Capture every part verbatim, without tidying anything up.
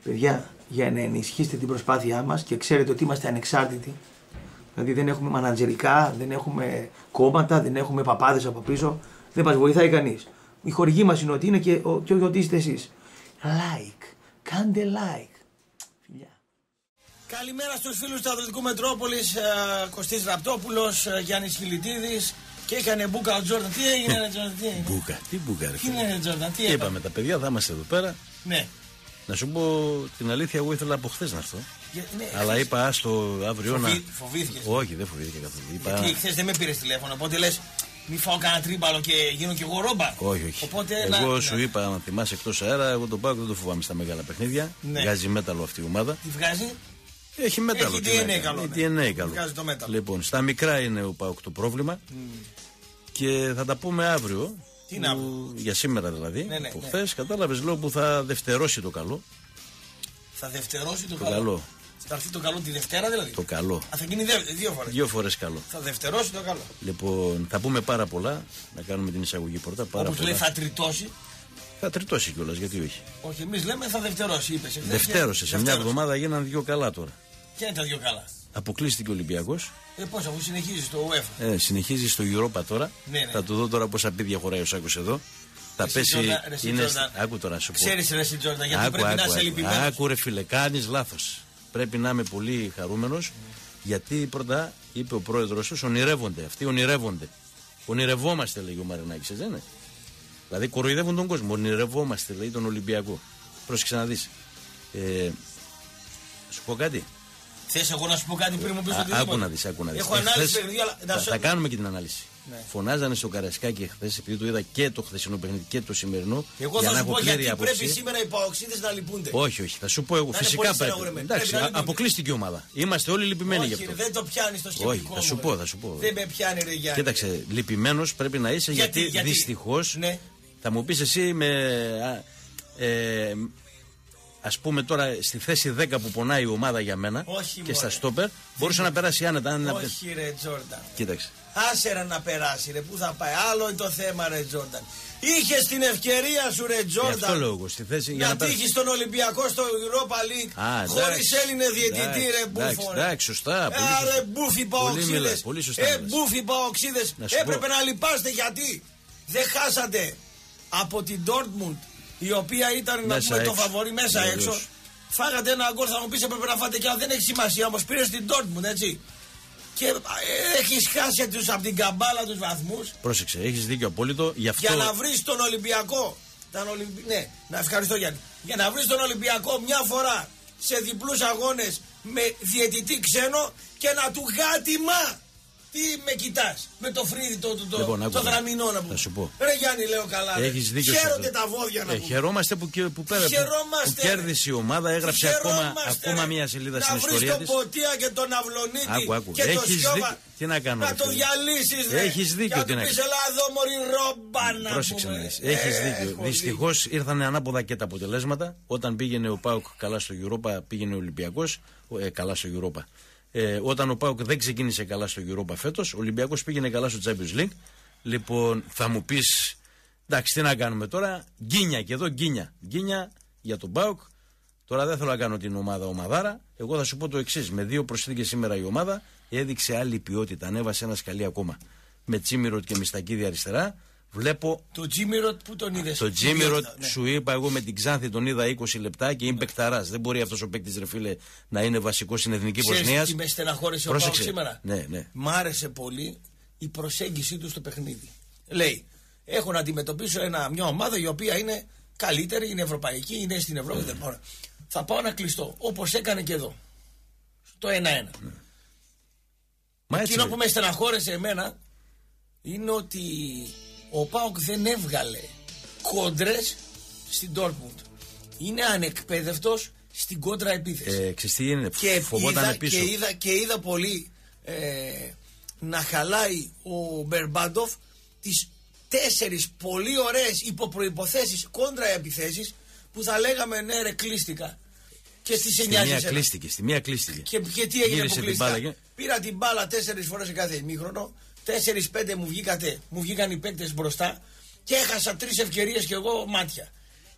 παιδιά, για να ενισχύσετε την προσπάθειά μας και ξέρετε ότι είμαστε ανεξάρτητοι. Δηλαδή δεν έχουμε μανατζερικά, δεν έχουμε κόμματα, δεν έχουμε παπάδες από πίσω. Δεν μας βοηθάει κανείς. Η χορηγή μας είναι ότι είναι και, ο, και ότι είστε εσείς. Like. Κάντε like. Φιλιά. Καλημέρα στους φίλους του Αθλητικού Μετρόπολης. ε, Κωστής Ραπτόπουλος, ε, Γιάννης Χιλιτίδης. Και έκανε μπούκα ο Τζόρνταν. Τι έγινε, ρε Τζόρνταν, τι έγινε. Μπούκα, τι μπούκα, ρε. Τι είναι, Τζόρνταν, τι είπαμε. Είπαμε τα παιδιά, θα είμαστε εδώ πέρα. Ναι. Να σου πω την αλήθεια, εγώ ήθελα από χθες να έρθω. Για, ναι, αλλά χθες... είπα άστο αύριο Φοβή, να. Φοβήθηκες. Όχι, δεν φοβήθηκα καθόλου. Είπα... Γιατί χθες δεν με πήρες τηλέφωνο, οπότε λες μη φάω κανένα τρίπαλο και γίνω κι εγώ ρόμπα. Όχι, όχι. Οπότε, εγώ να... σου είπα, αν θυμάσαι εκτός αέρα, εγώ τον Πάοκ δεν το φοβάμαι στα μεγάλα παιχνίδια. Ναι. Βγάζει μέταλλο αυτή η ομάδα. Τι βγάζει? Έχει μέταλλο. Έχει ντι εν έι καλό. Ναι. ντι εν έι καλό. Βγάζει το μέταλλο. Λοιπόν, στα μικρά είναι ο Πάοκ το πρόβλημα. Mm. Και θα τα πούμε αύριο. Τι να που... Για σήμερα δηλαδή. Ναι, ναι, που ναι. χθες κατάλαβες λόγω που θα δευτερώσει το καλό. Θα δευτερώσει το, το καλό. καλό. Θα έρθει το καλό τη Δευτέρα δηλαδή. Το καλό. Α, θα γίνει δύο φορές. Δύο φορές καλό. Θα δευτερώσει το καλό. Λοιπόν, θα πούμε πάρα πολλά. Να κάνουμε την εισαγωγή πρώτα. Πάρα όπως πολλά. λέει θα τριτώσει. Θα τριτώσει κιόλας, γιατί όχι. Όχι, εμείς λέμε θα δευτερώσει, είπες. Δευτέρωσε. Σε μια εβδομάδα γίναν δύο καλά τώρα. Ποια είναι τα δύο καλά? Αποκλείστηκε ο Ολυμπιακός. Ε, πώς, αφού συνεχίζει στο UEFA. Ε, συνεχίζει στο Europa τώρα. Ναι, ναι. Θα του δω τώρα πόσα πίδια χωράει ο Σάκος εδώ. Θα εσύ, πέσει. Τζόρντα, ρε, είναι... Τζόρντα, άκου τώρα, σου πω. Ξέρεις, ρε Τζόρνταν, γιατί άκου, πρέπει άκου, να είσαι λυπημένος. Άκου, ρε φίλε, κάνεις λάθος. Πρέπει να είμαι πολύ χαρούμενος. Mm. Γιατί πρώτα είπε ο πρόεδρος του, ονειρεύονται. Αυτοί ονειρεύονται. Ονειρευόμαστε, λέει ο Μαρινάκης, έτσι δεν είναι? Δηλαδή κοροϊδεύουν τον κόσμο. Ονειρευόμαστε, λέει, τον Ολυμπιακό. Πρόσεξε να δεις. Ε, σου πω κάτι. Θες εγώ να σου πω κάτι πριν μου πεις οτιδήποτε? Άκου να δεις, άκου να δεις. Έχω ανάλυση παιχνίδι, αλλά... Θα, θα κάνουμε και την ανάλυση. Ναι. Φωνάζανε στο Καρασκάκι χθες, επειδή το είδα και το χθεσινό παιχνίδι και το σημερινό. Εγώ για θα να σου πω γιατί άποψη. Πρέπει σήμερα οι παοξίδες να λυπούνται. Όχι, όχι, θα σου πω εγώ. Να φυσικά πρέπει. Εντάξει, πρέπει αποκλείστηκε η ομάδα. Είμαστε όλοι λυπημένοι όχι, γι' αυτό. Ρε, δεν το πιάνει το σκεπτικό. Όχι, θα σου πω, θα σου πω. Δεν με πιάνει, ρε Γιάννη. Κοίταξε, λυπημένος πρέπει να είσαι γιατί, γιατί, γιατί? δυστυχώς ναι. Θα μου πεις εσύ με. Ε, ας πούμε τώρα στη θέση δέκα που πονάει η ομάδα για μένα. Όχι, και μωρέ. Στα στόπερ μπορούσε να περάσει άνετα. Όχι, ρε Τζόρνταν. Κοίταξε. Άσε ρε να περάσει, ρε. Πού θα πάει? Άλλο είναι το θέμα, ρε Τζόρνταν. Είχε την ευκαιρία σου, ρε Τζόρνταν. Αυτό λόγο. Στη θέση να, για να τύχει στον Ολυμπιακό στο Europa League. Χωρίς Έλληνε διαιτητή, ρε Μπούφο. Εντάξει, σωστά. Άρα μπούφι παοξίδες. Πολύ σωστά. Ε, μπούφι παοξίδες. Έπρεπε να λυπάστε γιατί δεν χάσατε από την Dortmund, η οποία ήταν να πούμε το φαβορί μέσα έξω. Φάγατε ένα γκολ, θα μου πεις έπρεπε να φάτε και αν δεν έχει σημασία. Όμως πήρε στην Dortmund, έτσι. Και έχεις χάσει τους από την καμπάλα τους βαθμούς. Πρόσεξε, έχεις δίκιο απόλυτο. Γι' αυτό... Για να βρεις τον Ολυμπιακό. Τον Ολυμπι... Ναι, να ευχαριστώ Γιάννη. Για να βρεις τον Ολυμπιακό μια φορά σε διπλούς αγώνες με διαιτητή ξένο και να του γάτιμα. Τι με κοιτάς, με το φρύδι, το, το, λοιπόν, το δραμινό να πούμε. Πω. Ρε Γιάννη, λέω καλά. Έχεις δίκιο. Χαίρονται τα βόδια να ε, πούμε. Χαιρόμαστε που, που, που, που κέρδισε η ομάδα, έγραψε ακόμα, ακόμα μια σελίδα στην ιστορία της. Να βρεις τον Ποτία και τον Αυλονίτη άκου, άκου. και Έχεις τον Σιώβα. Τι να κάνω. Να το διαλύσεις, ρε. Έχεις δίκιο. Και να πεις ελά εδώ μωρή ρόμπα να πρόσεξε πούμε. να δεις. Έχεις δίκιο. Δυστυχώς ήρθαν ανάποδα και τα αποτελέσματα. Όταν πήγαινε ο ΠΑΟΚ καλά στο Europa, πήγαινε ο Ολυμπιακός ε, καλά στο Europa. Ε, όταν ο ΠΑΟΚ δεν ξεκίνησε καλά στο Europa φέτος, ο Ολυμπιακός πήγαινε καλά στο Champions League. Λοιπόν, θα μου πεις, εντάξει, τι να κάνουμε τώρα. Γκίνια και εδώ γκίνια. Γκίνια για τον ΠΑΟΚ. Τώρα δεν θέλω να κάνω την ομάδα ομαδάρα. Εγώ θα σου πω το εξής. Με δύο προσθήκες σήμερα η ομάδα έδειξε άλλη ποιότητα. Ανέβασε ένα σκαλί ακόμα. Με Τσίμιροτ και Μιστακίδη αριστερά. Βλέπω. Το Τζίμιροτ που τον είδες? Το Τζίμιροτ ναι. Σου είπα εγώ με την Ξάνθη τον είδα είκοσι λεπτά και είναι ναι. Παικταράς. Δεν μπορεί αυτός ο παίκτης, ρε φίλε, να είναι βασικός στην εθνική Βοσνίας. Ξέρεις τι με στεναχώρησε ο ΠΑΟΚ σήμερα? Ναι, ναι. Μ' άρεσε πολύ η προσέγγιση του στο παιχνίδι. Λέει, έχω να αντιμετωπίσω ένα, μια ομάδα η οποία είναι καλύτερη, είναι ευρωπαϊκή, είναι στην Ευρώπη. Mm. Δεν μπορώ. Θα πάω να κλειστώ όπως έκανε και εδώ. Το ένα ένα. Mm. Μα εκείνο έτσι, που με στεναχώρησε εμένα είναι ότι ο ΠΑΟΚ δεν έβγαλε κόντρες στην Dortmund. Είναι ανεκπαίδευτος στην κόντρα επίθεση. Ε, ξεστή είναι, και, είδα, πίσω. και, είδα, και είδα πολύ ε, να χαλάει ο Μπερμπάντοφ τις τέσσερις πολύ ωραίες υποπροϋποθέσεις κόντρα επιθέσεις που θα λέγαμε ναι ρε κλείστηκα. Και στις στη μία κλείστηκε, στη μία κλείστηκε. Και, και τι έγινε που κλείστηκα? Και... Πήρα την μπάλα τέσσερις φορές σε κάθε ημίχρονο. Τέσσερις πέντε μου βγήκατε, μου βγήκαν οι παίκτες μπροστά και έχασα τρεις ευκαιρίες και εγώ μάτια.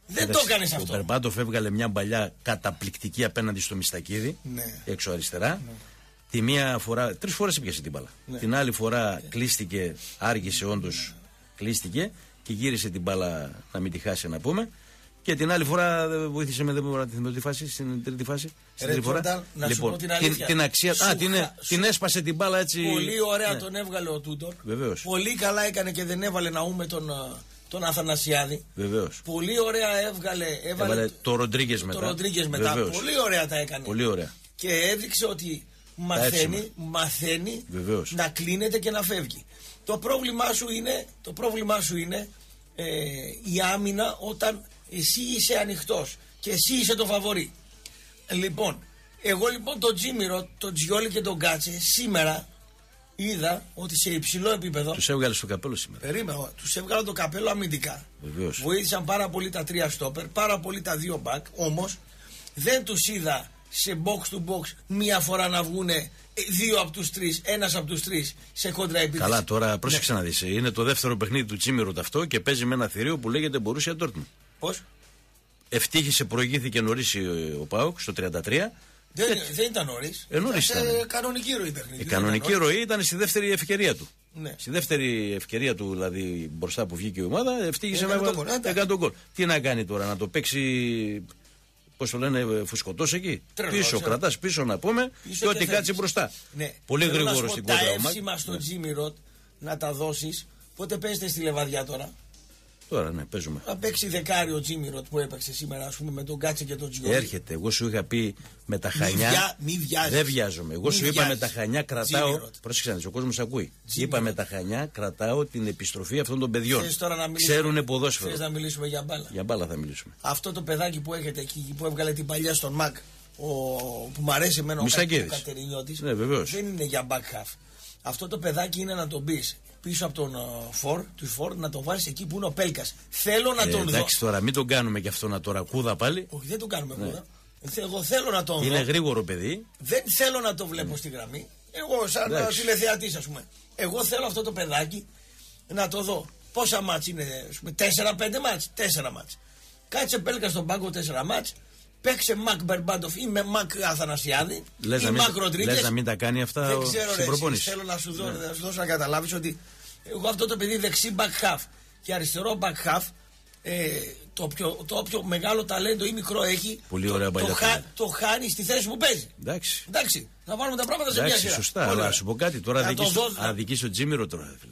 Δεν το έκανε αυτό. Ο Μπερμπάντοφ έβγαλε μια μπαλιά καταπληκτική απέναντι στο Μιστακίδη, ναι. έξω αριστερά. Ναι. Τη μία φορά, τρεις φορές έπιασε την μπάλα. Ναι. Την άλλη φορά ναι. κλείστηκε, άργησε όντως, ναι. κλείστηκε και γύρισε την μπάλα να μην τη χάσει, να πούμε. Και την άλλη φορά βοήθησε με, δεν μπορώ να τη θυμηθώ τη φάση, στην τρίτη φάση. Στην τρίτη φορά. Τζόρνταν, να λοιπόν, σου πω την αλήθεια. Την, την αξία. Σου, α, την, σου, την έσπασε την μπάλα έτσι. Πολύ ωραία ναι. τον έβγαλε ο Τούντορ. Βεβαίως. Πολύ καλά έκανε και δεν έβαλε να ούμε τον, τον Αθανασιάδη. Βεβαίως. Πολύ ωραία έβγαλε. Έβαλε, έβαλε το Ροντρίγκες μετά. Το Ροντρίγκες μετά. Βεβαίως. Πολύ ωραία τα έκανε. Πολύ ωραία. Και έδειξε ότι μαθαίνει, μαθαίνει να κλείνεται και να φεύγει. Το πρόβλημά σου είναι, το πρόβλημά σου είναι ε, η άμυνα όταν εσύ είσαι ανοιχτός και εσύ είσαι το φαβορί. Λοιπόν, εγώ λοιπόν τον Τζίμιρο, τον Τζιόλι και τον Κάτσε σήμερα είδα ότι σε υψηλό επίπεδο. Τους έβγαλε στο καπέλο σήμερα. Περίμενα, τους έβγαλε το καπέλο αμυντικά. Βεβαίως. Βοήθησαν πάρα πολύ τα τρία στόπερ, πάρα πολύ τα δύο μπακ. Όμως δεν τους είδα σε box to box μία φορά να βγουνε δύο από τους τρεις, ένας από τους τρεις σε κόντρα επίθεση. Καλά, τώρα πρόσεξε ναι. να δεις. Είναι το δεύτερο παιχνίδι του Τσίμιρου αυτό και παίζει με ένα θηρίο που λέγεται Μπορούσια Ντόρτμουντ. Πώς? Ευτύχησε, προηγήθηκε νωρίς ο ΠΑΟΚ στο τριάντα τρία. Δεν, και... δεν ήταν νωρίς. Ε, νωρίς ήταν. ήταν. Κανονική ροή παιχνίδι. Η κανονική ήταν ροή ήταν στη δεύτερη ευκαιρία του. Ναι. Στη δεύτερη ευκαιρία του, δηλαδή μπροστά που βγήκε η ομάδα, ευτύχησε να έκανε τον γκολ. Τι να κάνει τώρα, να το παίξει. Πώς το λένε, φουσκωτός εκεί. Τρελός, πίσω, ε. κρατάς πίσω να πούμε πίσω και, και ό,τι κάτσει μπροστά. Ναι. Πολύ γρήγορο στην κόντρα. Τα εύσημα στον Τζίμιροτ να τα δώσεις. Πότε παίζετε στη Λεβαδιά τώρα? Τώρα ναι, παίζουμε. Να παίξει δεκάρι ο Τζίμιροτ που έπαιξε σήμερα, ας πούμε, με τον Κάτσε και τον Τζιόλι. Έρχεται. Εγώ σου είχα πει με τα Χανιά. Μη, μη δεν βιάζομαι. Εγώ μη σου είπα βιάζεις. με τα Χανιά κρατάω. Πρόσεξε, ο κόσμος ακούει. Τζίμιροτ. Είπα με τα Χανιά κρατάω την επιστροφή αυτών των παιδιών. Ξέρουνε ποδόσφαιρο. Θες να μιλήσουμε για μπάλα? Για μπάλα θα μιλήσουμε. Αυτό το παιδάκι που έχετε εκεί που έβγαλε την παλιά στον Μακ, ο, που μου αρέσει εμένα ο Κατερινιώτης, ναι, δεν είναι για back half. Αυτό το παιδάκι είναι να τον μπει πίσω από τον Φορ, του Φορ, να τον βάλεις εκεί που είναι ο Πέλκας. Θέλω να ε, τον δω. Εντάξει τώρα, μην τον κάνουμε και αυτό να τώρα κούδα πάλι. Όχι, δεν τον κάνουμε ναι. κούδα. Εγώ θέλω να τον είναι δω. Είναι γρήγορο παιδί. Δεν θέλω να το βλέπω mm. στη γραμμή. Εγώ, σαν τηλεθεατής, ας πούμε. Εγώ θέλω αυτό το παιδάκι να το δω. Πόσα μάτς είναι, τέσσερα πέντε μάτς. Τέσσερα μάτς. Κάτσε Πέλκα στον πάγκο τέσσερα μάτς. Παίξε Μακ Μπερμπάντοφ ή με Μακ Αθανασιάδη λες ή Μακ Ροντρίγκες. Λες να μην τα κάνει αυτά δεν ξέρω, στην προπόνηση. Θέλω να σου, δω, ναι. να σου δώσω να καταλάβεις ότι εγώ αυτό το παιδί δεξί back half και αριστερό back half ε, το, πιο, το όποιο μεγάλο ταλέντο ή μικρό έχει πολύ ωραία το, το, χα, το χάνει στη θέση που παίζει. Εντάξει. Εντάξει. Να βάλουμε τα πράγματα σε μια σειρά. Σωστά, αλλά σου πω κάτι τώρα. Αδικείς τον Τζίμιρο τώρα, φίλε.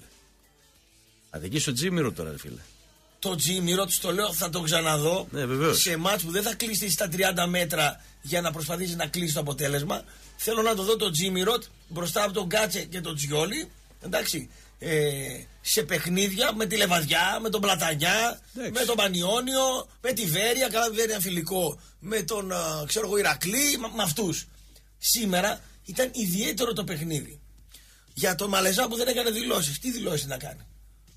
Αδικείς τον Τζίμιρο τώρα, φίλε. Το Τζίμιρο, το λέω, θα το ξαναδώ ναι, σε μάτς που δεν θα κλείσει στα τριάντα μέτρα για να προσπαθήσει να κλείσει το αποτέλεσμα. Θέλω να το δω το Τζίμιρο μπροστά από τον Κάτσε και τον Τζιόλι. Εντάξει. Ε, σε παιχνίδια με τη Λεβαδιά, με τον Πλατανιά, εντάξει. με τον Πανιόνιο, με τη Βέρεια. Καλά, τη Βέρεια φιλικό. Με τον α, ξέρω εγώ, Ηρακλή, με, με αυτούς. Σήμερα ήταν ιδιαίτερο το παιχνίδι. Για τον Μαλεζά που δεν έκανε δηλώσεις. Τι δηλώσεις να κάνει?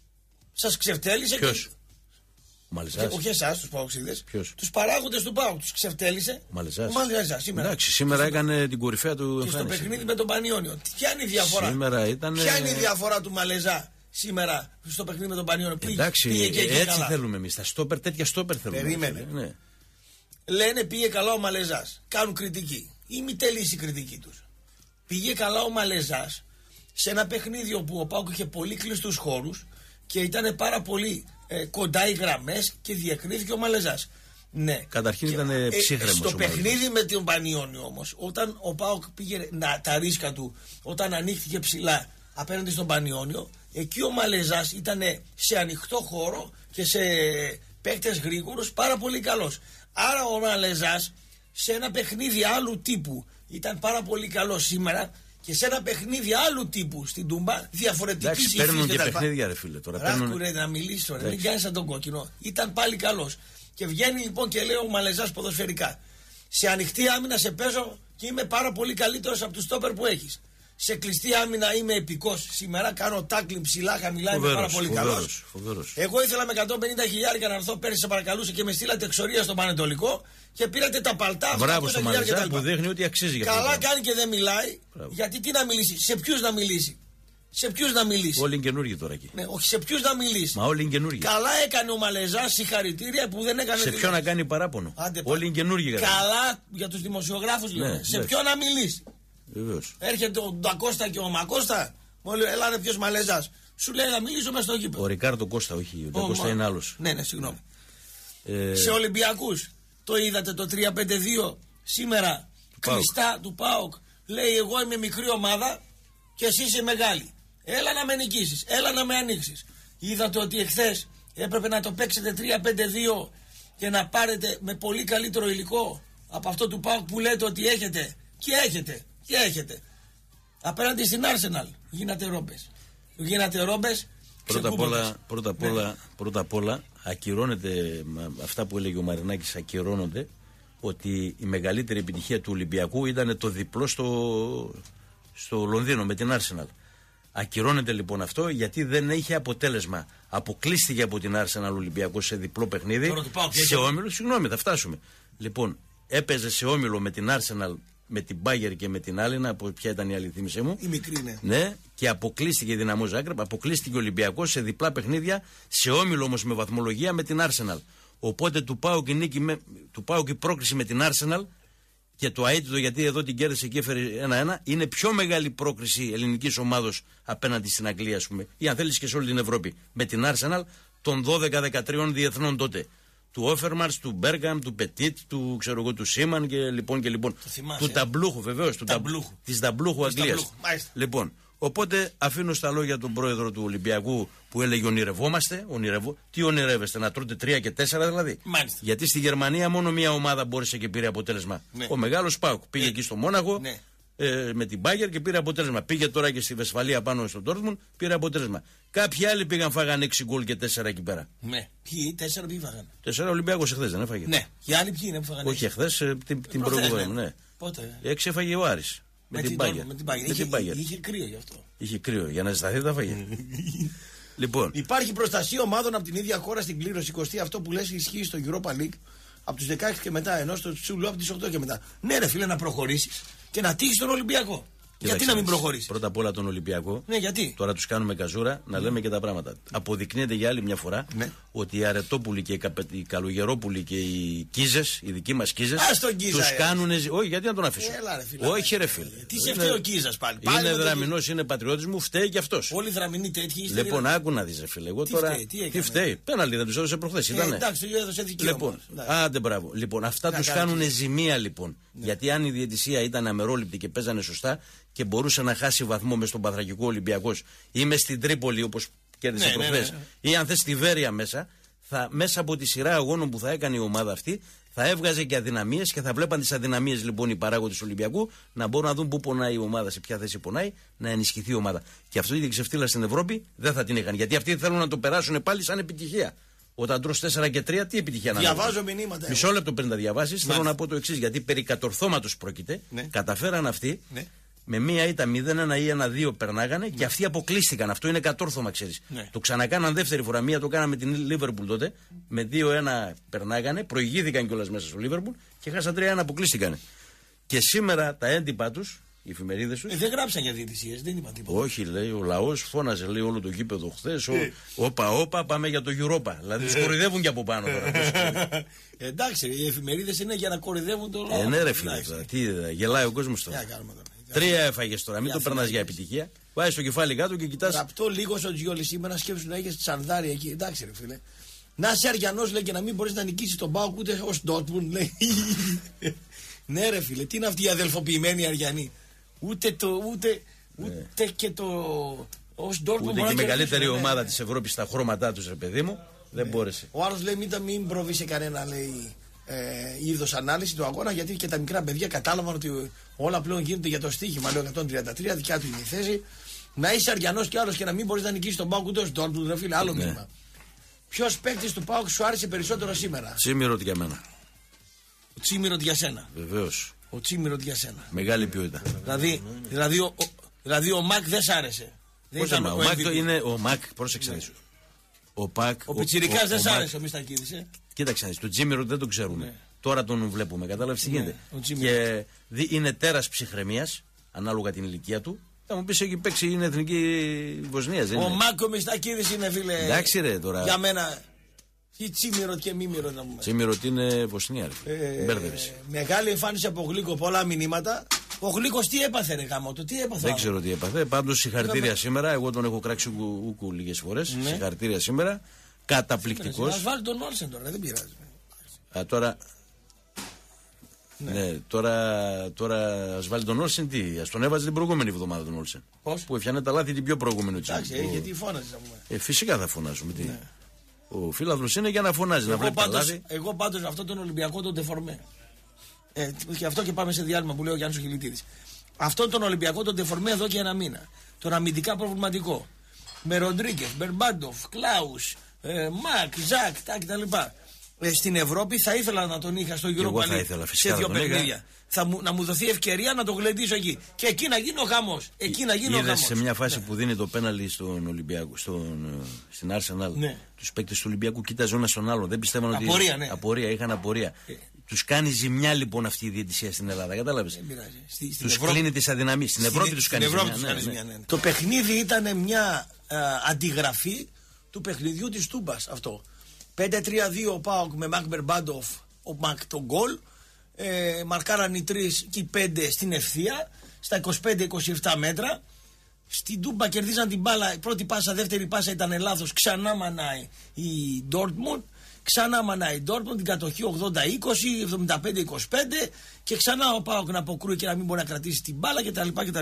Σας ξεφτέλησε. Ποιος? Και... Μαλεζάς. Όχι εσάς τους Παοξίδες. Ποιος? Τους παράγοντες του Πάου. Τους ξεφτέλησε. Ο Μαλεζάς. Ο Μαλεζάς σήμερα. Εντάξει, σήμερα και έκανε στο... την κορυφαία του και στο παιχνίδι με τον Πανιόνιο. Ποια είναι η διαφορά? Σήμερα ήταν... Ποια είναι η διαφορά του Μαλεζά σήμερα στο παιχνίδι με τον Πανιόνιο? Εντάξει, πήγε και έτσι καλά. θέλουμε εμείς. Τα στόπερ, τέτοια στόπερ θέλουμε. Περίμενε. Ναι. Λένε πήγε καλά ο Μαλεζάς. Κάνουν κριτική. Ή μη τελείς η κριτική τους. Πήγε καλά ο Μαλεζάς σε ένα παιχνίδι όπου ο Πάουκ είχε πολύ κλειστούς χώρους και ήταν πάρα πολύ ε, κοντά οι γραμμές και διεκνήθηκε ο Μαλεζάς. Ναι. Καταρχήν ήταν ε, ψύχρεμος. Στο παιχνίδι με τον Πανιόνιο όμως, όταν ο Πάουκ πήγε να, τα ρίσκα του, όταν ανοίχθηκε ψηλά απέναντι στον Πανιόνιο, εκεί ο Μαλεζάς ήταν σε ανοιχτό χώρο και σε παίκτες γρήγορους πάρα πολύ καλός. Άρα ο Μαλεζάς σε ένα παιχνίδι άλλου τύπου ήταν πάρα πολύ καλός σήμερα. Και σε ένα παιχνίδι άλλου τύπου στην Τούμπα, διαφορετική υφή. Παίρνουν και παιχνίδια, ρε φίλε. Τώρα Ράκου, ρε, να μιλήσει, ρε, μην κάνει σαν τον κόκκινο. Ήταν πάλι καλό. Και βγαίνει λοιπόν και λέει ο Μαλεζάς ποδοσφαιρικά. Σε ανοιχτή άμυνα σε παίζω και είμαι πάρα πολύ καλύτερο από του στόπερ που έχει. Σε κλειστή άμυνα είμαι επικός. Σήμερα κάνω τάκλιν ψηλά, χαμηλά, είμαι πάρα πολύ καλό. Εγώ ήθελα με εκατόν πενήντα χιλιάρικα να έρθω πέρυσι, σε παρακαλούσε και με στείλατε εξορία στο Πανετολικό και πήρατε τα παλτά. Μπράβο στο Μαλεζά που δείχνει ότι αξίζει για αυτό. Καλά κάνει και δεν μιλάει. Μπράβο. Γιατί τι να μιλήσει, σε ποιους να μιλήσει? Σε ποιους να μιλήσει. Όλοι είναι καινούργοι τώρα εκεί. Ναι, όχι, σε ποιους να μιλήσει. Μα όλοι είναι καινούργοι. Καλά έκανε ο Μαλεζάς, συγχαρητήρια που δεν έκανε. Σε ποιον να κάνει παράπονο. Άντε, όλοι είναι καινούργοι. Καλά για τους δημοσιογράφους ναι, λένε. Σε ποιον να μιλήσει. Βεβαίως. Έρχεται ο Ντακώστα και ο Μακώστα. Μου λέει, έλα ποιος Μαλεζάς. Σου λέει να μιλήσω μες στο γήπεδο. Ο Ρικάρντο Κώστα, όχι. Ο Ντακώστα είναι άλλος. Ναι, ναι, συγγνώμη. Ε... Σε Ολυμπιακούς. Το είδατε το τρία πέντε δύο σήμερα. Κλειστά του ΠΑΟΚ. Λέει, εγώ είμαι μικρή ομάδα και εσύ είσαι μεγάλη. Έλα να με νικήσεις, έλα να με ανοίξεις. Είδατε ότι εχθές έπρεπε να το παίξετε τρία πέντε δύο και να πάρετε με πολύ καλύτερο υλικό από αυτό του ΠΑΟΚ που λέτε ότι έχετε. Και έχετε, και έχετε. Απέναντι στην Arsenal γίνατε ρόμπες. Γίνατε ρόμπες. Πρώτα απ' όλα, πρώτα απ' όλα, ναι. πρώτα απ' όλα ακυρώνεται, αυτά που έλεγε ο Μαρινάκης ακυρώνονται, ότι η μεγαλύτερη επιτυχία του Ολυμπιακού ήταν το διπλό στο, στο Λονδίνο με την Arsenal. Ακυρώνεται λοιπόν αυτό γιατί δεν είχε αποτέλεσμα. Αποκλείστηκε από την Arsenal Ολυμπιακό σε διπλό παιχνίδι. Σε όμιλο, συγγνώμη, θα φτάσουμε. Λοιπόν, έπαιζε σε όμιλο με την Arsenal, με την Bayern και με την άλλη, από ποια ήταν η άλλη, θύμισε μου. Η μικρή, ναι. Ναι, και αποκλείστηκε η Δυναμό Ζάγκρεπ, αποκλείστηκε ο Ολυμπιακός σε διπλά παιχνίδια, σε όμιλο όμως με βαθμολογία με την Arsenal. Οπότε του ΠΑΟΚ η, νίκη με, του ΠΑΟΚ η πρόκριση με την Arsenal και το αίτητο, γιατί εδώ την κέρδισε και έφερε ένα ένα, είναι πιο μεγάλη πρόκριση ελληνικής ομάδος απέναντι στην Αγγλία, ας πούμε, ή αν θέλεις και σε όλη την Ευρώπη, με την Arsenal των δώδεκα δεκατρία διεθνών τότε. Του Όφερμαρς, του Μπέργκαμ, του Πετίτ, του ξέρω εγώ, του Σίμαν και λοιπόν και λοιπόν. Θυμάσαι, του Ταμπλούχου, βεβαίως. Τη Ταμπλούχου Αγγλίας. Λοιπόν, οπότε αφήνω στα λόγια τον πρόεδρο του Ολυμπιακού που έλεγε ονειρευόμαστε. Ονειρευό... Τι ονειρεύεστε, να τρώτε τρία και τέσσερα δηλαδή. Μάλιστα. Γιατί στη Γερμανία μόνο μία ομάδα μπόρεσε και πήρε αποτέλεσμα. Ναι. Ο μεγάλος ΠΑΟΚ πήγε ναι. εκεί στο Μόναχο. Ναι. Ε, με την Bayern και πήρε αποτέλεσμα. Πήγε τώρα και στη Βεσφαλία πάνω στον Ντόρτμουντ, πήρε αποτέλεσμα. Κάποιοι άλλοι πήγαν, φάγαν έξι γκολ και τέσσερα εκεί πέρα. Ναι. Ποιοι, τέσσερα ποιοι φάγαν. Τέσσερα Ολυμπιακός εχθές δεν έφαγε. Ναι. Οι άλλοι ποιοι είναι που φάγαν. Όχι εχθές, ε, την, την προηγούμενη. Ναι. Πότε. Έξι έφαγε ο Άρης. Με, με την Bayern. Με την Bayern. Είχε, είχε, είχε κρύο γι' αυτό. Είχε κρύο. Για να ζεσταθεί τα φάγε. Λοιπόν. Υπάρχει προστασία ομάδων από την ίδια χώρα στην κλήρωση εικοστή. Αυτό που λες ισχύει στο Europa League από τους δεκαέξι και μετά, ενώ στο Τσούλου από τις οκτώ και μετά. Ναι, ρε φίλε, να προχωρήσεις και να τύχεις τον Ολυμπιακό. Γιατί να μην προχωρήσει. Πρώτα απ' όλα τον Ολυμπιακό. Ναι, γιατί. Τώρα τους κάνουμε καζούρα να λέμε και τα πράγματα. Αποδεικνύεται για άλλη μια φορά ναι. ότι οι Αρετόπουλοι και οι, Καπε... οι Καλογερόπουλοι και οι Κίζες, οι δικοί μας Κίζες, τους κάνουν. Όχι, γιατί να τον αφήσω. Έλα, ρε, φίλε, όχι, ρε φίλε. Τι σε φταίει ο Κίζας πάλι. Είναι πάλι δραμηνός, το... είναι πατριώτης μου, φταίει κι αυτός. Όλοι δραμηνοί τέτοιοι είστε. Λοιπόν, άκου να δεις, ρε φίλε. Εγώ τώρα. Τι φταίει. Πέναλτι δεν τους έδωσε προχθές. Εντάξει, το έδωσε δικαίωμα. Άντε, μπράβο. Λοιπόν, αυτά τους κάνουν ζημία λοιπόν. Γιατί αν η διαιτησία ήταν αμερόληπτη και παίζανε σωστά και μπορούσε να χάσει βαθμό μες στον Παθρακικό Ολυμπιακός ή μες στην Τρίπολη όπως κέρδισε ναι, προχθές, ναι, ναι. ή αν θες στη Βέρεια μέσα, θα, μέσα από τη σειρά αγώνων που θα έκανε η ομάδα αυτή, θα έβγαζε και αδυναμίες και θα βλέπαν τις αδυναμίες λοιπόν οι παράγοντες του Ολυμπιακού να μπορούν να δουν πού πονάει η ομάδα, σε ποια θέση πονάει, να ενισχυθεί η ομάδα. Και αυτή την ξεφτύλα στην Ευρώπη δεν θα την είχαν. Γιατί αυτοί θέλουν να το περάσουν πάλι σαν επιτυχία. Όταν τρως τέσσερα και τρία, τι επιτυχία να διαβάζω να μηνύματα. Μισό λεπτό πριν τα διαβάσεις, θέλω να πω το εξής. Γιατί περί κατορθώματος πρόκειται, ναι. καταφέραν αυτοί. Ναι. Με μία ήττα μηδέν ένα ή ένα δύο περνάγανε ναι. και αυτοί αποκλείστηκαν. Αυτό είναι κατόρθωμα, ξέρεις. Ναι. Το ξανακάναν δεύτερη φορά. Μία το κάναμε με την Λίβερπουλ τότε. Με δύο ένα περνάγανε, προηγήθηκαν κιόλας μέσα στο Λίβερπουλ και χάσαν τρία ένα, αποκλείστηκαν. Και σήμερα τα έντυπά τους, οι εφημερίδες τους. Ε, δεν γράψαν για διαιτησίες, δεν είπαν τίποτα. Όχι, λέει ο λαός, φώναζε λέει όλο το γήπεδο χθες. Ε. Όπα, όπα, πάμε για το Europa. Δηλαδή τους κοροϊδεύουν και από πάνω τώρα. Εντάξει, οι εφημερίδες είναι για να κοροϊδεύουν το λαό. Ε, ναι, ρε φίλε, τι γελάει ο κόσμος τώρα. Τρία έφαγες τώρα, μην το περνάς για επιτυχία. Βάζεις το κεφάλι κάτω και κοιτάς. Γραπτό λίγο στο Τζιόλι σήμερα, σκέψου να έχεις τσανδάρι εκεί. Εντάξει, ρε φίλε. Να είσαι Αριανός λέει και να μην μπορείς να νικήσεις τον ΠΑΟΚ ούτε ως Ντόρτμουντ λέει. Ναι, ρε φίλε, τι είναι αυτή η αδελφοποιημένη Αριανή. Ούτε το. Ούτε, ούτε και το. Ως Ντόρτμουντ. Ούτε και η μεγαλύτερη ομάδα της Ευρώπης στα χρώματά τους, ρε παιδί μου, δεν μπόρεσε. Ο άλλος λέει μην, μην προβεί σε κανένα λέει. Ε, είδος ανάλυση του αγώνα, γιατί και τα μικρά παιδιά κατάλαβαν ότι όλα πλέον γίνονται για το στοίχημα. Λέω εκατόν τριάντα τρία, δικιά του είναι η θέση. Να είσαι Αριανός κι άλλος και να μην μπορείς να νικήσεις τον ΠΑΟΚ ούτε ως Ντόρτμουντ, ρε φίλε, άλλο ναι. μήνυμα. Ποιος παίκτης του ΠΑΟΚ σου άρεσε περισσότερο σήμερα? Τσίμηρωτ για μένα. Ο Τσίμηρωτ για σένα. Βεβαίως. Ο Τσίμηρωτ για σένα. Μεγάλη ποιότητα. Δηλαδή, δηλαδή, ο, ο, δηλαδή ο Μακ δεν σ' άρεσε. Δεν ήταν ο, ο, Μακ το είναι ο Μακ, πρόσεξε ναι. Ο, Πακ, ο, ο Πιτσιρικάς δεν σ' άρεσε ο Μιστακίδης. Ε? Κοίταξε, τον Τσίμηρωτ δεν τον ξέρουμε. Ναι. Τώρα τον βλέπουμε, κατάλαβες τι γίνεται. Και είναι τέρας ψυχραιμίας, ανάλογα την ηλικία του. Θα μου πει έχει παίξει, είναι εθνική Βοσνία. Ο Μάκο Μιστακίδης είναι, φίλε. Εντάξει, ρε τώρα. Για μένα. Ή Τσίμηρο και Μίμηρο να πούμε. Τσίμηρο τι είναι Βοσνία, ρε. Ε, Μπέρδευες. Μεγάλη εμφάνιση από Γλίκο, πολλά μηνύματα. Ο Γλίκος τι έπαθε, ρε γάμο του, τι έπαθε. Δεν ξέρω τι έπαθε. Πάντως συγχαρητήρια Είχαμε... σήμερα. Εγώ τον έχω κράξει ούκου λίγες φορές. Ναι. Συγχαρητήρια σήμερα. Καταπληκτικός. Α βάλει τον Όλσεν τώρα, δεν πειράζει. Α, τώρα. Ναι, ναι τώρα, τώρα ας βάλει τον Όλσεν τι. Ας τον έβαζε την προηγούμενη εβδομάδα τον Όλσεν. Πώς? Που έφτιανε τα λάθη την πιο προηγούμενη. Εντάξει, ε, γιατί φώναζε να πούμε. Ε, φυσικά θα φωνάζουμε. Τι. Ναι. Ο φίλαθλος είναι για να φωνάζει, εγώ να βλέπει πάντως, τα λάθη. Εγώ πάντως αυτό τον Ολυμπιακό τον τεφορμέ. Ε, και αυτό και πάμε σε διάλειμμα που λέει ο Γιάννης ο Χιλιτίδης. Αυτόν τον Ολυμπιακό τον τεφορμέ εδώ και ένα μήνα. Τον αμυντικά προβληματικό. Με Ροντρίγκεφ, Μπερμπάντοφ, Κλάους, ε, Μακ, Ζακ, τα κτλ. Ε, στην Ευρώπη θα ήθελα να τον είχα στο Europa League σε δύο παιχνίδια. Θα μου, να μου δοθεί ευκαιρία να τον γλεντήσω εκεί. Και εκεί να γίνει ο χαμός. Εκεί να γίνει ο χαμός. Σε μια φάση ναι. που δίνει το πέναλτι στον Ολυμπιακό, στον, στην Arsenal, ναι. τους παίκτες του Ολυμπιακού κοίταζαν ένα στον άλλον. Δεν πιστεύαν ότι. Απορία, ναι. Απορία, είχαν απορία. Ε. Τους κάνει ζημιά λοιπόν αυτή η διαιτησία στην Ελλάδα. Κατάλαβες. Τους κλείνει τις αδυναμίες. Στην, στην Ευρώπη τους κάνει ζημιά. Ναι, ναι. ζημιά ναι, ναι. Το παιχνίδι ήταν μια α, αντιγραφή του παιχνιδιού της Τούμπας αυτό. πέντε τρία δύο ο ΠΑΟΚ με Μακ Μπερμπάντοφ, ο Μακ τον γκολ. Ε, μαρκάραν οι τρεις και οι πέντε στην ευθεία, στα είκοσι πέντε είκοσι επτά μέτρα. Στην Τούμπα κερδίζαν την μπάλα. Η πρώτη πάσα, δεύτερη πάσα ήταν λάθος. Ξανά μανάει η Ντόρτμουντ. Ξανά μανάει η Ντόρτμουντ. Την κατοχή ογδόντα είκοσι, εβδομήντα πέντε είκοσι πέντε. Και ξανά ο ΠΑΟΚ να αποκρούει και να μην μπορεί να κρατήσει την μπάλα κτλ. κτλ.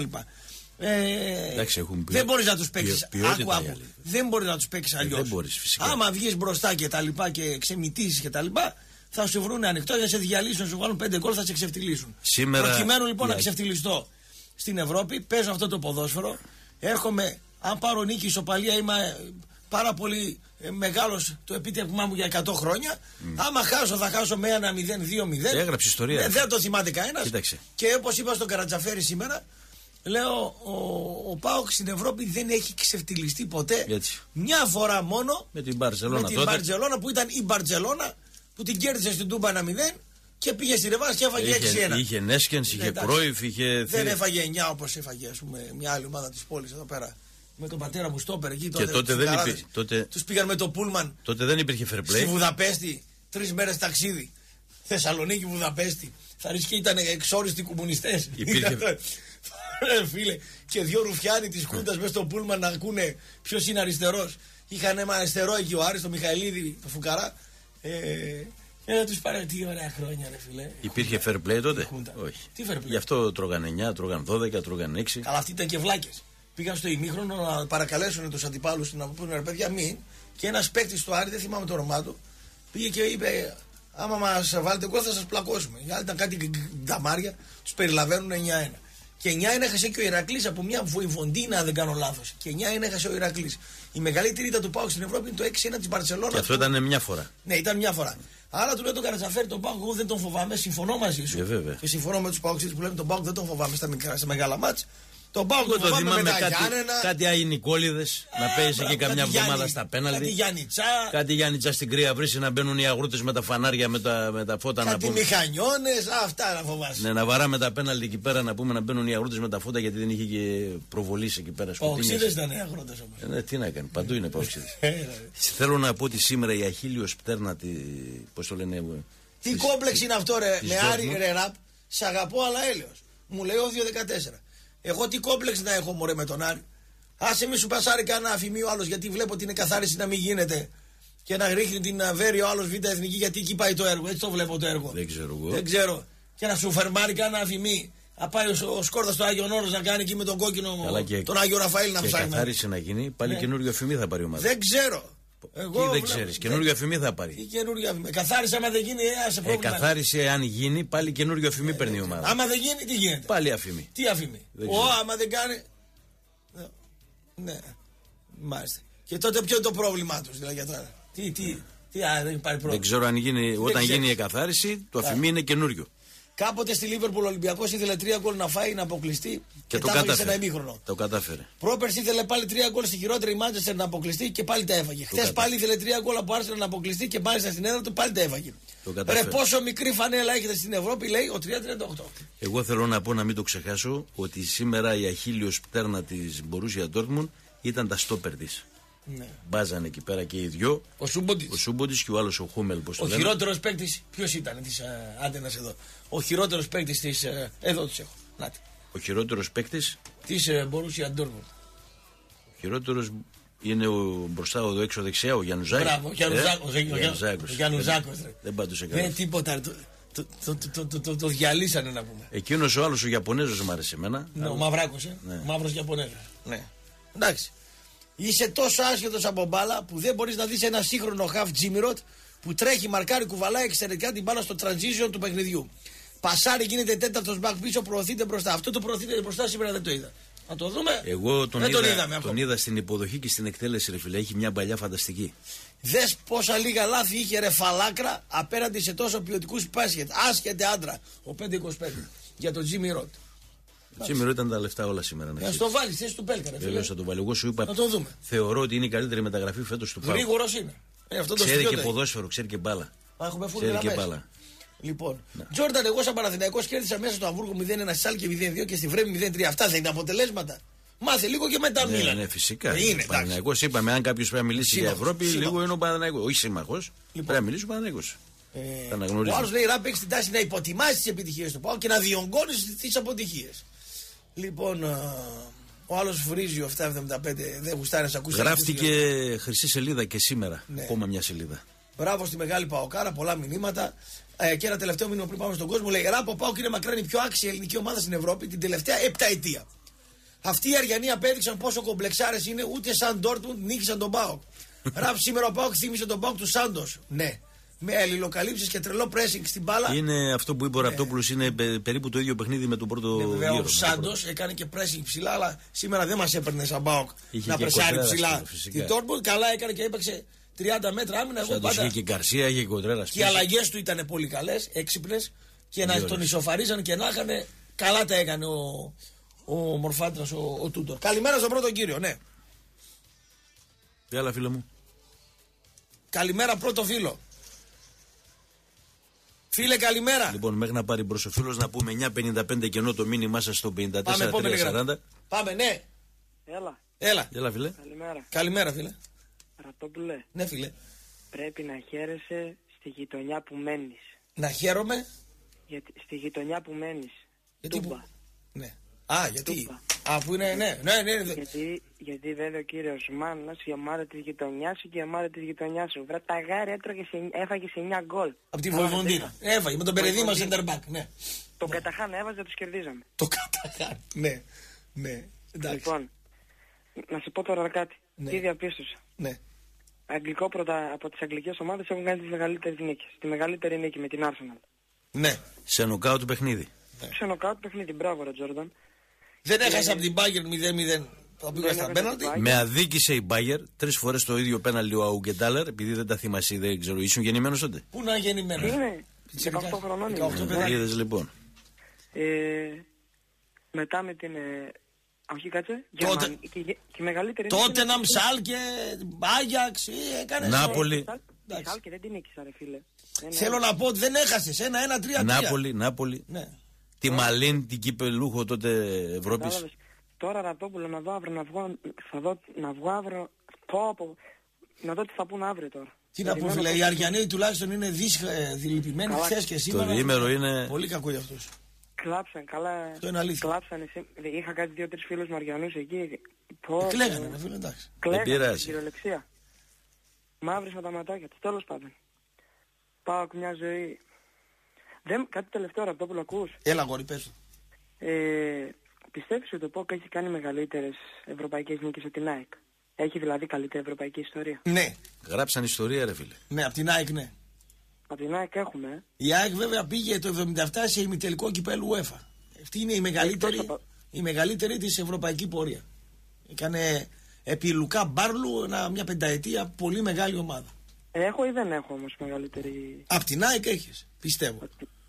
Ε, Εντάξει, έχουν πει, δεν μπορείς να τους παίξεις άκου, άκου. Δεν μπορείς να τους παίξεις αλλιώς. Δεν μπορείς, φυσικά. Άμα βγεις μπροστά και τα λοιπά και ξεμητήσεις και τα λοιπά, θα σου βρουν ανοιχτό για να σε διαλύσουν, να σου βάλουν πέντε γκολ, θα σε ξεφτυλίσουν. Σήμερα... Προκειμένου λοιπόν yeah. να ξεφτυλιστώ στην Ευρώπη, παίζω αυτό το ποδόσφαιρο. Έρχομαι, αν πάρω νίκη ισοπαλία, είμαι πάρα πολύ ε, μεγάλος το επίτευγμά μου για εκατό χρόνια. Mm. Άμα χάσω, θα χάσω με ένα μηδέν δύο μηδέν. Έγραψε ιστορία. Ε, δεν το θυμάται κανένας. Και όπως είπα στον Καρατζαφέρη σήμερα, λέω, ο, ο ΠΑΟΚ στην Ευρώπη δεν έχει ξεφτυλιστεί ποτέ. Έτσι. Μια φορά μόνο με την Μπαρτσελώνα. Με την Μπαρτσελώνα που ήταν η Μπαρτσελώνα που την κέρδισε στην Τούμπα ένα μηδέν και πήγε στη Ρεβάνς και έφαγε έξι ένα. Είχε Νέσκενς, είχε Κρόιφ, είχε. Δεν έφαγε εννιά όπως έφαγε ας πούμε, μια άλλη ομάδα της πόλης εδώ πέρα. Με τον πατέρα μου στόπερ εκεί τότε. Και τότε δεν υπήρχε. Τότε... Τους πήγαν με το πούλμαν. Τότε δεν υπήρχε fair play. Στη Βουδαπέστη, τρεις μέρες ταξίδι. Θεσσαλονίκη, Βουδαπέστη. Θα ρίξει και ήταν εξόριστοι κομμουνιστές. Υπήρχε. Φίλε, και δύο ρουφιάνοι της Χούντας μέσα στο πούλμαν να ακούνε ποιος είναι αριστερός. Είχαν ένα αριστερό εκεί ο Άρης, το Μιχαηλίδη, το Φουκαρά. Ε, και να τους πάρε τι ωραία χρόνια, ρε φίλε. Υπήρχε fair play τότε? Όχι. Τι fair play? Γι' αυτό τρώγαν εννιά, τρώγαν δώδεκα, τρώγαν έξι. Καλά, αυτοί ήταν και βλάκες. Πήγαν στο ημίχρονο να παρακαλέσουν τους αντιπάλους να πούνε ρε παιδιά μην. Και ένας παίκτης στο Άρη, δεν θυμάμαι το όνομά του, πήγε και είπε: άμα μας βάλετε γκολ θα σας πλακώσουμε. Οι άλλοι ήταν κάτι νταμάρια, τους περιλαβαίνουν εννιά ένα. Και εννιά ένα έχασε και ο Ηρακλής από μια βοηβοντίνα, αν δεν κάνω λάθος. Και εννιά ένα έχασε ο Ηρακλής. Η μεγαλύτερη ήττα του ΠΑΟΚ στην Ευρώπη είναι το έξι ένα της Μπαρτσελώνα. Και αυτό ήταν μια φορά. Ναι, ήταν μια φορά. Άρα του λέω τον Καρατζαφέρη τον ΠΑΟΚ, εγώ δεν τον φοβάμαι, συμφωνώ μαζί σου. Και, και συμφωνώ με τους ΠΑΟΚ που λένε τον ΠΑΟΚ δεν τον φοβάμαι στα, μικρά, στα μεγάλα μάτς. Τον Πάοκ το θυμάμαι με κάτι, κάτι Αϊνικόλιδες ε, να παίζει και καμιά εβδομάδα στα πέναλτι. Κάτι Γιάννητσά. Κάτι Γιάννητσά στην Κρύα βρύση να μπαίνουν οι αγρότες με τα φανάρια με τα, με τα φώτα. Κάτι μηχανιώνες, αυτά να φοβάσαι. Ναι, να βαράμε τα πέναλτι εκεί πέρα να πούμε να μπαίνουν οι αγρότες με τα φώτα γιατί δεν είχε και προβολής εκεί πέρα. Παοξίδες ήταν οι αγρότες όμως. Ε, ναι, τι να κάνει, παντού είναι παοξίδες. Θέλω να πω ότι σήμερα η Αχίλιος πτέρνα, πώς το λένε. Τι κόμπλεξ είναι αυτό ρε, με Άρη ρε ραπ, σ' αγαπώ αλλά έλεος. Μου λέει ο δύο δεκατέσσερα. Εγώ τι κόμπλεξ να έχω μωρέ με τον Άρη. Άσε μη σου πασάρει κανένα αφημί ο άλλος γιατί βλέπω ότι είναι καθάριση να μην γίνεται. Και να ρίχνει την Αβέρη ο άλλος Β' Εθνική γιατί εκεί πάει το έργο. Έτσι το βλέπω το έργο. Δεν ξέρω εγώ. Δεν ξέρω. Και να σου φερμάρει κανένα αφημί. Να πάει ο, ο Σκόρδας στο Άγιον Όρος να κάνει εκεί με τον κόκκινο. Και, τον Άγιο Ραφαήλ να ψάχνει. Και καθάριση να γίνει πάλι ναι. Καινούριο αφημί θα πάρει η ομάδα. Δεν ξέρω. Εγώ τι δεν ξέρεις, καινούριο αφημί θα πάρει. Τι καινούριο αφημί. Καθάρισε άμα δεν γίνει, ε, σε πρόβλημα. Ε, καθάρισε αν γίνει, πάλι καινούριο αφημί ε, παίρνει η ομάδα. Άμα δεν γίνει, τι γίνεται. Πάλι αφημί. Τι αφημί. Ω, άμα δεν κάνει. Ναι, μάλιστα. Και τότε ποιο είναι το πρόβλημά του, δηλαδή για τώρα. Τι, τι, τι, α, δεν υπάρχει πρόβλημα. Δεν ξέρω αν γίνει, όταν γίνει η εκαθάριση, το αφημί είναι καινούριο. Κάποτε στη Λίβερπουλ ο Ολυμπιακός ήθελε τρία γκολ να φάει, να αποκλειστεί και, και το έφαγε σε ένα ημίχρονο. Το κατάφερε. Πρόπερση ήθελε πάλι τρία γκολ στη χειρότερη Μάντσεστερ να αποκλειστεί και πάλι τα έφαγε. Χθες πάλι ήθελε τρία γκολ από Άρσεναλ να αποκλειστεί και μάλιστα στην έδρα του πάλι τα έφαγε. Ρε πόσο μικρή φανέλα έχετε στην Ευρώπη, λέει ο τρία τριάντα οκτώ. Εγώ θέλω να πω, να μην το ξεχάσω, ότι σήμερα η αχίλιος πτέρνα της Μπορούσια Ντόρτμουντ ήταν τα στόπερ της. Ναι. Μπάζανε εκεί πέρα και οι δυο. Ο Σούμποντης. Ο Σούμποντης και ο άλλος ο Χούμελ. Ο χειρότερος παίκτης, ποιος ήταν της uh, Άντενας εδώ. Ο χειρότερος παίκτης της. Uh, εδώ τους έχω. Νάτι. Ο χειρότερος παίκτης της uh, Μπορούσια Ντόρτμουντ. Ο χειρότερος είναι ο, μπροστά ο έξω δεξιά, ο Γιαννουζάκης. Μπράβο, ο Γιαννουζάκος. Ο Γιαννουζάκος. Δεν πάντωσε καλά. Δεν τίποτα. Το, το, το, το, το, το, το διαλύσανε να πούμε. Εκείνος ο άλλος ο Ιαπωνέζος μου άρεσε εμένα. Ναι, ο Μαυράκος, ε. Ναι. Μαύρος Ιαπωνέζος. Ναι. Εντάξει. Είσαι τόσο άσχετος από μπάλα που δεν μπορείς να δεις ένα σύγχρονο half Τζίμιροτ που τρέχει, μαρκάρει, κουβαλάει εξαιρετικά την μπάλα στο transition του παιχνιδιού. Πασάρι, γίνεται τέταρτος μπακ πίσω, προωθείται μπροστά. Αυτό το προωθείται μπροστά σήμερα δεν το είδα. Να το δούμε. Εγώ τον, δεν είδα, τον, είδαμε, τον είδα στην υποδοχή και στην εκτέλεση, ρε φίλε. Έχει μια παλιά φανταστική. Δες πόσα λίγα λάθη είχε ρε φαλάκρα απέναντι σε τόσο ποιοτικούς μπάσκετ. Άσχετε άντρα ο πέντε είκοσι πέντε για τον Τζίμιροτ. Σήμερα ήταν τα λεφτά όλα σήμερα. Να το βάλει, θέση του Πέλκα. Βέβαια, θα το βάλω. Εγώ σου είπα. Να το δούμε. Θεωρώ ότι είναι η καλύτερη μεταγραφή φέτος του ΠΑΟΚ. Γρήγορος είναι. Ε, αυτό το ξέρει και ποδόσφαιρο, ξέρει και μπάλα. Έχουμε φούρνο ξέρει και μπάλα. Λοιπόν, Τζόρνταν, εγώ σαν Παναθηναϊκός κέρδισα μέσα στο Αμβούργο μηδέν ένα, στη Σάλκε μηδέν δύο και στη Βρέμη μηδέν τρία. Αυτά δεν είναι αποτελέσματα. Μάθε λίγο και μετά ναι, μίλανε. Ναι, φυσικά. Είναι, Παναθηναϊκός είπαμε, αν κάποιο πρέπει να μιλήσει σύμμαχος, για Ευρώπη, σύμμαχος. Λίγο είναι ο Παναθηναϊκός. Όχι σύμμαχος. Λοιπόν. Πρέπει να μιλήσει ο Παναθηναϊκός. Ε, ο άλλος λέει: Ράμπ, έχει την τάση να υποτιμάσει τις επιτυχίες του ΠΑΟΚ και να διονγκώνει τις αποτυχίες. Λοιπόν, ο άλλος Φρίζιο επτακόσια εβδομήντα πέντε δεν γουστάρει να σε ακούσει. Γράφτηκε χρυσή σελίδα και σήμερα. Ναι. Ακόμα μια σελίδα. Μπράβο στη μεγάλη Παοκάρα, πολλά μηνύματα. Ε, και ένα τελευταίο μήνυμα πριν πάμε στον κόσμο. Λέει: Ράπ, ο ΠΑΟΚ είναι μακράν η πιο άξια ελληνική ομάδα στην Ευρώπη την τελευταία επταετία. Αυτοί οι Αριανοί απέδειξαν πόσο κομπλεξάρες είναι, ούτε σαν Ντόρτμουντ νίκησαν τον ΠΑΟΚ. Ράπ, σήμερα ο ΠΑΟΚ θύμισε τον ΠΑΟΚ του Σάντος. Ναι. Με αλληλοκαλύψεις και τρελό pressing στην μπάλα. Είναι αυτό που είπε ο ναι. Ραπτόπουλος, είναι περίπου το ίδιο παιχνίδι με τον πρώτο ναι, βέβαια, γύρο. Ο Σάντος έκανε και pressing ψηλά, αλλά σήμερα δεν μας έπαιρνε σαν ΠΑΟΚ να πρεσάρει ψηλά. Την Ντόρτμουντ καλά έκανε και έπαιξε τριάντα μέτρα άμυνα. Εγώ πάντα... Είχε και Γκαρσία, είχε και Κοντρέρας. Και οι αλλαγές του ήταν πολύ καλές, έξυπνες και να τον ισοφαρίζαν και να είχαν. Καλά τα έκανε ο, ο Μορφάντρας, ο, ο Τούντορ. Καλημέρα στον πρώτο κύριο, ναι. Τι άλλα, φίλε μου. Καλημέρα, πρώτο φίλο. Φίλε, καλημέρα. Λοιπόν, μέχρι να πάρει μπρος ο φίλος, να πούμε εννιά πενήντα πέντε κενό το μήνυμά σας στο πενήντα τέσσερα τρία σαράντα. Πάμε, ναι. Έλα. Έλα. Έλα, φίλε. Καλημέρα. Καλημέρα, φίλε. Ρατόπουλε. Ναι, φίλε. Πρέπει να χαίρεσαι στη γειτονιά που μένεις. Να χαίρομαι. Γιατί, στη γειτονιά που μένεις. Γιατί Τούμπα. Που... Ναι. Α, γιατί. Τούμπα. Α, που είναι, ναι, ναι, ναι. ναι. Γιατί, γιατί βέβαια ο κύριος Μάνας, η ομάδα της γειτονιάς σου και η ομάδα της γειτονιάς σου. Βρε τα γάρι έτρωγε σε, έφαγε σε εννιά γκολ. Από τη Βοηβονδίνα. Έφαγε με τον Περεδί μας center back, ναι. Το Καταχάν έβαζε, τους κερδίζαμε. Το Καταχάν, ναι. Ναι. Εντάξει. Λοιπόν, να σου πω τώρα κάτι. Ναι. Τι διαπίστωσα. Ναι. Αγγλικό πρώτα από τις αγγλικές ομάδες έχουν κάνει τις μεγαλύτερες νίκες. Τη μεγαλύτερη νίκη με την Arsenal. Ναι. Σε νοκάου του παιχνίδι. Ναι. Σε νοκάου του παιχνίδι, μπράβο ρε Τζόρνταν. Δεν έχασε από την Bayern μηδέν μηδέν. Με αδίκησε η Bayern τρεις φορές το ίδιο πέναλτι ο Αουγκεντάλερ, επειδή δεν τα θυμάσαι, δεν ξέρω. Ήσουν γεννημένος τότε. Πού να γεννημένος. Είναι δεκαοκτώ χρονών. Είδες λοιπόν. Ε, μετά με την. Ε, όχι κάτσε. Τότε, Γερμαν, και, και, και μεγαλύτερη. Τότε να Μσάλ και Άγιαξ έκανε. Νάπολη. Μσάλ και δεν την νίκησα, ρε φίλε. Θέλω να πω ότι δεν έχασες. Ένα, ένα, τρία, τρία. Νάπολη, Νάπολη. Ναι. Τη Μαλίν, την κυπελούχο τότε Ευρώπης. Τώρα Ραπτόπουλο να δω αύριο να βγω, θα δω, να βγω αύριο, πω, πω, να δω τι θα πούν αύριο τώρα. Τι να πω φίλε, οι Αριανοί τουλάχιστον είναι δηλητημένοι χθες και σήμερα. Το διήμερο είναι... Πολύ κακό για αυτούς. Κλάψαν, καλά. Αυτό είναι αλήθεια. Κλάψαν, είχα κάτι δύο-τρεις φίλους Μαριανούς εκεί. Πω, κλαίγανε, ε, φίλε, εντάξει. Κλαίγανε, κυριολεξία. Μαύρες με τα ματάκια τους, τέλος πάντων. Πάω μια ζωή. Δεν, κάτι τελευταίο Ραπτόπουλο ακούς. Έλα γόρι, πες. Ε, πιστεύεις ότι το ΠΑΟΚ έχει κάνει μεγαλύτερες ευρωπαϊκές νίκες από την ΑΕΚ? Έχει δηλαδή καλύτερη ευρωπαϊκή ιστορία? Ναι. Γράψαν ιστορία ρε φίλε. Ναι, από την ΑΕΚ ναι. Από την ΑΕΚ έχουμε. Ε. Η ΑΕΚ βέβαια πήγε το εβδομήντα επτά σε ημιτελικό κυπέλλου UEFA. Αυτή είναι η μεγαλύτερη, ε, η μεγαλύτερη της ευρωπαϊκή πορεία. Έκανε επί Λουκά Μπάρλου ένα, μια πενταετία πολύ μεγάλη ομάδα. Έχω ή δεν έχω όμως μεγαλύτερη... Απ' την ΑΕΚ έχεις, πιστεύω.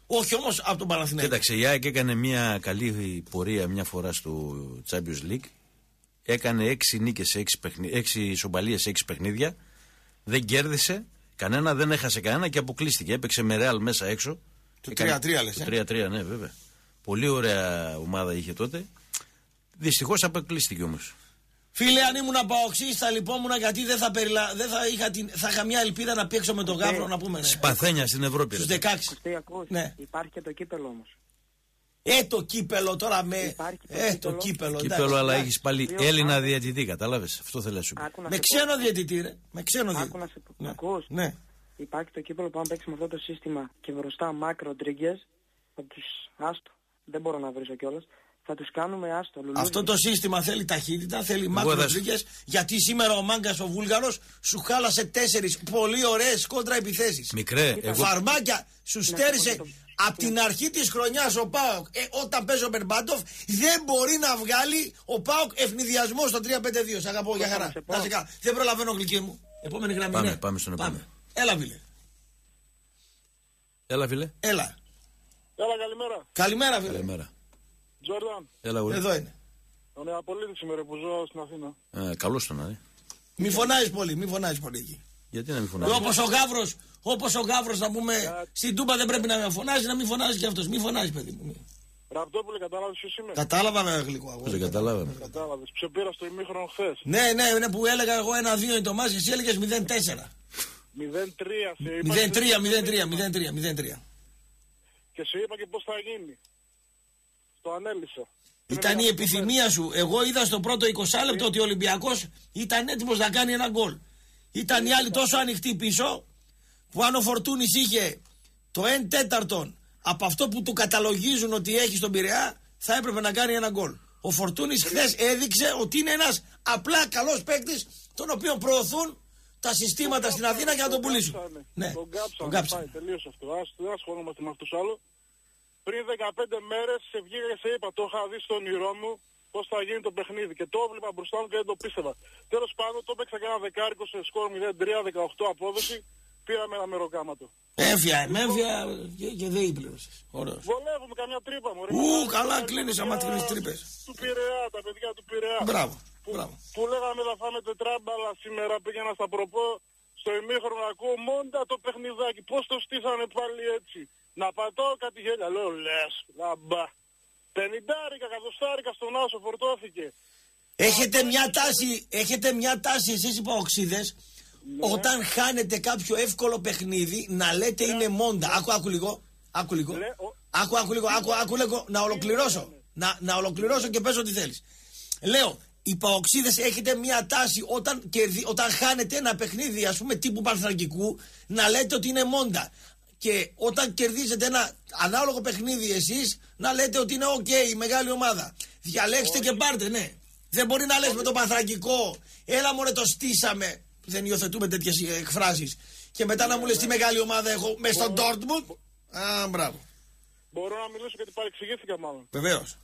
Όχι όμως από τον Παναθηναϊκό. Κοίταξε, η ΑΕΚ έκανε μια καλή πορεία μια φορά στο Champions League. Έκανε έξι νίκες σε έξι, παιχνί... έξι ισοπαλίες σε έξι παιχνίδια. Δεν κέρδισε κανένα, δεν έχασε κανένα και αποκλείστηκε. Έπαιξε με Real μέσα έξω. Το τρία τρία λες. Το τρία τρία, ναι, βέβαια. Πολύ ωραία ομάδα είχε τότε. Δυστυχώς αποκλείστηκε όμως. Φίλε, αν ήμουν παοξής θα λυπόμουν γιατί δεν θα, περιλα... δεν θα, είχα την... θα είχα μια ελπίδα να παίξω με τον Γαύρο να πούμε. Ναι. Σπαθένια στην Ευρώπη. Στους δεκαέξι. Ναι. Υπάρχει και το κύπελο όμως. Ε, το κύπελο τώρα με. Το ε, κύπελο. το κύπελο. Κύπελο, εντάξει, αλλά έχει πάλι Έλληνα διαιτητή, κατάλαβες. Αυτό θέλω να σου πω. Με ξένο διαιτητή, ρε. Με ξένο διαιτητή. Άκου να σε πω. Ναι. Ακούς. Ναι. Υπάρχει το κύπελο που αν παίξει με αυτό το σύστημα και μπροστά Μακ Ροντρίγκες, θα τους. Άστο. Δεν μπορώ να βρίσω κιόλας. Θα τους κάνουμε άστο. Λουλούδι. Αυτό το σύστημα θέλει ταχύτητα, θέλει Μακ Ροντρίγκες. Γιατί σήμερα ο Μάγκας ο Βούλγαρος σου χάλασε τέσσερις πολύ ωραίες κόντρα επιθέσεις. Μικρέ. Εγώ... Φαρμάκια σου στέρισε. Από την αρχή της χρονιάς ο ΠΑΟΚ, ε, όταν παίζει ο Μπερμπάντοφ, δεν μπορεί να βγάλει ο ΠΑΟΚ ευνηδιασμό στο τρία πέντε δύο. Σ' αγαπώ, για χαρά. Να σε κάνω. Δεν προλαβαίνω, γλυκή μου. Επόμενη γραμμή. Πάμε, ναι. πάμε στον επόμενο. Έλα, φίλε. Έλα, φίλε. Έλα. Έλα, καλημέρα. Καλημέρα, φίλε. Καλημέρα. Τζόρνταν. Έλα, ουρέ. Εδώ είναι. Ο Νεαπολίτης σήμερα που ζω στην Αθήνα. Ε, καλώς τον, ε. Μη φωνάζεις πολύ, μη φωνάζεις πολύ εκεί. Γιατί να μην φωνάζει. Όπως ο Γαύρος, όπως ο Γαύρος να πούμε, yeah. στην Τούμπα δεν πρέπει να με φωνάζει, να μην φωνάζει κι αυτός. Μη φωνάζει, παιδί μου. Ραπτόπουλε, κατάλαβες ποιος είμαι. Κατάλαβα με γλυκό αγώνα. Δεν κατάλαβα. Κατάλαβες. Ψεπήρα στο ημίχρονο χθες. Ναι, ναι, είναι που έλεγα εγώ ένα δύο είναι το μάτς και εσύ έλεγες μηδέν τέσσερα. μηδέν τρία σε είπα. μηδέν τρία, μηδέν τρία, μηδέν τρία. Και σου είπα και πώς θα γίνει. Το ανέλησα. Ήταν η επιθυμία σου. Εγώ είδα στο πρώτο είκοσι λεπτό ότι ο Ολυμπιακός ήταν έτοιμος να κάνει ένα γκολ. Ήταν οι άλλοι τόσο ανοιχτοί πίσω που αν ο Φορτούνης είχε το ένα τέταρτον από αυτό που του καταλογίζουν ότι έχει στον Πειραιά θα έπρεπε να κάνει ένα γκολ. Ο Φορτούνης χθες έδειξε ότι είναι ένας απλά καλός παίκτης τον οποίο προωθούν τα συστήματα στην Αθήνα για να τον πουλήσουν. Ναι, τον κάψανε. Τον κάψανε. Τελείωσε αυτό. Δεν ασχολούμαστε με αυτούς άλλους. Πριν δεκαπέντε μέρες σε βγήκα και σε είπα, το είχα δει στον όνειρό μου πώς θα γίνει το παιχνίδι και το έβλεπα μπροστά μου και δεν το πίστευα. Τέλος πάντων το έπαιξα και ένα δεκάρικο σε σκορ μηδέν τρία δεκαοκτώ απόδοση, πήραμε ένα μεροκάματο. Έμφια, έμφια και, και δεν πλήρωσες. Ωραίος. Βολεύουμε καμιά τρύπα μου. Ου, καλά κλείνεις άμα κλείνεις τρύπες. Του Πειραιά, τα παιδιά του Πειραιά. Μπράβο, που, μπράβο. Που λέγαμε θα φάμε τετράμπαλα σήμερα, πήγαινα στα προπό, στο ημίχρονο ακούω μόντα το παιχνιδάκι, πώς το στήσανε πάλι έτσι. Να πατώ κάτι γέλια, λέω λες, λαμπά. Πενηντάρικα, κατοστάρικα στον Άσο φορτώθηκε. Έχετε μια τάση, έχετε μια τάση εσείς οι παοξίδες, ναι. Όταν χάνετε κάποιο εύκολο παιχνίδι, να λέτε ναι. Είναι μόντα. Άκου, άκου λίγο, άκου λίγο, ναι. άκου, άκου λίγο, άκου, άκου λίγο, να ολοκληρώσω, να, να ολοκληρώσω και πες ό,τι θέλεις. Λέω, οι παοξίδες έχετε μια τάση όταν, κερδί, όταν χάνετε ένα παιχνίδι, ας πούμε τύπου Πανθρακικού, να λέτε ότι είναι μόντα. Και όταν κερδίζετε ένα ανάλογο παιχνίδι εσείς, να λέτε ότι είναι οκ, okay, η μεγάλη ομάδα. Διαλέξτε και πάρτε, ναι. Δεν μπορεί να λες με το Πανθρακικό, έλα μωρέ το στήσαμε. Δεν υιοθετούμε τέτοιες εκφράσεις. Και μετά να μου λες τι μεγάλη ομάδα έχω μες στο Ντόρτμουντ. Α, μπράβο. Μπορώ να μιλήσω γιατί παρεξηγήθηκα μάλλον. Βεβαίως.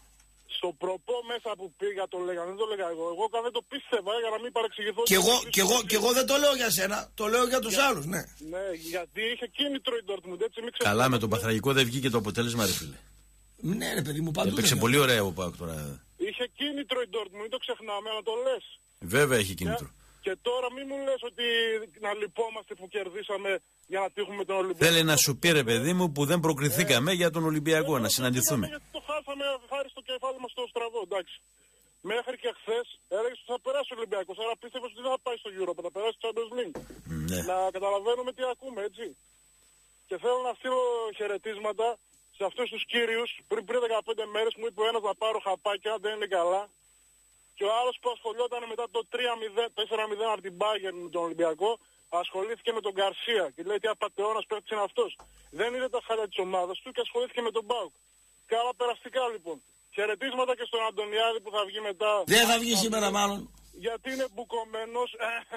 Στο προπό μέσα που πήγα το λέγανε, δεν το λέγα εγώ. Εγώ δεν το πίστευα για να μην παρεξηγηθώ. Και εγώ, και, εγώ, και εγώ δεν το λέω για σένα, το λέω για τους για, άλλους, ναι. Ναι, γιατί είχε κίνητρο η Ντόρτμουντ, έτσι μην Καλά με τον Πανθρακικό δεν βγήκε το αποτέλεσμα, ρε φίλε. Ναι, ρε παιδί μου, παντού. Έπαιξε πολύ ωραία ο ΠΑΟΚ τώρα. Είχε κίνητρο η Ντόρτμουντ, μην το ξεχνάμε, να το λες. Βέβαια έχει κίνητρο. Και, και τώρα μην μου λες ότι να λυπόμαστε που κερδίσαμε για να τύχουμε τον Ολυμπιακό. Θέλει να σου πει ρε παιδί μου που δεν προκριθήκαμε ε, για τον Ολυμπιακό ε, να συναντηθούμε. Γιατί το χάσαμε χάρη στο κεφάλι μας στο στραβό, εντάξει. Μέχρι και χθες έλεγες ότι θα περάσει ο Ολυμπιακός, άρα πίστευες ότι δεν θα πάει στο Europa, θα περάσει στο Champions League. Ναι. Να καταλαβαίνουμε τι ακούμε, έτσι. Και θέλω να στείλω χαιρετίσματα σε αυτούς τους κύριους. Πριν, πριν δεκαπέντε μέρες μου είπε ο ένας να πάρω χαπάκια, δεν είναι καλά. Και ο άλλος που ασχολιόταν μετά το τρία μηδέν, τέσσερα μηδέν από την Bayern με τον Ολυμπιακό, ασχολήθηκε με τον Γκαρσία. Και λέει τι απατεώνας παίκτης είναι αυτός. Δεν είδε τα χάλια της ομάδας του και ασχολήθηκε με τον ΠΑΟΚ. Καλά περαστικά λοιπόν. Χαιρετίσματα και στον Αντωνιάδη που θα βγει μετά. Δεν θα βγει σήμερα μάλλον. Γιατί είναι μπουκωμένος.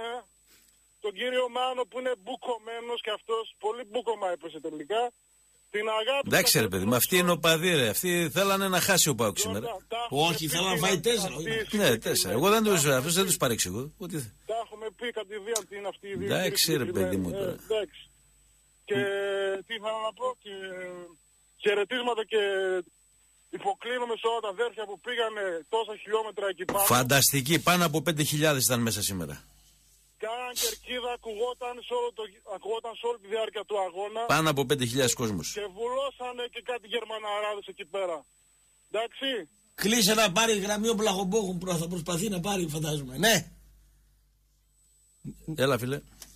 Τον κύριο Μάνο που είναι μπουκωμένος και αυτός. Πολύ μπουκωμά έπεσε τελικά. Την αγάπη. Εντάξει ρε παιδί, με αυτή είναι ο παδί ρε. Αυτοί θέλανε να χάσει ο ΠΑΟΚ σήμερα. Όχι, θέλανε να φάει τέσσερα. Ναι, τέσσερα. Εγώ δεν τους αυτούς δεν τους παρεξηγώ. Τα έχουμε πει κατηδίαν τι είναι αυτή η Εντάξει ρε παιδί μου τώρα. Και mm. τι ήθελα να πω, και χαιρετίσματα και υποκλίνουμε σε όλα τα αδέρφια που πήγανε τόσα χιλιόμετρα εκεί πάνω. Φανταστική, πάνω από πέντε χιλιάδες ήταν μέσα σήμερα. Κάναν κερκίδα, ακουγόταν σε, όλο το, ακουγόταν σε όλη τη διάρκεια του αγώνα. Πάνω από πέντε χιλιάδες κόσμος. Και βουλώσανε και κάτι Γερμαναράδες εκεί πέρα. Εντάξει. Κλείσε να πάρει γραμμή ο Πλαχομπόχου που θα προσπαθεί να πάρει, φαντάζομαι. Ναι. Έλα, φίλε.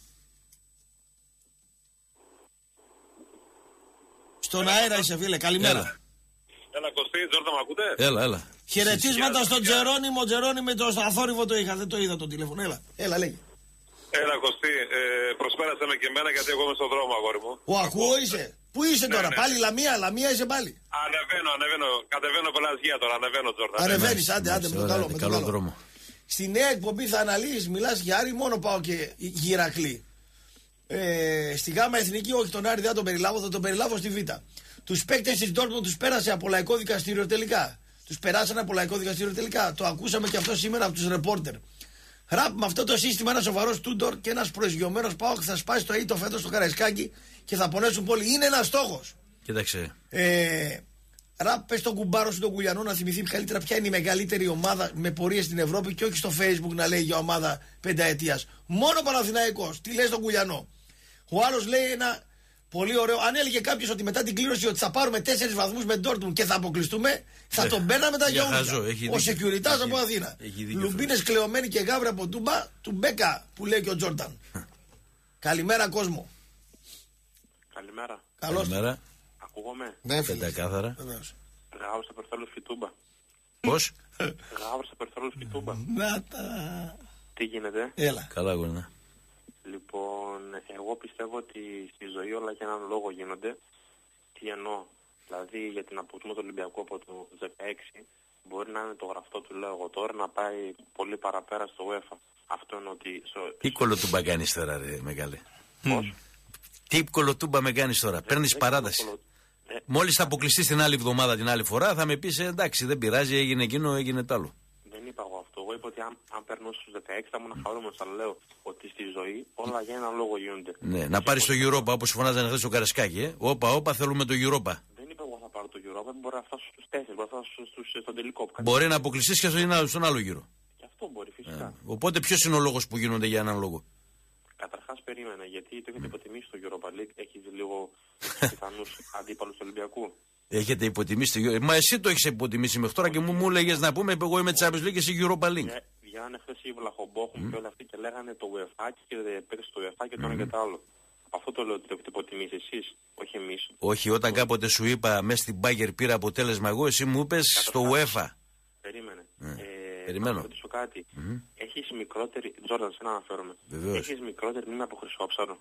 Στον αέρα είσαι, φίλε. Καλημέρα. Έλα. Έλα, Κωστή, Τζόρντα, μ' ακούτε? Έλα, έλα. Χαιρετίσματα στον Τζερόνιμο. Τζερόνιμο, το αθόρυβο το είχα, δεν το είδα το τηλέφωνο. Έλα, έλα, λέγε. Έλα, Κωστή, ε, προσπέρασε με και εμένα γιατί εγώ είμαι στον δρόμο, αγόρι μου. Ο ακούω είσαι. Πού είσαι ναι, τώρα, ναι. πάλι Λαμία, Λαμία είσαι πάλι. Ανεβαίνω, ανεβαίνω. Κατεβαίνω Πελασγία τώρα, ανεβαίνω, Τζόρντα. Ανεβαίνει, άντε, άντε, με τον καλό, με τον καλό δρόμο. Στη νέα εκπομπή θα αναλύεις, μιλάς για Άρη, μόνο πάω και Γυρακλή. Ε, στη Γάμα Εθνική, όχι τον Άρη, δεν θα τον περιλάβω, θα τον περιλάβω στη Β. Τους παίκτες της Ντόρτμουντ τους πέρασε από λαϊκό δικαστήριο τελικά. Τους περάσανε από λαϊκό δικαστήριο τελικά. Το ακούσαμε και αυτό σήμερα από τους ρεπόρτερ. Ραπ, με αυτό το σύστημα ένα σοβαρός Τούντορ και ένας προσγειωμένος ΠΑΟΚ θα σπάσει το ήττο φέτος στο Καραϊσκάκι και θα πονέσουν πολύ. Είναι ένας στόχος. Κοίταξε. Ε, Ραπ, πες στον κουμπάρο σου τον Κουλιανό να θυμηθεί καλύτερα ποια είναι η μεγαλύτερη ομάδα με πορείες στην Ευρώπη και όχι στο Facebook να λέει για ομάδα πενταετίας. Μόνο Παναθηναϊκός. Τι λέει στον Κουλιανό. Ο άλλος λέει ένα πολύ ωραίο. Αν έλεγε κάποιος ότι μετά την κλήρωση ότι θα πάρουμε τέσσερις βαθμούς με Ντόρτμουντ και θα αποκλειστούμε, θα ναι. τον παίρναμε τα γιαούρια. Ο Σεκιουριτάς από Αθήνα. Λουμπίνες κλεωμένοι και γάβρε από Τούμπα, του Μπέκα που λέει και ο Τζόρνταν. Καλημέρα, κόσμο. Καλημέρα. Καλώς. Καλημέρα. Ακούγομαι. Ναι, πεντακάθαρα. Γάβρος Απερθόλος Φιτούμπα. Πώς? Γάβρος Απερθόλος Φιτούμπα. Να τα. Τι γίνεται? Έλα. Καλά, γονά. Λοιπόν, εγώ πιστεύω ότι στη ζωή όλα για έναν λόγο γίνονται. Τι εννοώ? Δηλαδή για την αποκλεισμό του Ολυμπιακού από το δεκαέξι μπορεί να είναι το γραφτό του λέω εγώ τώρα να πάει πολύ παραπέρα στο UEFA. Αυτό είναι ότι... Τι κολοτούμπα κάνεις τώρα, ρε μεγάλε? Πώς? Τι κολοτούμπα με κάνεις τώρα? Παίρνεις παράταση. Κολο... Ε, Μόλις θα αποκλειστείς την άλλη εβδομάδα την άλλη φορά θα με πεις εντάξει δεν πειράζει, έγινε εκείνο, έγινε τ' άλλο. Δεν είπα εγώ αυτό. Εγώ είπα ότι αν, αν περνούσα στους δεκαέξι θα ήμουν χαρούμενος. Αλλά λέω ότι στη ζωή όλα για έναν λόγο γίνονται. Ναι, να πάρεις το Europa όπως φωνάζανε χθες στο Καρασκάκι. Ε. Όπα, όπα, θέλουμε το Europa. Δεν είπα εγώ θα πάρω το Europa. Μπορεί να φτάσω στους τέσσερις, μπορεί να φτάσω στους, στον τελικό. Μπορεί να αποκλειστείς και στον, στον άλλο γύρο. Και αυτό μπορεί φυσικά. Ε. Οπότε ποιος είναι ο λόγος που γίνονται για έναν λόγο? Καταρχάς περίμενα γιατί το έχετε υποτιμήσει στο Europa League. Έχεις λίγο πιθανούς αντίπαλους του Ολυμπιακού. Έχετε υποτιμήσει το Europa. Μα εσύ το έχεις υποτιμήσει μέχρι τώρα και μου, μου λέγες να πούμε εγώ είμαι Champions League και εσύ Europa League. Βγαίνανε χθες οι Βλαχομπόχου mm. και όλοι αυτοί και λέγανε το UEFA και παίξε το UEFA και το ένα mm. και το άλλο. Αυτό το λέω ότι το έχετε υποτιμήσει εσείς, όχι εμείς. Όχι, όταν το... κάποτε σου είπα μέσα στην Bayern πήρα αποτέλεσμα εγώ, εσύ μου είπες στο UEFA. Περίμενε. Mm. Ε, Περιμένω. Να ρωτήσω κάτι. Mm. Έχεις μικρότερη. Τζόρνταν, σε να αναφέρομαι. Βεβαίως. Έχεις μικρότερη μνήμη από Χρυσόψαρο.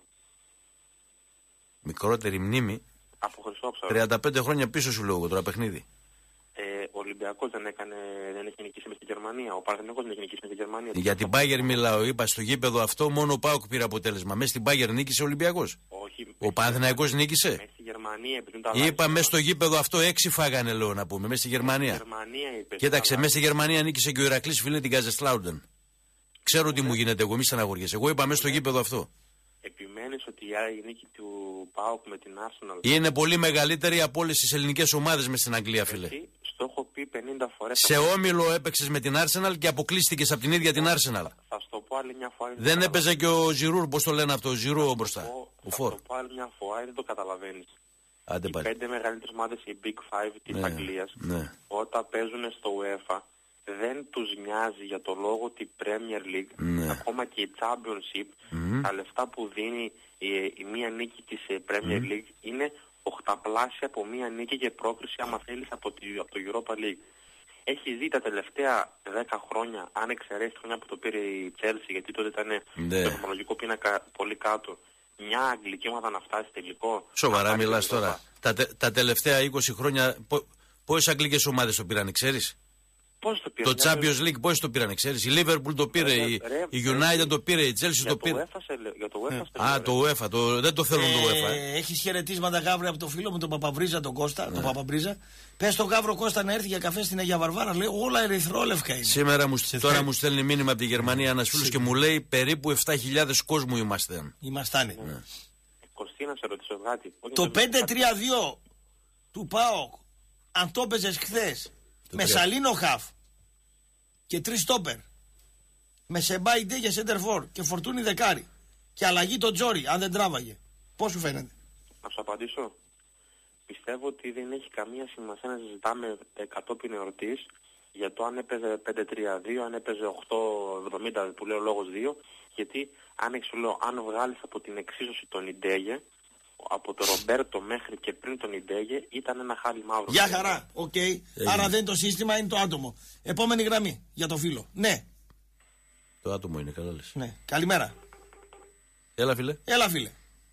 Μικρότερη μνήμη. Από Χρυσόψαρο. τριάντα πέντε χρόνια πίσω σου λέω εγώ τώρα παιχνίδι. Ε, ο Ολυμπιακός δεν, έκανε, δεν έχει νικήσει μες στη Γερμανία. Ο Παναθηναϊκός δεν έχει νικήσει μες στη Γερμανία. Για την Bayern μιλάω. Είπα στο γήπεδο αυτό μόνο ο ΠΑΟΚ πήρε αποτέλεσμα. Μέσα στην Bayern νίκησε ο Ολυμπιακός. Όχι. Ο Παναθηναϊκός νίκησε. Μέσα στη Γερμανία. Είπα μέσα στο γήπεδο αυτό έξι φάγανε λέω να πούμε. Μέσα στη Γερμανία. Γερμανία είπες, κοίταξε, μέσα στη Γερμανία νίκησε και ο Ηρακλής φίλε την Καζεσλάουντεν. Ξέρω τι μου γίνεται εγώ, μη στεναχωριέσαι. Εγώ είπα μέσα στο γήπεδο αυτό. Επιμένεις ότι η νίκη του ΠΑΟΚ με την Arsenal είναι πολύ μεγαλύτερη από όλες τις ελληνικές ομάδες μες στην Αγγλία, φίλε. Εσύ, στο έχω πει πενήντα φορές. Σε όμιλο έπαιξες με την Arsenal και αποκλείστηκες από την ίδια την Arsenal. Θα σου το πω άλλη μια φορά. Δεν έπαιζε και ο Ζιρούρ, πώς το λένε αυτό, ο Ζιρού μπροστά. Θα σου το πω άλλη μια φορά, δεν το καταλαβαίνεις. Άντε οι πάλι. πέντε μεγαλύτερες ομάδες, οι Big Five της ναι, Αγγλίας, ναι. όταν παίζουν στο UEFA, δεν τους νοιάζει για το λόγο ότι η Premier League, ναι. ακόμα και η Championship, mm. τα λεφτά που δίνει η, η μία νίκη της Premier mm. League είναι οχταπλάσια από μία νίκη και πρόκριση άμα θέλεις από, τη, από το Europa League. Έχει δει τα τελευταία δέκα χρόνια, αν εξαιρέσει τη χρονιά που το πήρε η Chelsea, γιατί τότε ήταν ναι. το χρονολογικό πίνακα πολύ κάτω, μια αγγλική ομάδα να φτάσει τελικό. Σοβαρά μιλάς τώρα. Τα, τε, τα τελευταία είκοσι χρόνια πόσες αγγλικές ομάδες το πήραν, ξέρεις? Πώς το πήραν? Το Champions League πόσες το πήραν, ξέρεις? Η Liverpool το πήρε, ρε, η, ρε, η United ρε, το πήρε, η Chelsea το, το πήρε. Έφασε, για το UEFA ε. Α, το UEFA, το, δεν το θέλουν ε, το UEFA. Ε. Έχεις χαιρετίσματα, Γάβρε, από το φίλο μου τον Παπαμπρίζα, τον Κώστα. Ναι. Τον Παπαμπρίζα. Πες τον Γάβρο Κώστα να έρθει για καφέ στην Αγία Βαρβάρα. Λέει όλα ερυθρόλευκα είναι. Σήμερα μου, τώρα μου στέλνει μήνυμα από τη Γερμανία ένας φίλος και μου λέει περίπου επτά χιλιάδες κόσμου είμαστε. Ήμαστάνε. Ναι. Κωστή, να σε σε ρωτήσω κάτι. Το πέντε τρία δύο του ΠΑΟΚ, αν το έπαιζες χθες, με Σαλίνο Χαφ και τρεις στόπερ, με Σεμπάι Ντε για σέντερφορ και Φορτούνι δεκάρι και αλλαγή το Τζόρι, αν δεν τράβαγε, πώς σου φαίνεται? Να σου απαντήσω. Πιστεύω ότι δεν έχει καμία σημασία να συζητάμε κατόπιν εορτής για το αν έπαιζε πέντε τρία δύο, αν έπαιζε οκτώ εβδομήντα που λέει ο λόγος δύο, γιατί αν έχεις, λέω, αν βγάλεις από την εξίσωση τον Ιντέγε, από τον Ρομπέρτο μέχρι και πριν τον Ιντέγε, ήταν ένα χάλι μαύρο. Γεια χαρά, οκ. Okay. Άρα δεν είναι το σύστημα, είναι το άτομο. Επόμενη γραμμή για το φίλο. Ναι. Το άτομο είναι, καλά λες. Ναι. Καλημέρα. Έλα φίλε. Έλα φίλε.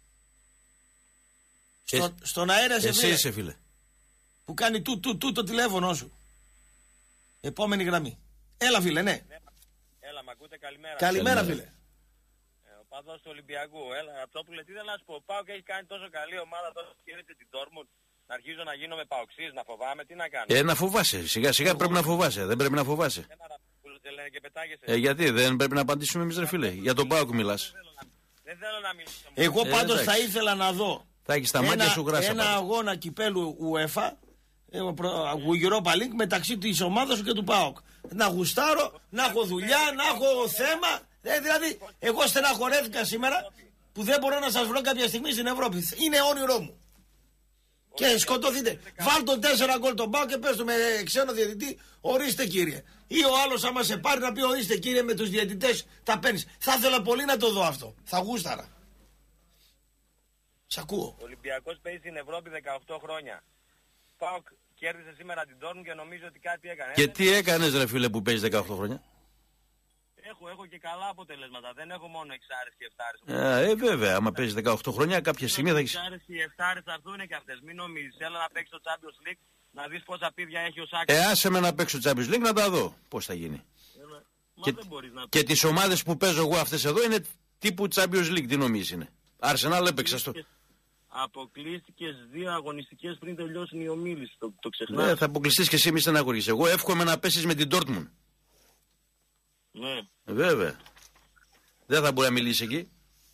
Στο, Εσύ, στον αέρα σε εσύ φίλε. είσαι φίλε. Που κάνει του του του το τηλέφωνο σου. Επόμενη γραμμή. Έλα φίλε, ναι. Έλα, μ' ακούτε, καλημέρα. Καλημέρα, Καλημέρα. φίλε. Ε, ο παδός του Ολυμπιακού. Έλα, Ραπτόπουλε, τι θέλω να σου πω. Πάω και έχει κάνει τόσο καλή ομάδα, τόσο χαίρεται την Ντόρτμουντ. Να αρχίζω να γίνομαι παοξής, να φοβάμαι, τι να κάνω. Ε, να φοβάσαι. Σιγά σιγά πρέπει να φοβάσαι. Δεν πρέπει να φοβάσαι. Ένα Ραπτόπουλο, δεν λένε και πετάγεσαι. Ε, γιατί δεν πρέπει να απαντήσουμε εμείς, ρε φίλε. Για τον ΠΑΟΚ μιλάς. Δεν θέλω να μιλήσω. Εγώ Ε, πάντως εντάξει. θα ήθελα να δω Θα έχεις τα μάτια ένα, σου γράσα. ένα πάντως. αγώνα κυπέλου UEFA, ε, προ- Europa League, μεταξύ της ομάδας σου και του ΠΑΟΚ. Να γουστάρω, να έχω δουλειά, να έχω θέμα. Ε, δηλαδή, εγώ στεναχωρέθηκα σήμερα που δεν μπορώ να σας βρω κάποια στιγμή στην Ευρώπη. Είναι όνειρό μου. Και σκοτωθείτε. Βάλ τον τέσσερα γκολ τον ΠΑΟΚ και πες του με ξένο διαιτητή, ορίστε κύριε. Ή ο άλλος άμα σε πάρει να πει ορίστε κύριε, με τους διαιτητές τα παίρνεις. Θα ήθελα πολύ να το δω αυτό. Θα γούσταρα. Σ' ακούω. Ο Ολυμπιακός παίζει στην Ευρώπη δεκαοκτώ χρόνια. Πάοκ κέρδισε σήμερα την Ντόρτμουντ και νομίζω ότι κάτι έκανε. Και Ε, τι έκανες ρε φίλε που παίζει δεκαοκτώ χρόνια? Έχω, έχω και καλά αποτελέσματα. Δεν έχω μόνο εξάρες και εφτάρες. Ε, ε, βέβαια, άμα παίζει δεκαοκτώ χρόνια, κάποια στιγμή θα έχεις. Οι εξάρες και οι εφτάρες θα έρθουν και αυτές. Μην νομίζεις. Έλα να παίξεις το Champions League, να δεις πόσα πίδια έχει ο Σάκης. Ε, άσε με να παίξω Champions League να τα δω. Πώς θα γίνει. Μα Και, δεν μπορείς να και τις ομάδες που παίζω εγώ αυτές εδώ είναι τύπου Champions League. Τι νομίζεις είναι? Arsenal έπαιξα στο. Αποκλείστηκες δύο αγωνιστικές πριν τελειώσουν οι ομίλες. Το, το ξεχνάς. Ναι, θα αποκλειστείς και εσύ, μη στεναχωρείς. Εγώ εύχομαι να πέσεις με την Dortmund. Ναι. Ε, βέβαια. Δεν θα μπορεί να μιλήσει εκεί.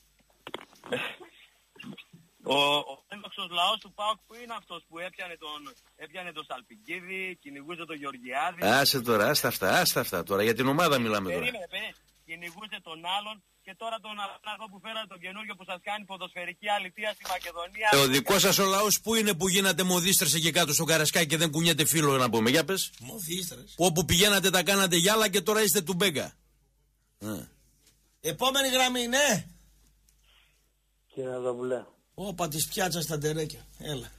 Ο, ο έντοξος λαός του ΠΑΟΚ που είναι αυτός που έπιανε τον, έπιανε τον Σαλπικίδη, κυνηγούσε τον Γεωργιάδη. Άσε τώρα, άστα αυτά, άστα αυτά τώρα. Για την ομάδα μιλάμε τώρα. Περίμενε, περίμενε. Κυνηγούσε τον άλλον και τώρα τον άλλο που φέρατε τον καινούριο που σας κάνει ποδοσφαιρική αλήθεια στη Μακεδονία. Ε, ο δικός σας ο λαός που είναι που γίνατε μοδίστρες εκεί κάτω στο Καρασκάκι και δεν κουνιέται φίλο να πούμε. Για πες. Μοδίστρες. Που όπου πηγαίνατε τα κάνατε γυάλα και τώρα είστε του Μπέγκα. Ε. Επόμενη γραμμή, ναι. Κύριε Αδαβουλέ, Όπα της πιάτσας στα ντερέκια. Έλα.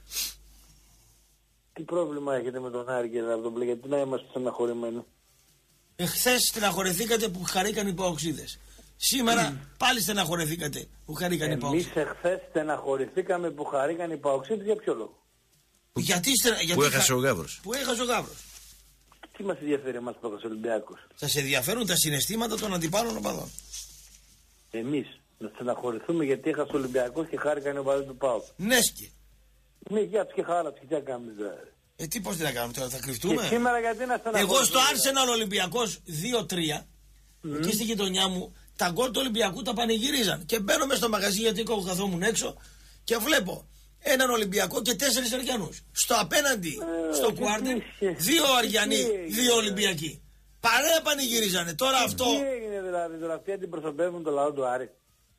τι πρόβλημα έχετε με τον Άρη, κύριε Αδαβουλέ, γιατί να είμαστε στεναχωρημένοι? Εχθές στεναχωρεθήκατε που χαρήκαν οι παοξίδες. Σήμερα πάλι στεναχωρεθήκατε που χαρήκαν οι Εμείς παοξίδες. εχθές στεναχωρηθήκαμε που χαρήκαν οι παοξίδες, για ποιο λόγο? Γιατί, στενα... γιατί Που έχασε ο Γάβρος. Που έχασε ο Γάβρος. Τι μας ενδιαφέρει εμάς που έχασε ο Ολυμπιακός? Σας ενδιαφέρουν τα συναισθήματα των αντιπάλων οπαδών. Εμείς να στεναχωρηθούμε γιατί έχασε ο Ολυμπιακός και χάρηκαν οι οπαδοί του ΠΑΟΚ? Νέσκι. Ναι, για τους και χάρα τους και τι να κάνουμε τώρα? Ε, τι πώς τι να κάνουμε τώρα, θα Και κρυφτούμε. σήμερα γιατί να στεναχωρηθούμε? Εγώ στο Arsenal Ολυμπιακός δύο τρία, mm. εκεί στη γειτονιά μου, τα γκολ του Ολυμπιακού τα πανηγυρίζαν. Και μπαίνω μέσα στο μαγαζί γιατί εγώ καθόμουν έξω και βλέπω έναν Ολυμπιακό και τέσσερις Αριανούς. Στο απέναντι, Ε, στο και κουάρτερ, τι είχε. δύο Αριανοί, Τι έγινε. δύο Ολυμπιακοί. Παρέα πανηγυρίζανε. Τώρα αυτό. Τι έγινε δηλαδή, τώρα αυτοί αντιπροσωπεύουν το λαό του Άρη?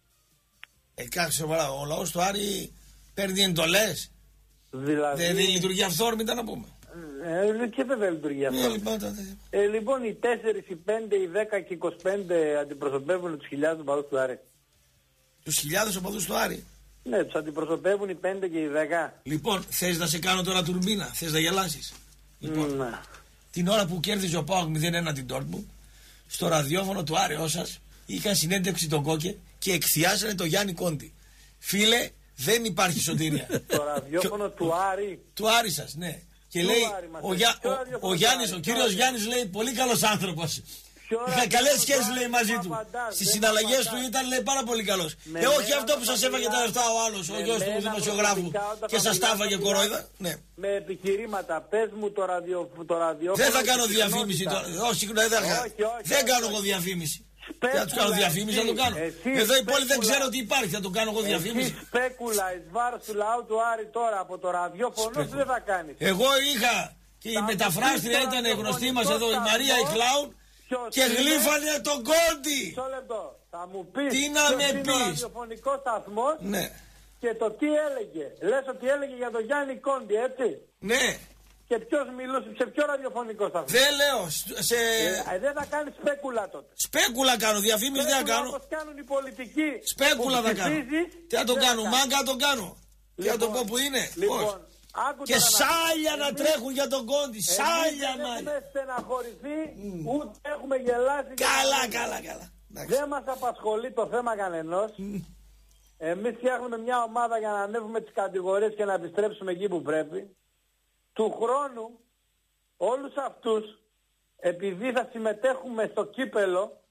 Ε, κάθε σοβαρά, ο λαός του Άρη παίρνει εντολές. Δηλαδή... Δεν λειτουργεί αυθόρμητα να πούμε. Ε, και βέβαια λειτουργεί αυτό. Ε, λοιπόν, τότε- Ε, λοιπόν, οι τέσσερις, οι πέντε, οι δέκα και οι είκοσι πέντε αντιπροσωπεύουν τους χιλιάδες οπαδούς του Άρη. Τους χιλιάδες οπαδούς του Άρη. Ναι, τους αντιπροσωπεύουν οι πέντε και οι δέκα. Λοιπόν, θες να σε κάνω τώρα τουρμπίνα, θες να γελάσεις. Λοιπόν, Ναι. την ώρα που κέρδιζε ο ΠΑΟΚ μηδέν ένα την Ντόρτμουντ, στο ραδιόφωνο του Άρεό σας είχαν συνέντευξη τον Κόκε και εκθιάσανε τον Γιάννη Κόντι. Φίλε, δεν υπάρχει σωτηρία. Το ραδιόφωνο του Άρη. Του Άρη σας, ναι. Και Του λέει, Άρη μας ο, λέει. Γιά- Ποιο ο- ραδιόφωνο ο του Γιάννης, Άρη, ο ποιο κύριος ραδιόφωνο? Γιάννης λέει, πολύ καλός άνθρωπος. Ποιο Είχα ραδιόφωνο καλές του σχέσεις Άρη, λέει δεν μαζί μου του. απαντάς, Στις δεν μου συναλλαγές του απαντάς. ήταν λέει πάρα πολύ καλός. Με Ε, όχι μένα αυτό που όταν σας έφαγε τα μιλάς- λεφτά ο άλλος, ο με γιος του μένα δημοσιογράφου προσωπικά όταν και θα σας τα μιλάς, έφαγε θα κορόιδα. μιλάς Ναι. Με επιχειρήματα, πες μου το, ραδιο, το ραδιόφωνο. Δεν θα κάνω της διαφήμιση συχνότητας. τώρα. Όχι, συγγνώμη, δεν θα Όχι, κάνω. όχι, Δεν όχι, κάνω όχι. εγώ διαφήμιση. Και θα του κάνω διαφήμιση, θα το κάνω. Εδώ η πόλη δεν ξέρω τι υπάρχει, θα το κάνω εγώ διαφήμιση. Εσύ σπέκουλα εις βάρος του λαού του Άρη τώρα από το ραδιόφωνο σου δεν θα κάνεις. Εγώ είχα και η μεταφράστρια ήταν γνωστή μας εδώ, η Μαρία η Κλάουν, και γλύφανε τον Κόντι. Μισό λεπτό. Θα μου πεις τι να με πεις. Ο ραδιοφωνικός σταθμός, ναι, και το τι έλεγε. Λες ότι έλεγε για τον Γιάννη Κόντι, έτσι. Ναι. Και ποιος μιλούσε, σε ποιο ραδιοφωνικό σταθμό. Δεν λέω. Σε... Ε, δεν θα κάνεις σπέκουλα τότε. Σπέκουλα κάνω, διαφήμιση δεν θα κάνω. Όπως κάνουν οι πολιτικοί. Σπέκουλα θα κάνω. Τι θα το κάνω, μάγκα θα το κάνω. Τι θα το πω που είναι. Λοιπόν, και σάλια να, να τρέχουν για τον Κόντι. Σάλια μάλιστα. Δεν μάλιστα. έχουμε στεναχωρηθεί, mm. ούτε έχουμε γελάσει. Καλά, καλά, καλά. Δεν μας απασχολεί το θέμα κανενός. Mm. Εμείς φτιάχνουμε μια ομάδα για να ανέβουμε τις κατηγορίες και να επιστρέψουμε εκεί που πρέπει. Του χρόνου όλους αυτούς, επειδή θα συμμετέχουμε στο κύπελο,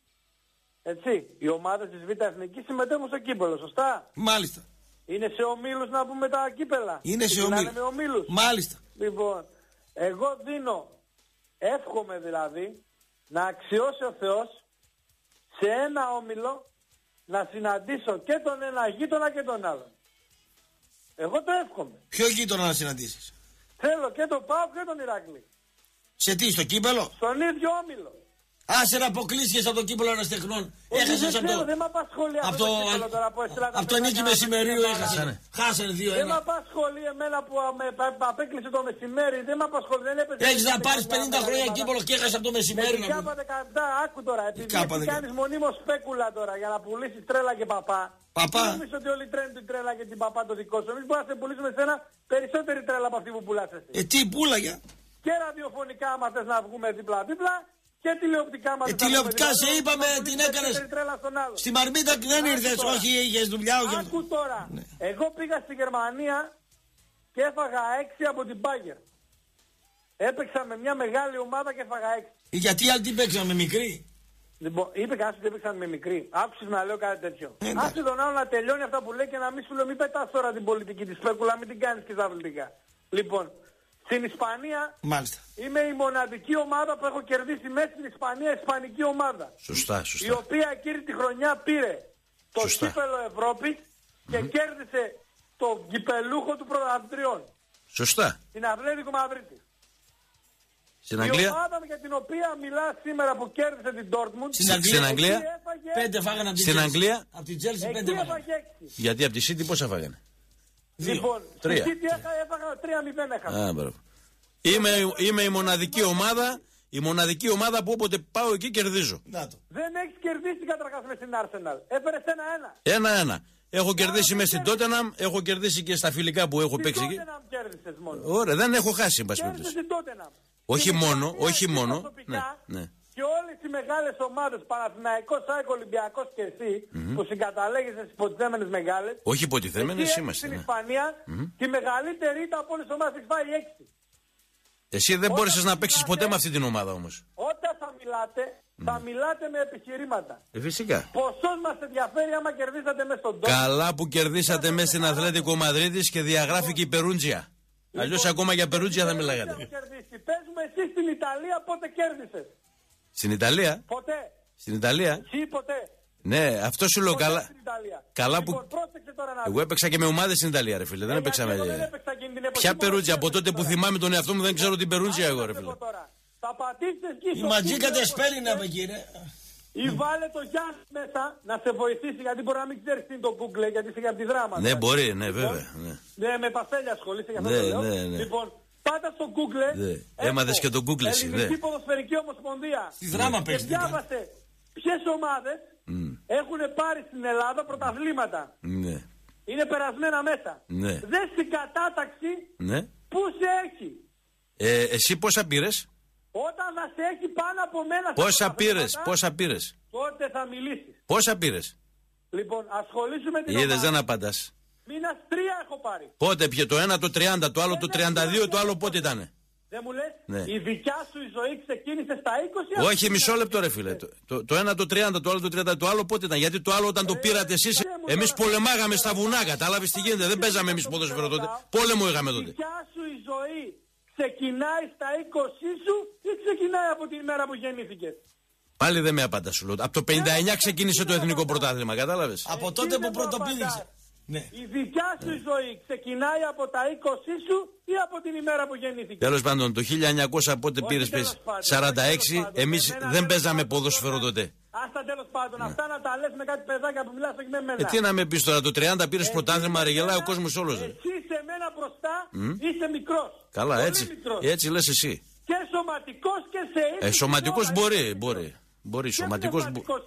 έτσι, οι ομάδες της Β' Εθνικής συμμετέχουν στο κύπελο, σωστά. Μάλιστα. Είναι σε ομίλους να πούμε τα κύπελα. Είναι σε ομίλους. ομίλους. Μάλιστα. Λοιπόν, εγώ δίνω, εύχομαι δηλαδή, να αξιώσει ο Θεός σε ένα όμιλο να συναντήσω και τον ένα γείτονα και τον άλλον. Εγώ το εύχομαι. Ποιο γείτονα να συναντήσεις? Θέλω και τον ΠΑΟΚ και τον Ηράκλειο. Σε τι, στο κύπελο? Στον ίδιο όμιλο. Άσε να αποκλείστηκες από το κύπελο Αναστεχνών. Έχασες από το... Δεν με απασχολεί από το... Από το νίκη μεσημερίου έχασαν. Χάσανε δύο ένα. Δεν με απασχολεί εμένα που απέκλεισε το μεσημέρι. Δεν με απασχολεί. Έχεις να πάρεις πενήντα χρόνια κύπελο και έχασες από το μεσημέρι. Με κάπα δεκαεπτά, άκου τώρα. Επειδή κάνεις μονίμως σπέκουλα τώρα για να πουλήσεις τρέλα και παπά. Παπά. Δεν νομίζεις ότι όλοι τρένουν την τρέλα και την παπά το δικό σου. Εμείς μπορούμε να σε πουλήσουμε σε ένα περισσότερη τρέλα από αυτή που πουλάς εσύ. Ε, τι πουλάγια. Και ραδιοφωνικά άμα θες να βγούμε δίπλα-δίπλα. Και τηλεοπτικά μας. Ε, τηλεοπτικά σε είπαμε την έκανες. Στη Μαρμίτα δεν ήρθες, όχι είχες δουλειά. Όχι. Άκου τώρα. Ναι. Εγώ πήγα στη Γερμανία και έφαγα έξι από την Bayern. Έπαιξα με μια μεγάλη ομάδα και έφαγα έξι. Γιατί άλλοι την παίξαμε μικρή. Λοιπόν, είπε κανένας ότι έπαιξαν με μικρή. Άκουσες να λέω κάτι τέτοιο. Ε, άσε τον άλλο να τελειώνει αυτά που λέει και να μην σου λέω μην πετάς τώρα την πολιτική της σπέκουλα, μην την κάνεις και τα αθλητικά. Λοιπόν. Στην Ισπανία μάλιστα. Είμαι η μοναδική ομάδα που έχω κερδίσει μέσα στην Ισπανία, ισπανική ομάδα. Σωστά, σωστά. Η οποία εκείνη τη χρονιά πήρε το σωστά. Κύπελο Ευρώπης και mm-hmm. κέρδισε το κυπελούχο του πρωταθλητριών. Σωστά. Την Ατλέτικο Μαδρίτη. Στην Αγγλία. Η ομάδα για την οποία μιλά σήμερα που κέρδισε την Dortmund. Στην Αγγλία. Στην Αγγλία. Έφαγε... Πέντε φάγανε από την Στην Αγγλία. Από την Chelsea πέντε φάγανε. Γιατί από τη City πόσα φάγανε? Λοιπόν, τρία. Στη City έφαγα τρία μηδέν έχασα. Α, μπράβο. Είμαι, είμαι η μοναδική ομάδα, η μοναδική ομάδα που όποτε πάω εκεί κερδίζω. Δεν έχεις κερδίσει καταρχάς με στην Arsenal. Έφερες ένα-ένα. Ένα-ένα. Έχω κερδίσει μέσα στην Tottenham, έχω κερδίσει και στα φιλικά που έχω παίξει εκεί. Tottenham κέρδισες μόνο. Ωραία, δεν έχω χάσει εν πάση περιπτώσει. Κέρδισες στην Tottenham. Όχι μόνο, όχι μόνο. Ναι, ναι. Και όλες οι μεγάλες ομάδες, Παναθηναϊκός, ΑΕΚ, Ολυμπιακός και εσύ, mm-hmm. που συγκαταλέγεσαι στις υποτιθέμενες μεγάλες. Όχι υποτιθέμενες, είμαστε. Στην ναι. Ισπανία, mm-hmm. τη μεγαλύτερη ήταν από όλες τις ομάδες έχει φάει έξι. Εσύ δεν μπόρεσες να παίξεις ποτέ με αυτή την ομάδα όμως. Όταν θα μιλάτε, mm. θα μιλάτε με επιχειρήματα. Ε, φυσικά. Ποσός μας ενδιαφέρει άμα κερδίσατε μέσα στον τόπο. Καλά που κερδίσατε μέσα στην Αθλέτικο Μαδρίτης και διαγράφηκε η Περούντζια. Λοιπόν, αλλιώς ακόμα για Περούντζια θα μιλάγατε. Πες μου εσύ στην Ιταλία πότε κέρδισες? Στην Ιταλία. Ποτέ. Στην Ιταλία. Εσύ ποτέ. Ναι, αυτό σου λέω καλά. Καλά που. Λοιπόν, τώρα να εγώ έπαιξα και με ομάδες στην Ιταλία, ρε φίλε. Ε, δεν έπαιξα με. Δεν ποια Περούτζια, από τότε που θυμάμαι τον εαυτό μου δεν ξέρω την Περούτζια εγώ, ρε φίλε. Θα πατήσετε εκεί. Η Ματζίκα δεν σπέλει να πει, κύριε. Ή βάλε το Γιάννη μέσα να σε βοηθήσει, γιατί μπορεί να μην ξέρει τι είναι το Google, γιατί είσαι από τη δράμα. Ναι, μπορεί, ναι, βέβαια. Ναι, με παστέλια ασχολείσαι για αυτό το λέω. Λοιπόν, πάτα στο Google. Έμαθες και το Google εσύ. Ελληνική Ποδοσφαιρική Ομοσπονδία. Στη δράμα παίζει. Και διάβασε ποιες ομάδες έχουν πάρει στην Ελλάδα πρωταθλήματα. Ναι. Είναι περασμένα μέσα. Ναι. Δες την κατάταξη ναι. που σε έχει. Ε, εσύ πόσα πήρες? Όταν θα σε έχει πάνω από μένα. Πόσα πήρες, πόσα πήρες? Τότε θα μιλήσεις. Πόσα πήρες? Λοιπόν, ασχολήσου με την Είδες, ομάδα. δεν απαντάς. Μήνας τρία έχω πάρει. Πότε πια, το ένα το τριάντα, το άλλο το τριάντα δύο, το άλλο πότε ήτανε? Δεν μου λες, ναι. η δικιά σου η ζωή ξεκίνησε στα είκοσι. Όχι, μισό λεπτό ρε φίλε. Το, το, το ένα το τριάντα, το άλλο το τριάντα, το άλλο πότε ήταν? Γιατί το άλλο όταν το πήρατε εσείς, εμείς πολεμάγαμε στα βουνά, κατάλαβες τι γίνεται? Δεν παίζαμε εμείς ποδόσφαιρο τότε. Πόλεμο είχαμε τότε. Η δικιά σου η ζωή ξεκινάει στα είκοσι σου ή ξεκινάει από την ημέρα που γεννήθηκες? Πάλι δεν με απάντα σου λέω. Από το πενήντα εννιά ξεκίνησε το εθνικό πρωτάθλημα, κατάλαβες. Από τότε που πρωτοπήδηξε. Ναι. Η δικιά σου ναι. ζωή ξεκινάει από τα είκοσι σου ή από την ημέρα που γεννήθηκε. Τέλος πάντων, το χίλια εννιακόσια πότε πήρες πες, σαράντα έξι, εμείς δεν μένα, παίζαμε ποδόσφαιρο τότε. Άστα τέλος πάντων, ναι. αυτά να τα λες με κάτι παιδάκια που μιλάς όχι με μένα. Ε, τι να με πεις τώρα, το τριάντα πήρες πρωτάθλημα, ρε γελάει ο κόσμος όλος. Εσύ σε μένα μπροστά mm? είσαι μικρός. Καλά, έτσι, έτσι λες εσύ. Και σωματικός και σε ίσως. Ε, σωματικός μπορεί, μπορεί. Μπορεί, σωματικός μπορεί.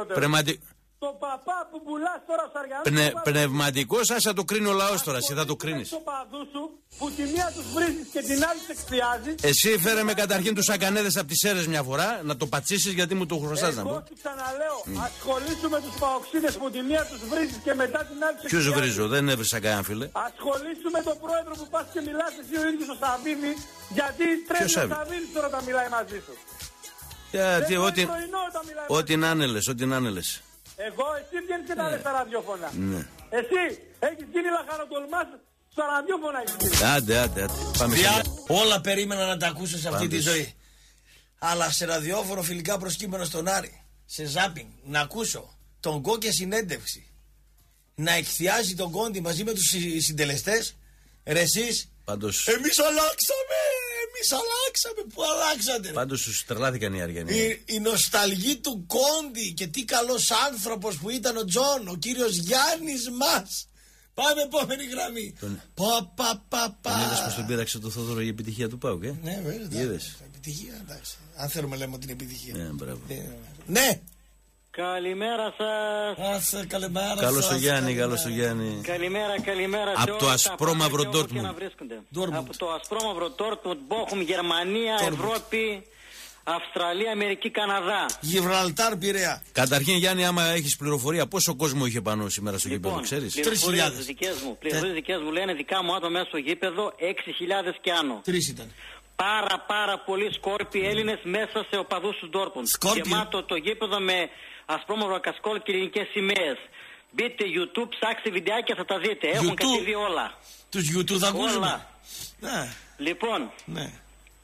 Το παπά που πουλάς τώρα στους αργανούς. Πνε, πνευματικός, ας θα το κρίνει ο λαός τώρα, εσύ θα το κρίνεις. Το παδού σου που τη μία τους βρίζεις και την άλλη σε εκφιάζεις. Εσύ φέρε με καταρχήν τους ακανέδες από τις Σέρρες μια φορά, να το πατσίσεις γιατί μου το χρωστάς να πω. Εγώ σου ξαναλέω, mm. ασχολήσου με τους παοξίδες που τη μία τους βρίζεις και μετά την άλλη σε εκφιάζεις. Ποιους βρίζω, δεν έβρισα κανένα φίλε. Ασχολήσου με τον πρόεδρο που πας και μιλάς εσύ ο ίδιος ο Σαββίδη, γιατί τρέχει ο Σαββίδης τώρα όταν μιλάει μαζί σου. Γιατί ό,τι να είναι λες, ό,τι να είναι λες. Εγώ, εσύ βγαίνεις και τα λες στα ραδιόφωνα. Ναι. Εσύ έχεις γίνει λαχανοτολμάς στα ραδιόφωνα έχεις γίνει. Άντε, άντε, άντε. Πάμε Διά, όλα περίμενα να τα ακούσω σε αυτή Πάντως. τη ζωή. Αλλά σε ραδιόφωνο φιλικά προσκύμενο στον Άρη, σε ζάπινγκ, να ακούσω τον Γκο και συνέντευξη. Να εκθιάζει τον Κόντι μαζί με τους συντελεστές. Ρε εσείς, Πάντως... εμείς αλλάξαμε, εμείς αλλάξαμε, πού αλλάξατε. Πάντως τους τρελάθηκαν οι Αργιανοί. Η, η νοσταλγή του Κόντι και τι καλός άνθρωπος που ήταν ο Τζον, ο κύριος Γιάννης μας. Πάμε επόμενη γραμμή. Τον... Πα, πα, πα, πα. Τον είδες πως τον πήραξε το Θόδωρο η επιτυχία του ΠΑΟΚ, ε? Ναι, βέβαια. Είδες. Επιτυχία, εντάξει. Αν θέλουμε λέμε ότι είναι επιτυχία. Ναι, μπράβο. Ναι. Καλημέρα σας. Άσε, καλημέρα. Καλώς ο Γιάννη, καλώς ο Γιάννη. Καλημέρα, καλημέρα. Από το ασπρόμαυρο Ντόρτμουντ. Από το ασπρόμαυρο Ντόρτμουντ, Μπόχουμ, Γερμανία, Ευρώπη, Αυστραλία, Αμερική, Καναδά. Γιβραλτάρ, Πειραιά. Καταρχήν, Γιάννη, άμα έχεις πληροφορία, πόσο κόσμο είχε πάνω σήμερα στο λοιπόν, γήπεδο, ξέρεις? Πληροφορίες δικές μου. Πληροφορίες δικές μου λένε δικά μου άτομα μέσα στο γήπεδο έξι χιλιάδες και άνω. Τρεις ήταν. Πάρα πάρα πολλοί σκόρποι Έλληνες μέσα σε οπαδούς του Ντόρτμουντ. Γεμάτο το γήπεδο με ασπρόμαυρο κασκόλ και ελληνικές σημαίες. Μπείτε YouTube, ψάξτε βιντεάκια, θα τα δείτε. Έχουν κατέβει όλα. Τους YouTube θα ακούσουμε. Ναι. Λοιπόν, ναι.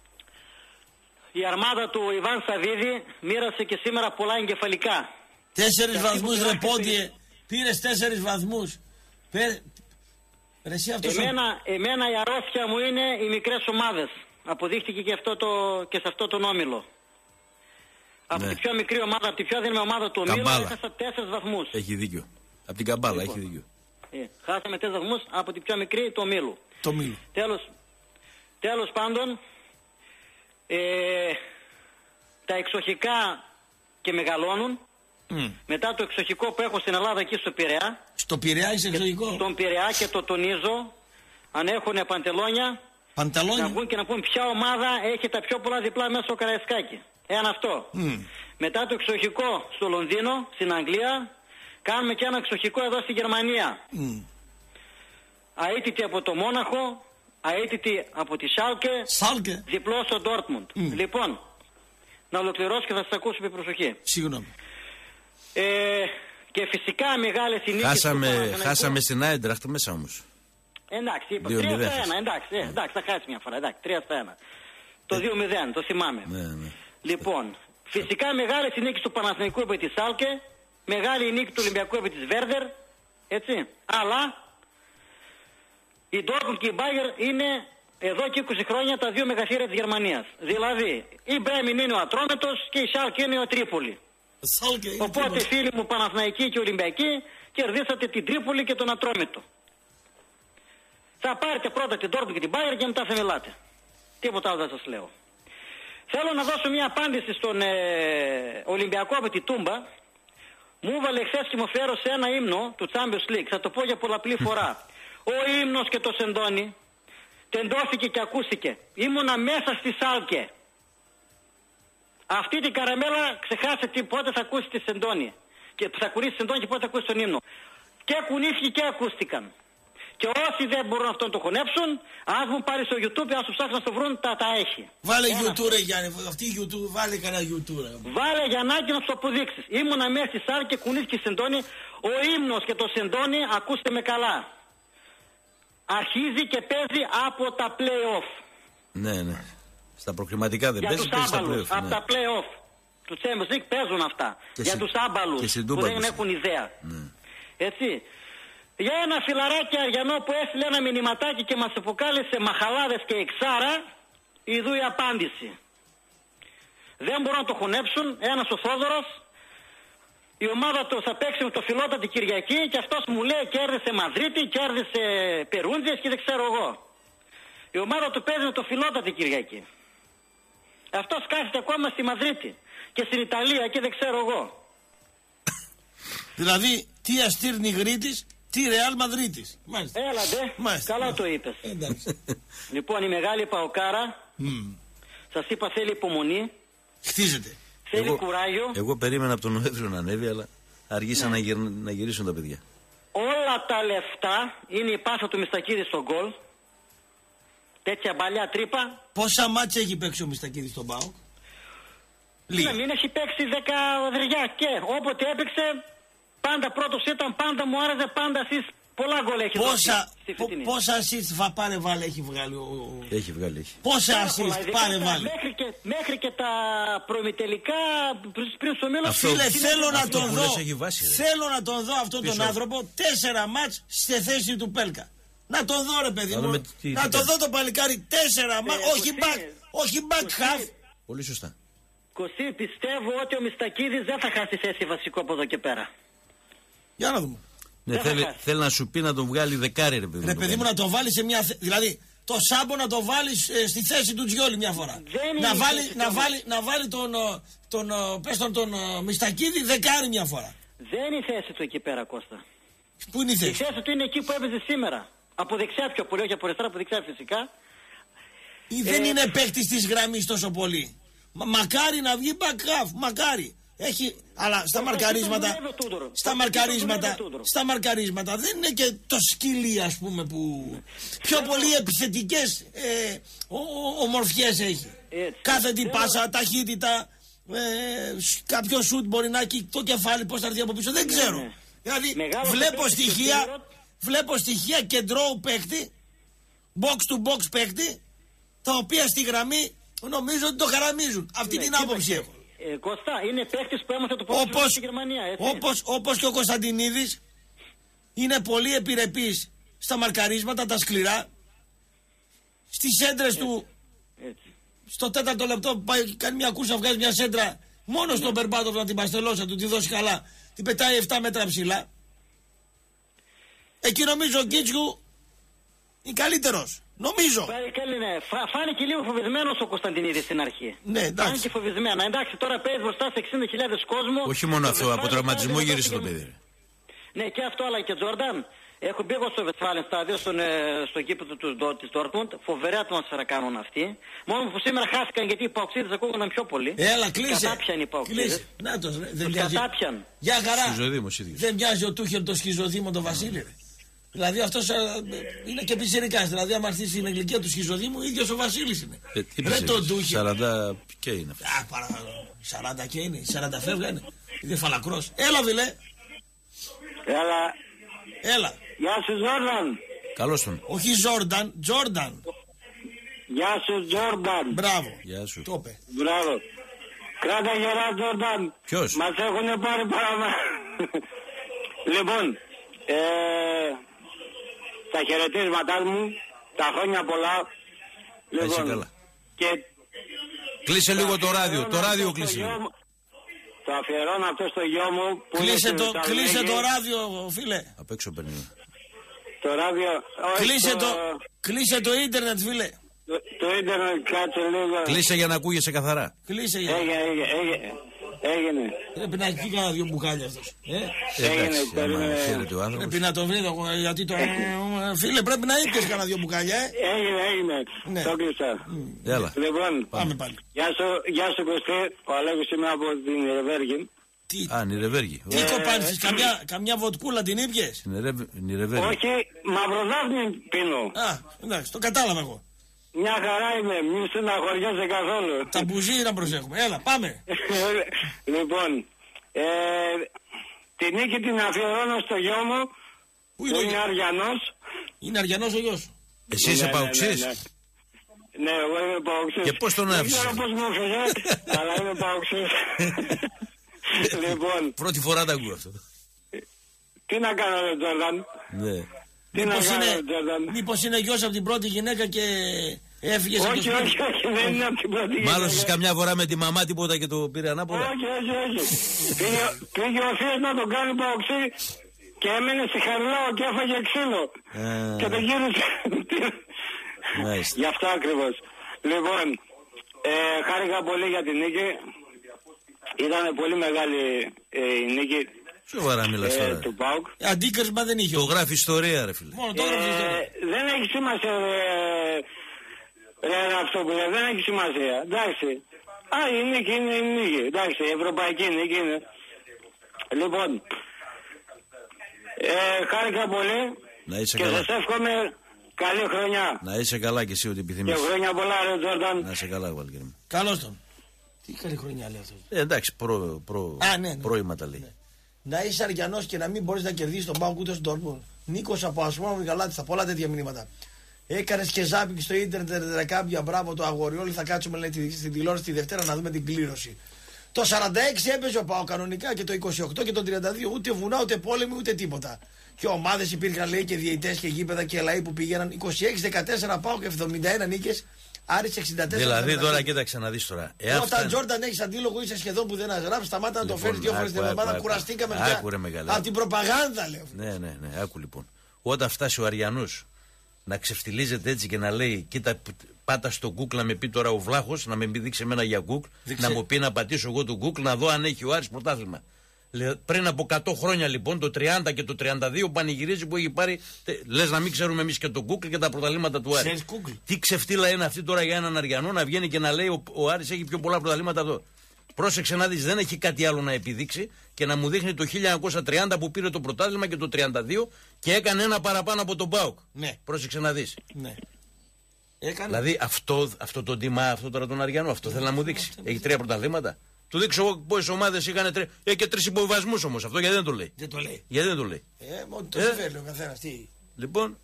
η αρμάδα του Ιβάν Σαββίδη μοίρασε και σήμερα πολλά εγκεφαλικά. Τέσσερις βαθμούς ρε πόντιε. Πήρες τέσσερις βαθμούς. Πε... Εμένα, ο... εμένα η αρρώστια μου είναι οι μικρές ομάδες. Αποδείχτηκε και, αυτό το, και σε αυτό τον όμιλο. Από ναι. την πιο μικρή ομάδα, από την πιο αδύναμη ομάδα του ομίλου, έχασα τέσσερις βαθμούς. Έχει δίκιο. Από την Καμπάλα, λοιπόν. Έχει δίκιο. Ε, χάσαμε τέσσερις βαθμούς από την πιο μικρή του ομίλου. Το ομίλου. Τέλος, τέλος πάντων, ε, τα εξοχικά και μεγαλώνουν. Mm. Μετά το εξοχικό που έχω στην Ελλάδα εκεί στο Πειραιά. Στο Πειραιά είσαι εξοχικό. Στον Πειραιά και το τονίζω, αν έχουν παντελόνια, Πανταλόνια. να βγουν και να πούν ποια ομάδα έχει τα πιο πολλά διπλά μέσα στο Καραϊσκάκι. Ένα αυτό. Mm. Μετά το εξοχικό στο Λονδίνο, στην Αγγλία, κάνουμε και ένα εξοχικό εδώ στη Γερμανία. Mm. Αίτητη από το Μόναχο, αίτητη από τη Σάλκε, Σάλκε. διπλό στο Ντόρτμουντ. Mm. Λοιπόν, να ολοκληρώσω και θα σας ακούσω με προσοχή. Συγγνώμη. Ε, και φυσικά μεγάλες οι νίκες. Χάσαμε, χάσαμε στην Άιντραχτ μέσα όμως. Εντάξει, είπα τρία στα ένα. Εντάξει, ε, εντάξει, θα χάσει μια φορά. Εντάξει, τρία στα ένα. Το δύο μηδέν, το θυμάμαι. Ναι, ναι. Λοιπόν, φυσικά μεγάλη η νίκη του Παναθηναϊκού επί της Σάλκε, μεγάλη η νίκη του Ολυμπιακού επί της Βέρντερ, έτσι. Αλλά η Ντόρτμουντ και η Μπάγερ είναι εδώ και είκοσι χρόνια τα δύο μεγαθύρια της Γερμανίας. Δηλαδή, η Μπρέμιν είναι ο Ατρόμετος και η Σάλκε είναι ο Τρίπολη. Σάλκε, οπότε φίλοι μου Παναθηναϊκοί και Ολυμπιακοί, κερδίσατε την Τρίπολη και τον Ατρόμετο. Θα πάρετε πρώτα την Ντόρτμουντ και την Μπάγερ και μετά θα μιλάτε. Τίποτα άλλο δεν σας λέω. Θέλω να δώσω μια απάντηση στον ε, Ολυμπιακό από τη Τούμπα. Μου έβαλε χθες και μου φέρωσε ένα ύμνο του Champions League. Θα το πω για πολλαπλή φορά. Ο ύμνος και το σεντόνι τεντώθηκε και ακούστηκε. Ήμουνα μέσα στη Σάλκε. Αυτή την καραμέλα ξεχάσετε πότε θα ακούσει τη σεντόνι. Και θα κουνήσει τη σεντόνι και πότε θα ακούσει τον ύμνο. Και κουνήθηκε και ακούστηκαν. Και όσοι δεν μπορούν αυτό να το χωνέψουν, αν βγουν πάρει στο YouTube, αν σου ψάχνουν να το βρουν, τα, τα έχει. Βάλε YouTube, ρε Γιάννη, αυτή η YouTube, βάλε κανένα YouTube. Ρε. Βάλε Γιαννάκη να σου αποδείξεις. Ήμουνα μέσα στη Σάλκε και κουνήθηκε η σεντόνι. Ο ύμνος και το σεντόνι, ακούστε με καλά. Αρχίζει και παίζει από τα play-off. Ναι, ναι. Στα προκριματικά δεν για παίζει, παίζει στα play-off. Από ναι. τα play-off. του Champions League παίζουν αυτά. Και για συ... τους άμπαλους που δεν έχουν ιδέα. Ναι. Έτσι. Για ένα φιλαράκι Αριανό που έστειλε ένα μηνυματάκι και μας αποκάλεσε μαχαλάδες και εξάρα, ειδού η απάντηση. Δεν μπορούν να το χωνέψουν. Ένας ο Θόδωρος, η ομάδα του θα παίξει με το Φιλότα την Κυριακή και αυτός μου λέει κέρδισε Μαδρίτη, κέρδισε Περούντζες και δεν ξέρω εγώ. Η ομάδα του παίζει με το Φιλότα την Κυριακή. Αυτός κάθεται ακόμα στη Μαδρίτη και στην Ιταλία και δεν ξέρω εγώ. Δηλαδή, τι Αστήρ Νιγρίτης, τι Ρεάλ Μαδρίτης. Μάλιστα. Έλα ντε, Μάλιστα. καλά το είπες. Εντάξει. Λοιπόν, η μεγάλη Παοκάρα, mm. σας είπα θέλει υπομονή. Χτίζεται. Θέλει εγώ, κουράγιο. Εγώ περίμενα από τον Νοέμβριο να ανέβει, αλλά αργήσαν ναι. να, γυρ, να γυρίσουν τα παιδιά. Όλα τα λεφτά είναι η πάσα του Μιστακίδη στον γκολ. Τέτοια παλιά τρύπα. Πόσα μάτια έχει παίξει ο Μιστακίδης στον ΠΑΟΚ? Να μην έχει παίξει δεκαδριά και όποτε έπαιξε πάντα πρώτος ήταν, πάντα μου άρεσε, πάντα εσείς πολλά γκολ έχει πόσα, δώσει. Πο, πόσα assist θα πάρε βάλε έχει βγάλει ο... Έχει βγάλει, έχει. Πόσα assist πάρε βάλε. Μέχρι και, μέχρι και τα προμητελικά πριν στο μέλλον. Φίλε, θέλω να τον δω. Βάση, θέλω να τον δω αυτόν τον άνθρωπο τέσσερα μάτς στη θέση του Πέλκα. Να τον δω ρε παιδί μου. Τι, να τι, τον τι, δω το παλικάρι τέσσερα μάτς. Ε, όχι back, όχι back half. Πολύ σωστά. Κωστή, πιστεύω ότι ο Μιστακίδης δεν θα χάσει θέση βασικό από εδώ και πέρα. Για να δούμε. Ναι, θέλει, θέλει να σου πει να τον βγάλει δεκάρι, ρε παιδί μου. Ρε παιδί μου, να το βάλει σε μια. Δηλαδή, το Σάμπο να το βάλει ε, στη θέση του Τζιόλι μια φορά. Να βάλει, να, βάλει, να βάλει τον, τον, πες τον, τον, τον Μιστακίδη δεκάρι μια φορά. Δεν είναι η θέση του εκεί πέρα, Κώστα. Πού είναι η θέση? Η θέση του είναι εκεί που έπαιζε σήμερα. Από δεξιά πιο πολύ, όχι από αριστερά, από δεξιά φυσικά. Ή δεν ε... είναι παίκτη τη γραμμή τόσο πολύ. Μα, μακάρι να βγει back half, μακάρι. Έχει, αλλά στα μαρκαρίσματα, στα μαρκαρίσματα, στα μαρκαρίσματα δεν είναι και το σκυλί ας πούμε που πιο πολύ επιθετικές ε, ομορφιές έχει. Κάθε την πάσα, ταχύτητα, ε, κάποιο σουτ μπορεί να έχει το κεφάλι πώς θα έρθει από πίσω, δεν ξέρω. Δηλαδή βλέπω στοιχεία, βλέπω στοιχεία κεντρώου παίκτη, box to box παίκτη, τα οποία στη γραμμή νομίζω ότι το χαραμίζουν. Αυτή ναι, την άποψη έχω. Ε, Κωστά, είναι παίκτης που έμαθε το ποδόσφαιρο στη Γερμανία, έτσι. Όπως, όπως και ο Κωνσταντινίδης είναι πολύ επιρρεπής στα μαρκαρίσματα, τα σκληρά. Στις έντρες του, έτσι. Στο τέταρτο λεπτό που πάει, κάνει μια κούρσα, βγάζει μια σέντρα, μόνο στον Περμπάτοφ να την παστελώσει, να του τη δώσει καλά. Την πετάει επτά μέτρα ψηλά. Εκεί νομίζω ο Κίτσιου είναι καλύτερος. Νομίζω. Ναι. Φά, φάνηκε λίγο φοβισμένος ο Κωνσταντινίδης στην αρχή. Ναι, εντάξει. Φάνηκε φοβισμένα. Εντάξει, τώρα παίζει μπροστά σε εξήντα χιλιάδες κόσμο. Όχι μόνο αυτό, από τραυματισμό γύρισε το παιδί. Ναι, και αυτό αλλά και Τζόρνταν. Έχω μπει εγώ στο Βεσφάλεν στάδιο, στον, στο γήπεδο της Ντόρτμουντ. Φοβερή ατμόσφαιρα κάνουν αυτοί. Μόνο που σήμερα χάθηκαν γιατί οι παοξίδες ακούγονταν πιο πολύ. Έλα, κλείσε. Κατάπιαν οι παοξίδες. Να το, δεν κατάπιαν. Για χαρά. Δεν μοιάζει ο Τούχελ το σχιζοδήμο το Βασίλη. Δηλαδή αυτός είναι και πιτσιρικάς. Δηλαδή, άμα έρθει στην ηλικία του σχιζοδήμου, ίδιος ο Βασίλης είναι. Ε, Ρε το Ντούχελ. σαράντα και είναι αυτό. Α, παρα... σαράντα και είναι. σαράντα φεύγα είναι. Είναι φαλακρός. Έλα, βιλέ. Έλα. Έλα. Γεια σου, Τζόρνταν. Καλώς τον. Όχι Ζόρνταν, Τζόρνταν. Γεια σου, Τζόρνταν. Μπράβο. Γεια σου. Το είπε. Μπράβο. Κράτα γερά, Τζόρνταν. Ποιος? Μας έχουν πάρει παραμά. Λοιπόν, ε, τα χαιρετίσματά μου, τα χρόνια πολλά. Λοιπόν, καλά. Και κλείσε λίγο το ράδιο, το ράδιο κλείσε. Το αφιερώνω αυτό στο γιο μου που κλείσε, το, κλείσε το ράδιο, φίλε. Απ' έξω παίρνει. Το ράδιο. Κλείσε το... το, κλείσε το ίντερνετ, φίλε. Το, το ίντερνετ κάτσε λίγο. Κλείσε για να ακούγεσαι καθαρά. Κλείσε για. Έγινε, έγινε. Έγινε. Πρέπει να έχει κανένα δυο μπουκάλια αυτός. Ε? Έγινε, πρέπει να τον βρει, γιατί το... Φίλε, πρέπει να ήπιες κανένα δυο μπουκάλια, ε. Έγινε, έγινε. Ναι. Το κλείσα. Mm. Έλα. Λοιπόν, πάμε πάλι. Γεια σου, γεια σου Κωστή. Ο Αλέκος είμαι από την Νιρεβέργη. Τι, Α, Νιρεβέργη. Τι κοπάνησες, καμιά, καμιά βοτκούλα την ήπιες? Νιρεβέργη. Όχι, μαυροδάφνη πίνω. Α, εντάξει, το κατάλαβα εγώ. Μια χαρά είμαι, μη στεναχωριέσαι καθόλου. Τα μπουζί να προσέχουμε. Έλα, πάμε. Λοιπόν, ε, τη νίκη την αφιερώνω στο γιο μου, που είναι, είναι Αριανός. Είναι Αριανός ο γιος σου. Εσύ είσαι ναι, παοξής. Ναι, ναι, Ναι, εγώ είμαι παοξής. Και πώς τον άφησες? Δεν ξέρω πώς μου έφυγε, αλλά είμαι παοξής. Λοιπόν. Πρώτη φορά τα ακούω αυτό. Τι να κάνω, ρε Τζόρνταν. Ναι. Τι μήπως να κάνω, είναι, ρε Τζόρνταν. μήπως είναι γιος από την πρώτη γυναίκα και έφυγες από το Όχι, σπίτι. όχι, όχι, δεν είναι από την πρώτη γυναίκα. Μάλωσες καμιά φορά με τη μαμά τίποτα και το πήρε ανάποδα. Όχι, όχι, όχι. Πήγε, πήγε ο θείος να τον κάνει παοξή και έμενε στη Χαριλάου και έφαγε ξύλο. Α. Και τον γύρισε. Μάλιστα. Γι' αυτό ακριβώς. Λοιπόν, ε, χάρηκα πολύ για την νίκη. Ήταν πολύ μεγάλη ε, η νίκη Σοβαρά μιλάς ε, τώρα. του ΠΑΟΚ. Αντίκρισμα δεν είχε. Το γράφει ιστορία, ρε φίλε. Μόνο το έγραψε ιστορία. Ε, δεν έχει σημασία, ρε, ρε, αυτό που λέει, δεν έχει σημασία. Εντάξει. Α, η νίκη είναι η νίκη. Εντάξει, η ευρωπαϊκή νίκη είναι. Λοιπόν, ε, χάρηκα πολύ. Να είσαι και καλά. σας εύχομαι καλή χρονιά. Να είσαι καλά και εσύ ό,τι επιθυμείς. Και χρόνια πολλά, ρε Τζόρνταν. Να είσαι καλά, Βαλκύρη μου. Καλώς τον. Τι καλή χρονιά λέει αυτός. Ε, εντάξει, προ, προ, Α, ναι, ναι. πρώιμα τα λέει. Ναι. Να είσαι αργιανός και να μην μπορείς να κερδίσεις τον ΠΑΟΚ ούτε στον Ντόρτμουντ. Νίκος από Ασμόν Γαλάτισσα, πολλά τέτοια μηνύματα. Έκανες και ζάπινγκ στο ίντερνετ, ρε κάμπια, μπράβο το αγοριόλι. Θα κάτσουμε λέει, στην τηλεόραση τη Δευτέρα να δούμε την κλήρωση. Το σαράντα έξι έπαιζε ο ΠΑΟΚ κανονικά και το είκοσι οκτώ και το τριάντα δύο. Ούτε βουνά, ούτε πόλεμοι, ούτε τίποτα. Και ομάδες υπήρχαν λέει και διαιτητές και γήπεδα και λαοί που πήγαιναν. είκοσι έξι δεκατέσσερα ΠΑΟΚ, εβδομήντα ένα νίκες. Άρης εξήντα τέσσερα. Δηλαδή τώρα κοίταξε να δεις τώρα. Ε, Όταν αυτά... Τζόρνταν έχει αντίλογο, είσαι σχεδόν που δεν αγράψει. Σταμάτα να το Λοιπόν, φέρει δύο φορές την άκου, εβδομάδα. άκου, Κουραστήκαμε άκου, πια. άκου, ρε, μεγάλε. Από την προπαγάνδα λέω. Ναι, ναι, ναι. Άκου λοιπόν. Όταν φτάσει ο Αριανός να ξεφτιλίζεται έτσι και να λέει, κοίτα, πάτα στο Google να με πει τώρα ο Βλάχος, να με δείξει εμένα για Google, Δείξε. να μου πει να πατήσω εγώ το Google να δω αν έχει ο Άρης πρωτάθλημα. Λε, πριν από εκατό χρόνια λοιπόν, το τριάντα και το τριάντα δύο πανηγυρίζει που έχει πάρει. Λες να μην ξέρουμε εμείς και το Google και τα πρωταθλήματα του Άρη. Ξέρεις Google. Τι ξεφτύλα είναι αυτή τώρα για έναν Αριανό να βγαίνει και να λέει ο, ο Άρης έχει πιο πολλά πρωταθλήματα εδώ. Πρόσεξε να δεις, δεν έχει κάτι άλλο να επιδείξει και να μου δείχνει το χίλια εννιακόσια τριάντα που πήρε το πρωτάθλημα και το τριάντα δύο και έκανε ένα παραπάνω από τον ΠΑΟΚ. Ναι. Πρόσεξε να δεις. Ναι. Έκανε. Δηλαδή αυτό, αυτό το τιμά αυτό τώρα τον Αριανό, αυτό θέλει να μου δείξει. Έχει τρία πρωταθλήματα. Του δείξω εγώ πόσες ομάδες είχαν τρία. Έχει και τρεις υποβιβασμούς όμως αυτό γιατί δεν το λέει. Δεν το λέει. Γιατί δεν το λέει. Ε, μόνο το Ε. συμφέρει ο καθένας. Τι. Λοιπόν,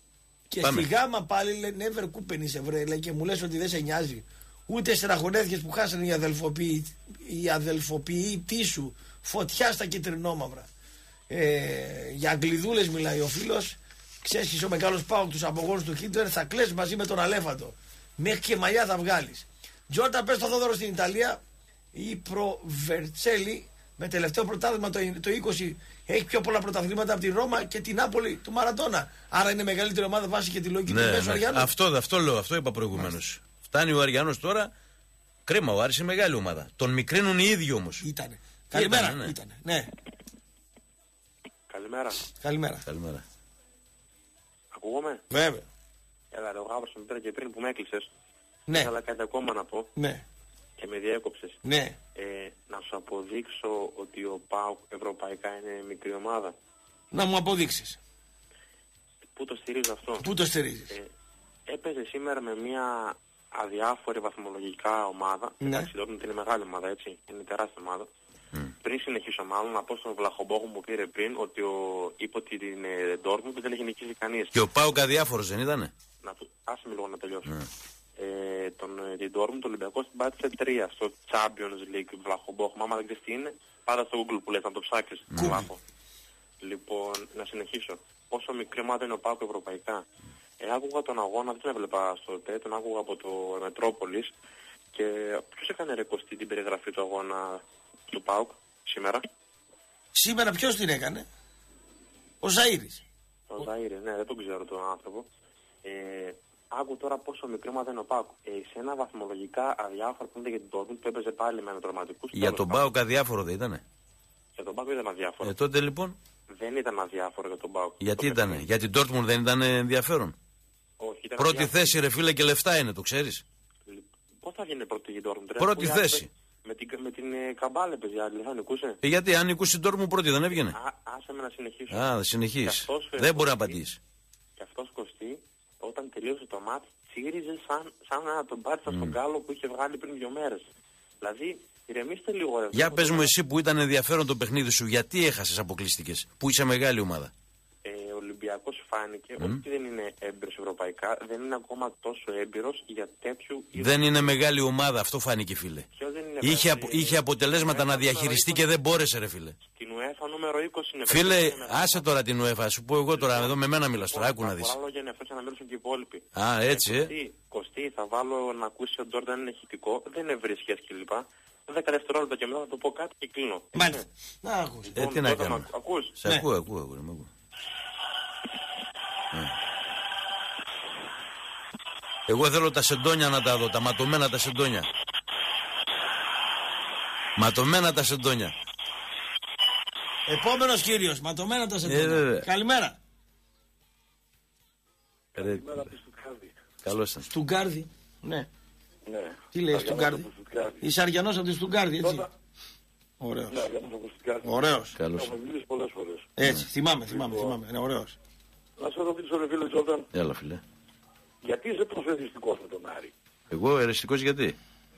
Και πάμε. στη γάμα πάλι λέει never κούπεν είσαι βρε λέει, και μου λες ότι δεν σε νοιάζει. Ούτε στεναχωρέθηκες που χάσανε οι αδελφοποιοί, οι αδελφοποιοί σου. Φωτιά στα κυτρινόμαυρα. Ε, για αγγλιδούλες μιλάει ο φίλος. Ξέρεις ο μεγάλος ΠΑΟΚ τους απογόνους του Χίτλερ θα κλαις μαζί με τον Αλέφαντο. Μέχρι και μαλλιά θα βγάλεις. Τζόρνταν πες το Θόδωρο στην Ιταλία. Η Προβερτσέλη με τελευταίο πρωτάθλημα το, το είκοσι έχει πιο πολλά πρωταθλήματα από τη Ρώμα και την Νάπολη του Μαραντόνα. Άρα είναι μεγαλύτερη ομάδα βάσει και τη λογική του ναι, μέσου ναι. Αριανού. Αυτό, αυτό λέω, αυτό είπα προηγουμένως. Φτάνει ο Αριανός τώρα. Κρίμα, ο Άρης είναι μεγάλη ομάδα. Τον μικρύνουν οι ίδιοι όμως. Ήτανε. Καλημέρα. Ήτανε, ναι. Ήτανε. Ναι. Καλημέρα. Καλημέρα. Καλημέρα. Ακούγομαι. Βέβαια. Έλα ρε, ο Γάβρος με πήρε και πριν που με έκλεισες. Ναι. Ήθελα κάτι ακόμα να πω Ναι. και με διέκοψες. Ναι. Ε, να σου αποδείξω ότι ο ΠΑΟΚ ευρωπαϊκά είναι μικρή ομάδα. Να μου αποδείξεις. Πού το στηρίζω αυτό. Πού το στηρίζεις. Ε, έπαιζε σήμερα με μια αδιάφορη βαθμολογικά ομάδα. Ναι. Εντάξει, η Dortmund είναι μεγάλη ομάδα, έτσι. Είναι τεράστια ομάδα. Mm. Πριν συνεχίσω μάλλον να πω στον Βλαχομπόχο που πήρε πριν ότι ο, είπε ότι την ε, Dortmund δεν έχει νικήσει κανείς. Και ο ΠΑΟΚ αδιάφορος δεν ήτανε. Να του, άσε με λίγο να τελειώσω. Ναι. Ε, τον, ε, την Dortmund, το Ολυμπιακό την πάτησε τρία στο Champions League Βλαχομπόχο. Άμα δεν ξέρεις τι είναι, πάντα στο Google που λες να το ψάξεις. Βλάχο. Λοιπόν, να συνεχίσω. Πόσο μικρή ομάδα είναι ο ΠΑΟΚ ευρωπαϊκά. Ε, άκουγα τον αγώνα, δεν τον έβλεπα στο ΤΕ, τον άκουγα από το Μετρόπολης και ποιος έκανε ρε Κωστή την περιγραφή του αγώνα του ΠΑΟΚ σήμερα. Σήμερα ποιος την έκανε. Ο Ζαΐρης. Ο Ζαΐρης, ναι, δεν τον ξέρω τον άνθρωπο. Ε, άκου τώρα πόσο μικρή ομάδα είναι ο ΠΑΟΚ. Ε, σε ένα βαθμολογικά αδιάφορο που είναι για την Dortmund που έπαιζε πάλι με ανατροματικούς. Για τον ΠΑΟΚ αδιάφορο δεν ήτανε. Για τον ΠΑΟΚ ήταν αδιάφορο. Ε, τότε λοιπόν. Δεν ήταν αδιάφορο για τον ΠΑΟΚ. Γιατί το ήτανε. Για την Dortmund δεν ήταν ενδιαφέρον. Όχι, ήταν Πρώτη αδιάφορο. θέση ρε φίλε και λεφτά είναι, το ξέρεις. Πώς θα γίνει πρώτη για την Dortmund. ρε? Πρώτη Που η θέση. άλλη Με την, με την ε, καμπάλε παίζει άλλη, θα νικούσε. Ε, γιατί αν νικούσε την Dortmund πρώτη δεν έβγαινε. Α, άσε με να συνεχίσω. Α, Και συνεχίσει. αυτός, ε, Δεν μπορεί να Κωστή, απαντήσει. Και αυτός Κωστή, όταν τελείωσε το μάτ, τσίριζε σαν, σαν να τον πάτησα στον κάλο που είχε βγάλει πριν δύο μέρες. Δηλαδή, ηρεμήστε λίγο ρε. Για πες μου εσύ που ήταν ενδιαφέρον το παιχνίδι σου, γιατί έχασες αποκλειστικές, που είσαι μεγάλη ομάδα. Ε, Ολυμπιακός Ολυμπιακός φάνηκε mm. ότι δεν είναι έμπειρος ευρωπαϊκά, δεν είναι ακόμα τόσο έμπειρος για τέτοιου... Δεν είναι μεγάλη ομάδα, αυτό φάνηκε φίλε. Είχε, απο, είχε αποτελέσματα να διαχειριστεί και δεν μπόρεσε ρε φίλε. Στην UEFA νούμερο είκοσι είναι... Φίλε, άσε τώρα την UEFA, σου πω εγώ τώρα, εδώ με μένα μιλάς τώρα, άκου να δεις. Πολλά λόγια είναι αυτό και να μιλήσουν και οι υπόλοιποι. Α, έτσι ε. Κωστή, Κωστή, θα βάλω να ακούσει ο Τζόρνταν είναι ηχητικό, δεν είναι βρίσκες κλπ. δέκα δευτερόλεπτα και μετά θα το πω κάτι και κλείνω. Μάλιστα. Να ακούσει. Ε, τι να κάνουμε. Ακούς. Σε ακούω, ακούω, ακούω, ακούω. Εγώ θέλω τα σεντόνια να τα δω, τα ματωμένα τα σεντόνια. Ματωμένα τα σεντόνια. Επόμενος κύριος, ματωμένα τα σεντόνια. Ε, Καλημέρα. Καλημέρα από τη Στουτγκάρδη. Καλώς ήρθατε. Στουτγκάρδη, ναι. Ναι. Τι λέει Στουτγκάρδη. Είσαι Αριανός από τη Στουτγκάρδη, έτσι. Τότε... Ωραίος. Ναι, Αριανός από τη Στουτγκάρδη. Ωραίος. Καλώς. Έχουμε μιλήσει πολλές φορές. Έτσι, ναι. θυμάμαι, θυμάμαι, λοιπόν, θυμάμαι. Είναι ωραίος. Να σε ρωτήσω ρε φίλε Τζόρνταν. Έλα φίλε. Γιατί είσαι τόσο εριστικός με τον Άρη. Εγώ εριστικός γιατί.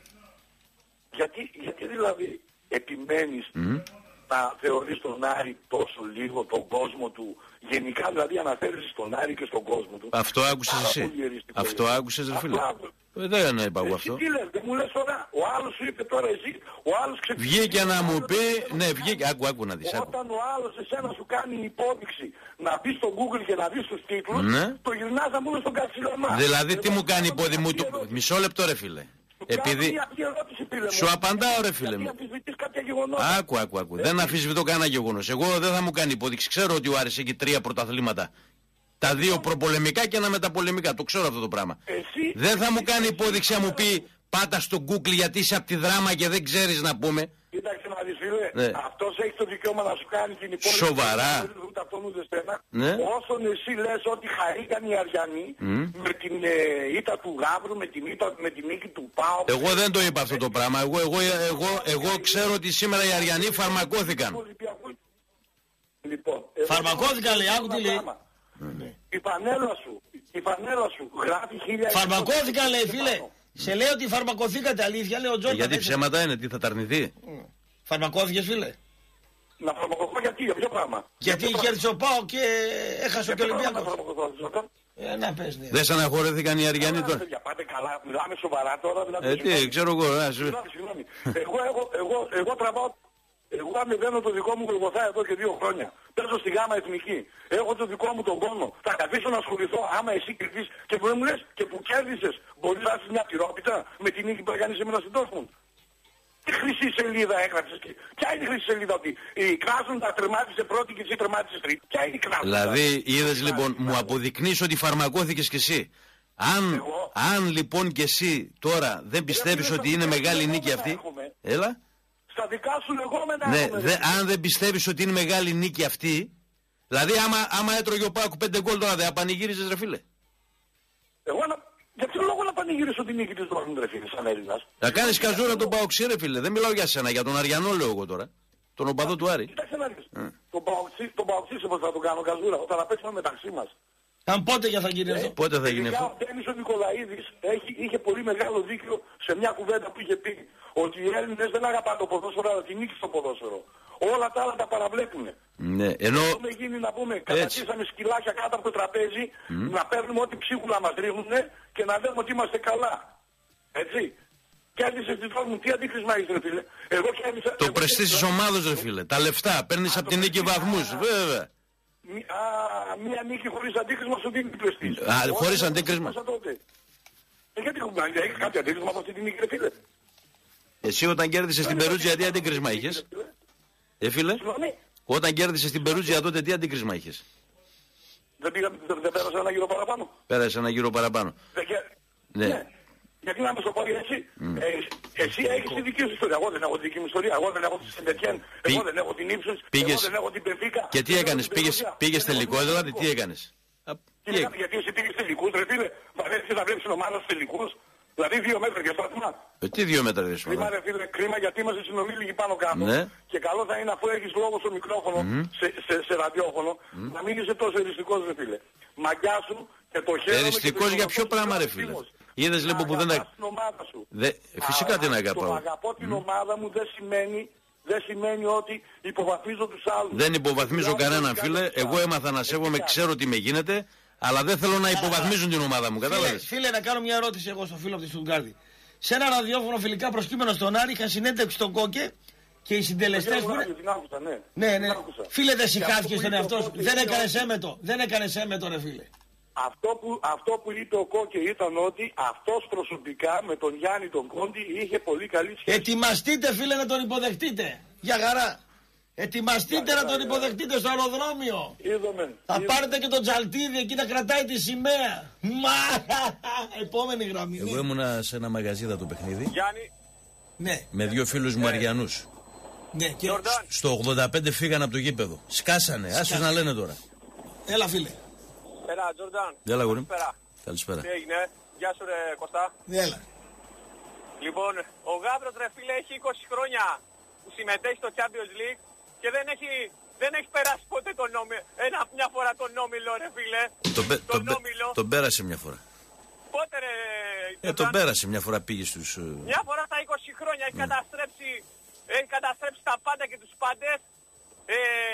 Γιατί, γιατί δηλαδή επιμένεις mm. να θεωρείς τον Άρη τόσο λίγο, τον κόσμο του, γενικά δηλαδή αναφέρεις στον Άρη και στον κόσμο του. Αυτό άκουσες εσύ. Αυτό άκουσες ρε φίλε. Δεν είπα εγώ αυτό. Τι λες, δεν μου λες τώρα, ο άλλος σου είπε τώρα εσύ, ο άλλος ξεφύγει. Βγήκε να μου πει, ναι βγήκε, άκου, άκου να δεις. Όταν ο άλλος εσένα σου κάνει υπόδειξη να μπει στο Google και να δεις τους τίτλους, ναι. το γυρνάς να μου λες στον Κατσιλαμά. Δηλαδή τι μου κάνει υπόδειξη μου, του... μισό λεπτό ρε φίλε. Επειδή... Σου απαντάω ρε φίλε μου. Άκου, άκου, άκου. Δεν αμφισβητώ κανένα γεγονός. Εγώ δεν θα μου κάνει υπόδειξη. Ξέρω ότι ο Άρης έχει τρία πρωταθλήματα. Τα δύο προπολεμικά και ένα μεταπολεμικά. Το ξέρω αυτό το πράγμα. Εσύ, δεν θα μου κάνει υπόδειξη να μου πει πάτα στο Google γιατί είσαι από τη Δράμα και δεν ξέρεις να πούμε. Κοίταξε να δεις φίλε, ναι. αυτός έχει το δικαίωμα να σου κάνει την υπόλοιπη. Σοβαρά. Ναι. Όσον εσύ λες ότι χαρήκαν οι Αριανοί mm. με την ε, ήττα του Γαύρου, με την, ήττα, με την νίκη του ΠΑΟ. Εγώ δεν το είπα αυτό το πράγμα. Εγώ, εγώ, εγώ, εγώ ξέρω ότι σήμερα οι Αριανοί φαρμακώθηκαν. Λοιπόν, φαρμακώθηκαν λέει, άκου τι λέει. Ναι. Η πανέλα σου, η πανέλα σου γράφει χίλια... Φαρμακώθηκαν λέει φίλε. Σε λέει ότι φαρμακωθήκατε αλήθεια, λέει ο Τζόρνταν. Γιατί ψέματα είναι, τι θα τα αρνηθεί. Mm. Φαρμακώθηκες φίλε. Να φαρμακωθώ γιατί, για ποιο πράγμα. Γιατί κέρδισε ο ΠΑΟ και έχασε και ο Ολυμπιακός. Ε, να πες, ναι. Δεν στεναχωρέθηκαν οι Αριανοί τώρα. Για πάτε καλά, μιλάμε σοβαρά τώρα. Ε, τι, ξέρω εγώ. Συγγνώμη, εγώ τραβάω. Εγώ ανεβαίνω το δικό μου Γολγοθά εδώ και δύο χρόνια. Παίζω στη Γάμα Εθνική. Έχω το δικό μου τον πόνο. Θα καθίσω να ασχοληθώ άμα εσύ κερδίσεις και που μου λες και που κέρδισες. Μπορείς να έχεις μια τυρόπιτα με την νίκη που έκανε σήμερα στην Dortmund. Τι χρυσή σελίδα έγραψες και ποια είναι η χρυσή σελίδα ότι η Κράσνοντα τερμάτισε πρώτη και εσύ τερμάτισες τρίτη. Ποια είναι η Κράσνοντα. Δηλαδή είδες λοιπόν μου αποδεικνύεις ότι φαρμακώθηκες κι εσύ. Αν, αν λοιπόν κι εσύ τώρα δεν πιστεύεις ότι είναι μεγάλη νίκη αυτή. Έλα. Στα δικά σου λεγόμενα. Ναι, δε, αν δεν πιστεύεις ότι είναι μεγάλη νίκη αυτή, δηλαδή άμα, άμα έτρωγε ο Πάκου πέντε γκολ τώρα δεν θα πανηγύριζες ρε φίλε. Εγώ να, για ποιο λόγο να πανηγυρίσω την νίκη της Dortmund ρε φίλε σαν Έλληνας. Να κάνεις καζούρα τον Παοξή ρε φίλε, δεν μιλάω για σένα, για τον Αριανό λέω εγώ τώρα. Τον οπαδό του Άρη. Κοιτάξτε να δεις, mm. τον Παοξή σε πώς θα τον κάνω καζούρα όταν θα παίξουμε μεταξύ μας. Αν πότε για θα γίνει αυτό. Ε, πότε θα γίνει αυτό. Ο Ντένις ο Νικολαίδης έχει, είχε πολύ μεγάλο δίκιο σε μια κουβέντα που είχε πει ότι οι Έλληνες δεν αγαπάνε το ποδόσφαιρο αλλά την νίκη στο ποδόσφαιρο. Όλα τα άλλα τα παραβλέπουν. Ναι, ενώ... Έχουμε γίνει να πούμε, κατατήσαμε σκυλάκια κάτω από το τραπέζι, mm. να παίρνουμε ό,τι ψίχουλα μας ρίχνουν και να λέμε ότι είμαστε καλά. Έτσι. Κέρδισες τη φόρμα μου, τι αντίκρισμα έχεις ρε φίλε. Εγώ κέρδισα... Το πρεστής της ομάδος ρε φίλε, τα λεφτά, παίρνεις από την νίκη βαθμούς, βέβαια. Α, μία νίκη χωρίς αντίκρισμα σου δίνει την πρεστής. Α, χωρίς αντίκρισμα. Ε, γιατί έχεις κάποιο αντίκρισμα από αυτή την νίκη ρε φίλε. Εσύ όταν κέρδισες την Περούτζια τι αντίκρισμα είχες. Ε φίλε, όταν κέρδισες την Περούτζια τότε τι αντίκρισμα είχες. Δεν πήγα, δεν πέρασε ένα γύρο παραπάνω. Πέρασε ένα γύρο παραπάνω. Ναι. Γιατί να με στο πω έτσι. Mm. Ε, εσύ έχεις τη δική σου ιστορία. Εγώ δεν έχω τη δική μου ιστορία. Εγώ δεν έχω τη Σεντετιέν. Πή... Εγώ δεν έχω την Ύψος. Πήγες... Εγώ δεν έχω την Πενφίκα. Και τι έκανες, πήγες, πήγες τελικό δηλαδή, τι έκανες. Τι, τι έκανες, γιατί εσύ πήγες τελικούς ρε φίλε. Βαρέθηκες να βλέπεις την ομάδα στους τελικούς. Δηλαδή δύο μέτρα και στάθμα. Ε, τι δύο μέτρα δεν σου Κρίμα ρε φίλε, κρίμα γιατί είμαστε συνομίλικοι πάνω κάτω. Ναι. Και καλό θα είναι αφού έχεις λόγο στο μικρόφωνο, mm. σε, σε, σε ραδιόφωνο, mm. να μην είσαι τόσο εριστικός ρε φίλε. Μαγκιά σου και το χέρι. Εριστικός για ποιο πράγμα ρε φίλε. Είδες λοιπόν που δεν αγαπάς την ομάδα σου. Δε... Φυσικά την αγαπάω. Το αγαπώ την mm. ομάδα μου δεν σημαίνει, δεν σημαίνει ότι υποβαθμίζω τους άλλους. Δεν υποβαθμίζω κανέναν, φίλε. Εγώ έμαθα να σέβομαι, ξέρω τι με γίνεται, αλλά δεν θέλω να υποβαθμίζουν την ομάδα μου. Κατάλαβες. Φίλε, φίλε, να κάνω μια ερώτηση εγώ στο φίλο από τη Στουτγκάρδη. Σε ένα ραδιόφωνο φιλικά προσκύμενο στον Άρη είχα συνέντευξη στον Κόκε και οι συντελεστές. Που... Ναι, ναι, ναι. Φίλε, δεν σηκάθηκε στον εαυτό σου. Δεν έκανε έμετο. Δεν έκανε έμετο, ρε φίλε. Αυτό που, αυτό που είπε ο Κόκε ήταν ότι αυτός προσωπικά με τον Γιάννη τον Κόντι είχε πολύ καλή σχέση. Ετοιμαστείτε, φίλε, να τον υποδεχτείτε. Για χαρά. Ετοιμαστείτε να τον υποδεχτείτε στο αεροδρόμιο. Είδαμε. Θα Είδαμε. πάρετε και τον Τζαλτίδη εκεί να κρατάει τη σημαία. Μα, επόμενη γραμμή. Εγώ ήμουνα σε ένα μαγαζίδα το παιχνίδι. Γιάννη. Ναι. Με δύο φίλους μου Αριανούς. Ναι, και... Στο ογδόντα πέντε φύγαν από το γήπεδο. Σκάσανε, άσως να λένε τώρα. Έλα, φίλε. Έλα, Τζορντάν. Έλα, γουρί. Καλησπέρα. Καλησπέρα. Τι έγινε. Γεια σου, ρε Κωστά. Έλα. Λοιπόν, ο Γάβρος, ρε φίλε, έχει είκοσι χρόνια που συμμετέχει στο Champions League και δεν έχει, δεν έχει περάσει ποτέ τον όμιλο. Ένα, μια φορά τον όμιλο, ρε φίλε. Τον, πε, τον, τον, όμιλο. τον πέρασε μια φορά. Πότε, ρε. Ε, τον πέρασε μια φορά, πήγε στους... Μια φορά στα είκοσι χρόνια έχει, mm. καταστρέψει, έχει καταστρέψει τα πάντα και τους πάντες. Ε,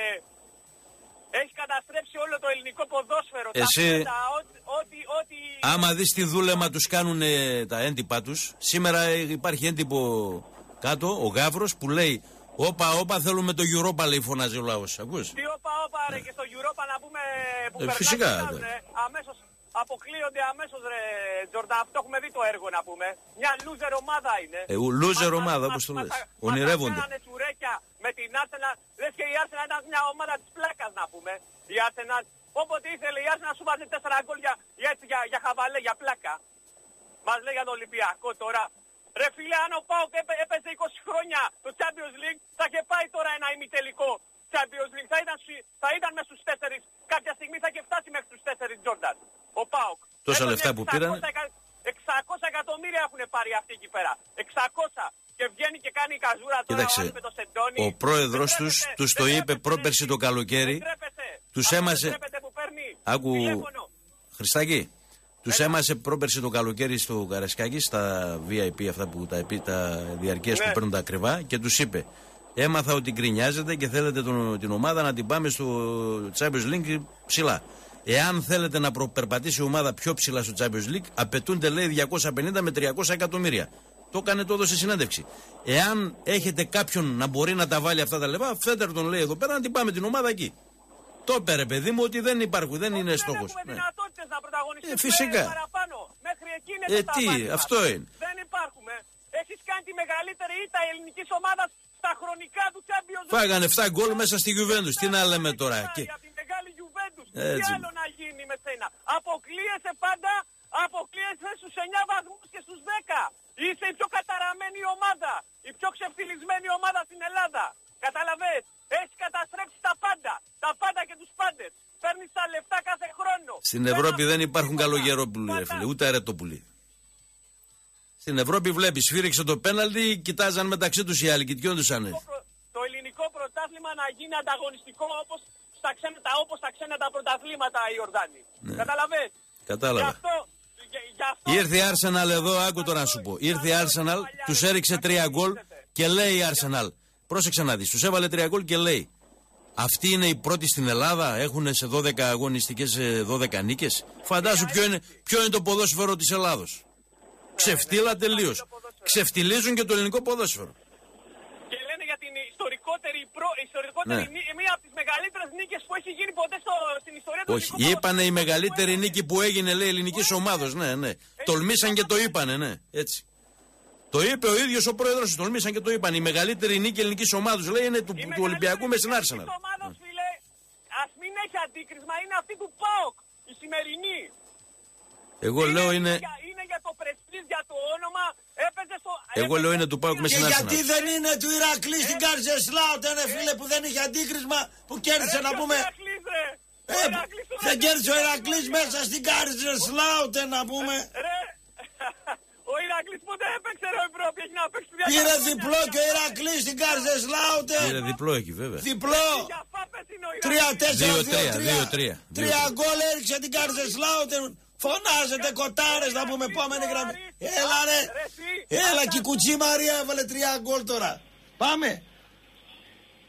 έχει καταστρέψει όλο το ελληνικό ποδόσφαιρο. Εσύ, τα, ό,τι, ό,τι, ό,τι... άμα δεις τι δούλεμα τους κάνουν ε, τα έντυπά τους, σήμερα ε, υπάρχει έντυπο κάτω, ο Γάβρος, που λέει όπα, όπα, θέλουμε το Europa, λέει, φωνάζει ο λαός. Ακούς? Τι όπα, όπα, ρε, και στο Europa να πούμε που ε, περνάει, φυσικά, περνάει, ρε, αμέσως, αποκλείονται αμέσως, ρε, Τζορντά, αυτό έχουμε δει το έργο, να πούμε. Μια loser ομάδα είναι. Ε, loser ομάδα, όπως το λες. Ονειρεύονται. Μας τσουρέκια με την Arsenal, λες και η Arsenal ήταν μια ομάδα της πλάκας, να πούμε. Η Arsenal, όποτε ήθελε η Arsenal σου βάζει τέσσερα γκολ για, για, για, για χαβαλέ, για πλάκα. Μας λέει για το Ολυμπιακό τώρα. Ρε φίλε, αν ο ΠΑΟΚ έπαιζε είκοσι χρόνια το Champions League, θα είχε πάει τώρα ένα ημιτελικό Champions League. Θα ήταν, θα ήταν μέσα στους τέσσερις. Κάποια στιγμή θα είχε φτάσει μέχρι τους τέσσερις Τζόρνταν. Ο ΠΑΟΚ. Τόσα λεφτά που πήραν. εξακόσια εκατομμύρια έχουν πάρει αυτοί εκεί πέρα. εξακόσια. Και βγαίνει και κάνει η καζούρα τώρα. Κοίταξε, με το Σεντόνι. Ο πρόεδρος τους τους το είπε πρόπερση το καλοκαίρι. Τους έμασε. Άκου, Χριστάκη. Τους έμασε πρόπερση το καλοκαίρι στο Καρασκάκι, στα βι άι πι αυτά που τα, τα διαρκείας ναι. που παίρνουν τα ακριβά, και τους είπε: έμαθα ότι γκρινιάζετε και θέλετε τον, την ομάδα να την πάμε στο Champions League ψηλά. Εάν θέλετε να προπερπατήσει η ομάδα πιο ψηλά στο Champions League, απαιτούνται, λέει, διακόσια πενήντα με τριακόσια εκατομμύρια. Το έκανε, το έδωσε συνέντευξη. Εάν έχετε κάποιον να μπορεί να τα βάλει αυτά τα λεφτά, φέτερ τον, λέει, εδώ πέρα να την πάμε την ομάδα εκεί. Το έπαιρε, παιδί μου, ότι δεν υπάρχουν, δεν είναι στόχος. Δεν έχουμε δυνατότητες να πρωταγωνιστούμε ε, φυσικά. παραπάνω. Μέχρι εκεί είναι ε, το τι, ταβάνι μας. Αυτό είναι. Δεν υπάρχουμε. Έχεις κάνει τη μεγαλύτερη ήττα ελληνικής ομάδας στα χρονικά του Champions League. Φάγανε επτά γκολ μέσα στη Juventus. Τι να λέμε τώρα. Και... από τη μεγάλη Juventus. Έτσι. Τι άλλο να γίνει με σένα. Αποκλείεσαι πάντα, αποκλείεσαι στους εννιά βαθμούς και στους δέκα. Είσαι η πιο καταραμένη ομάδα. Η πιο ξεφτυλισμένη ομάδα στην Ελλάδα. Καταλαβες. Έχει καταστρέψει τα πάντα. Τα πάντα και τους πάντες. Παίρνεις τα λεφτά κάθε χρόνο. Στην Ευρώπη δεν υπάρχουν καλογερόπουλοι, έφυλε, ούτε αρετόπουλοι. Στην Ευρώπη βλέπεις, σφύριξε το πέναλτι, κοιτάζαν μεταξύ τους οι άλλοι, κοιτιόντουσαν. Το, το ελληνικό πρωτάθλημα να γίνει ανταγωνιστικό όπως στα ξένα, όπως τα ξένα τα πρωταθλήματα, η Ιορδάνη. Ναι. Καταλαβες. Κατάλαβα. Γι' αυτό, γι' αυτό... Ήρθε η Arsenal εδώ, άκου τώρα να σου πω. Ήρθε η Arsenal, τους έριξε τρία γκολ και λέει η Arsenal. Πρόσεξε να δεις, τους έβαλε τρία γκολ και λέει: αυτοί είναι οι πρώτοι στην Ελλάδα, έχουν σε δώδεκα αγωνιστικές δώδεκα νίκες. Φαντάσου ποιο είναι, ποιο είναι το ποδόσφαιρο της Ελλάδος. Ξεφτύλα τελείως. Ξεφτυλίζουν και το ελληνικό ποδόσφαιρο. Και λένε για την ιστορικότερη, προ, ιστορικότερη ναι. νίκη, μία από τις μεγαλύτερες νίκες που έχει γίνει ποτέ στο, στην ιστορία του ελληνικού ποδόσφαιρου. Όχι, είπανε η μεγαλύτερη νίκη που έγινε, λέει, ελληνικής ομάδος. Ναι, ναι. Τολμήσαν και το είπανε, ναι, έτσι. Το είπε ο ίδιος ο πρόεδρος του, τολμήσαν και το είπαν. Η μεγαλύτερη νίκη ελληνικής ομάδος, λέει, είναι του, του Ολυμπιακού με στην Arsenal. Η ομάδος, φίλε, ας μην έχει αντίκρισμα, είναι αυτή του ΠΑΟΚ, η σημερινή. Εγώ είναι, λέω είναι... Για, είναι για το πρεστίζ, για το όνομα, έπαιζε στο... Εγώ λέω είναι του ΠΑΟΚ με στην Arsenal. Και γιατί δεν είναι του Ηρακλή στην Καρζεσλάουτεν, φίλε, που δεν είχε αντίκρισμα, που κέρδισε να πούμε... Ε, δεν κέρδισε ο Ηρακλής μέσα στην Καρζεσλάουτεν, να πούμε. Ο Ηρακλής ποτέ έπαιξε, ρε Ευρώπη, έχει να παίξει διαδικασία. Πήρε διπλό και ο Ηρακλής στην Καρζεσλάουτεν. Πήρε διπλό εκεί, βέβαια. Διπλό. Τρία, τέσσερα, δύο, τρία. Τρία γκολ έριξε την Καρζεσλάουτεν. Φωνάζετε κοτάρες να πούμε επόμενη γραμμή. Έλα ρε. Έλα και η Κουτσή Μαρία έβαλε τρία γκολ τώρα. Πάμε.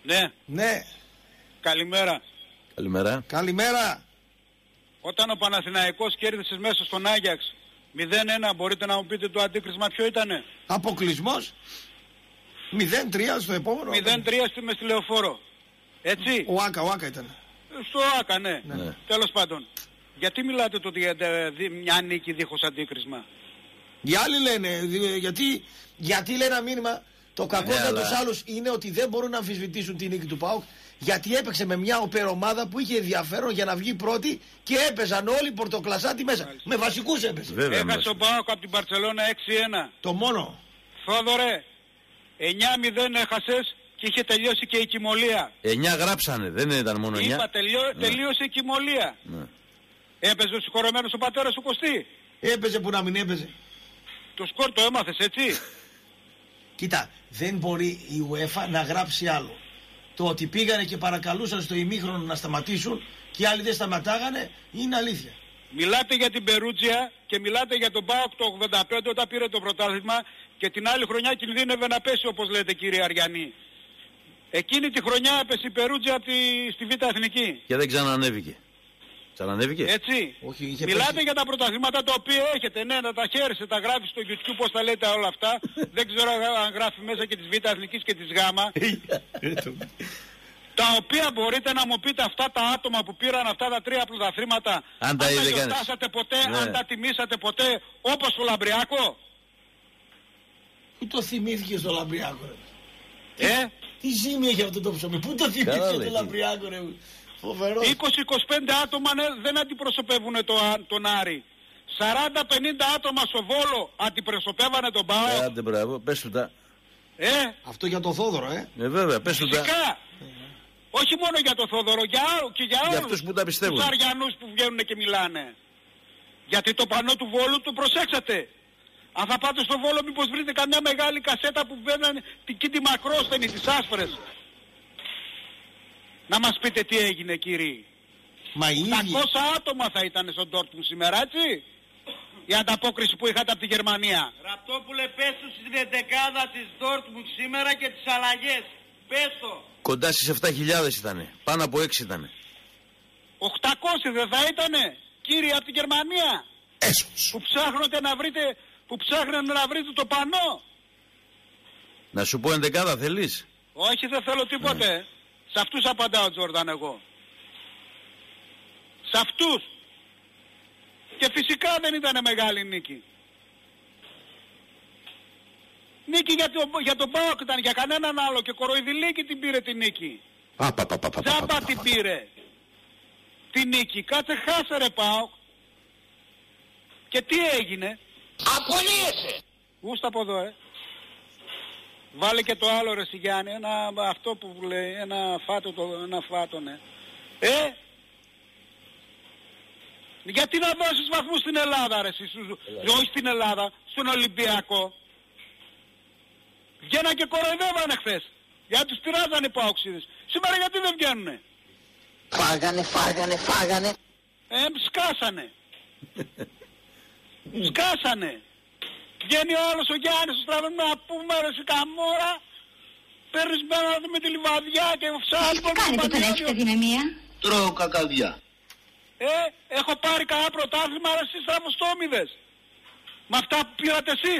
Ναι. Ναι. Καλημέρα. Καλημέρα. Καλημέρα. Όταν ο Παναθηναϊκός κέρδισε μέσα στον Άγιαξ μηδέν ένα, μπορείτε να μου πείτε το αντίκρισμα ποιο ήτανε? Αποκλεισμός. μηδέν τρία στο επόμενο. μηδέν τρία στη Μεστιλεοφόρο. Έτσι. Ο Άκα, ο Άκα ήταν. Στο Άκα, ναι. Ναι. Τέλος πάντων. Γιατί μιλάτε τότε για μια νίκη δίχως αντίκρισμα? Οι άλλοι λένε, δι- γιατί, γιατί λέει ένα μήνυμα, το κακό Ναι, για αλλά- τους άλλους είναι ότι δεν μπορούν να αμφισβητήσουν τη νίκη του ΠΑΟΚ, γιατί έπαιξε με μια οπερομάδα που είχε ενδιαφέρον για να βγει πρώτη και έπαιζαν όλοι πορτοκλασάτι μέσα. Μάλιστα. Με βασικούς έπαιζε. Βέβαια. Έχασε μέσα. ο ΠΑΟΚ από την Μπαρτσελώνα έξι ένα. Το μόνο. Θόδωρε, εννιά μηδέν έχασες και είχε τελειώσει και η κοιμωλία. εννιά γράψανε, δεν ήταν μόνο εννιά. Είπα τελειώ, Ναι. τελείωσε η κοιμωλία. Ναι. Έπαιζε ο συγχωρεμένος ο πατέρας του Κωστή. Έπαιζε που να μην έπαιζε. Το σκορ το έμαθες, έτσι. Κοίτα, δεν μπορεί η UEFA να γράψει άλλο. Το ότι πήγανε και παρακαλούσαν στο ημίχρονο να σταματήσουν και οι άλλοι δεν σταματάγανε είναι αλήθεια. Μιλάτε για την Περούτζια και μιλάτε για τον ΠΑΟΚ το ογδόντα πέντε όταν πήρε το πρωτάθλημα και την άλλη χρονιά κινδύνευε να πέσει, όπως λέτε, κύριε Αριανή. Εκείνη τη χρονιά έπεσε η Περούτζια από τη, στη Β' Εθνική. Και δεν ξανανέβηκε. Ξανανέβηκε. Έτσι. Όχι, είχε Μιλάτε πέσει. για τα πρωταθλήματα τα οποία έχετε. Ναι, να τα χαίρεσαι, τα γράφει στο YouTube, πώς τα λέτε όλα αυτά. Δεν ξέρω αν γράφει μέσα και της Β' Εθνικής και της Γ. Τα οποία μπορείτε να μου πείτε αυτά τα άτομα που πήραν αυτά τα τρία πρωταθλήματα, Αν τα είδε κανείς. γιορτάσατε ποτέ, Ναι. αν τα τιμήσατε ποτέ, όπως το Λαμπριακό. Πού το θυμήθηκε στο Λαμπριακό, ρε. Ε, Τι ζήμη έχει αυτό το ψωμί, πού το θυμήθηκε Καλά στο λέει. Λαμπριακό, ρε. Φοβερό. είκοσι με είκοσι πέντε άτομα ναι, δεν αντιπροσωπεύουν το, τον Άρη. σαράντα πενήντα άτομα στο Βόλο αντιπροσωπεύανε τον ΠΑΟΚ. Ε, άντε μπράβο, πες του τα. Ε, Αυτό για το Θόδωρο, ε. Ε, βέβαια, πες του τα. φυσικά. Όχι μόνο για το Θόδωρο, για, άλλο- και για όλους αυτούς που τα πιστεύουν. τους Αριανούς που βγαίνουν και μιλάνε. Γιατί το πανό του Βόλου το προσέξατε. Αν θα πάτε στο Βόλο μήπως βρείτε καμιά μεγάλη κασέτα που βγαίνουν την Κίντη Μακρόστενη, τις άσπρες. Να μας πείτε τι έγινε, κύριοι. Μα οι ίδιοι. οκτακόσια άτομα θα ήταν στον Ντόρτμουντ σήμερα, έτσι. Η ανταπόκριση που είχατε από τη Γερμανία. Ραπτόπουλε, πες του στην δεκάδα της Ντόρτμουντ σήμερα και τις αλλαγές. Πες το. Κοντά στις επτά χιλιάδες ήτανε. Πάνω από έξι ήτανε. οκτακόσια δεν θα ήτανε, κύριοι από τη Γερμανία. Έσως. Που ψάχνετε να βρείτε, που ψάχνετε να βρείτε το πανό. Να σου πω ενδεκάδα θέλεις. Όχι, δεν θέλω τίποτε. Ναι. Σε αυτούς απαντάω, Τζόρνταν, εγώ. Σε αυτούς. Και φυσικά δεν ήταν μεγάλη νίκη. Νίκη για, το, για τον ΠΑΟΚ ήταν, για κανέναν άλλο. Και Κοροϊδηλίκη την πήρε τη νίκη. Α, πα, πα, πα, πα, πα, Τζάμπα πα, την πα. πήρε. Τη νίκη. Κάτσε χάσε ρε ΠΑΟΚ. Και τι έγινε. Απολύεσαι. Γούστα από εδώ, ε. Βάλε και το άλλο ρε Σιγιάννη, ένα αυτό που λέει, ένα φάτο, το, ένα φάτο, ναι. Ε, γιατί να δώσεις βαθμούς στην Ελλάδα ρε εσύ, σου- όχι στην Ελλάδα, στον Ολυμπιακό. Βγαίναν και κοροϊδεύανε χθες. Γιατί τους πειράζανε οι παοξίδες. Σήμερα γιατί δεν βγαίνουνε. Φάγανε, φάγανε, φάγανε. Ε, σκάσανε. Σκάσανε. Βγαίνει ο άλλος ο Γιάννης, στραβούν να πούμε ρε σε καμόρα. Παίρνεις μένα με τη λιβαδιά και ψάχνεις. Τι κάνετε όταν έχετε δυναμία. Τρώω κακαδιά. Ε, έχω πάρει κανένα πρωτάθλημα ρε εσείς στραβοστόμιδες. Με αυτά που πήρατε εσείς.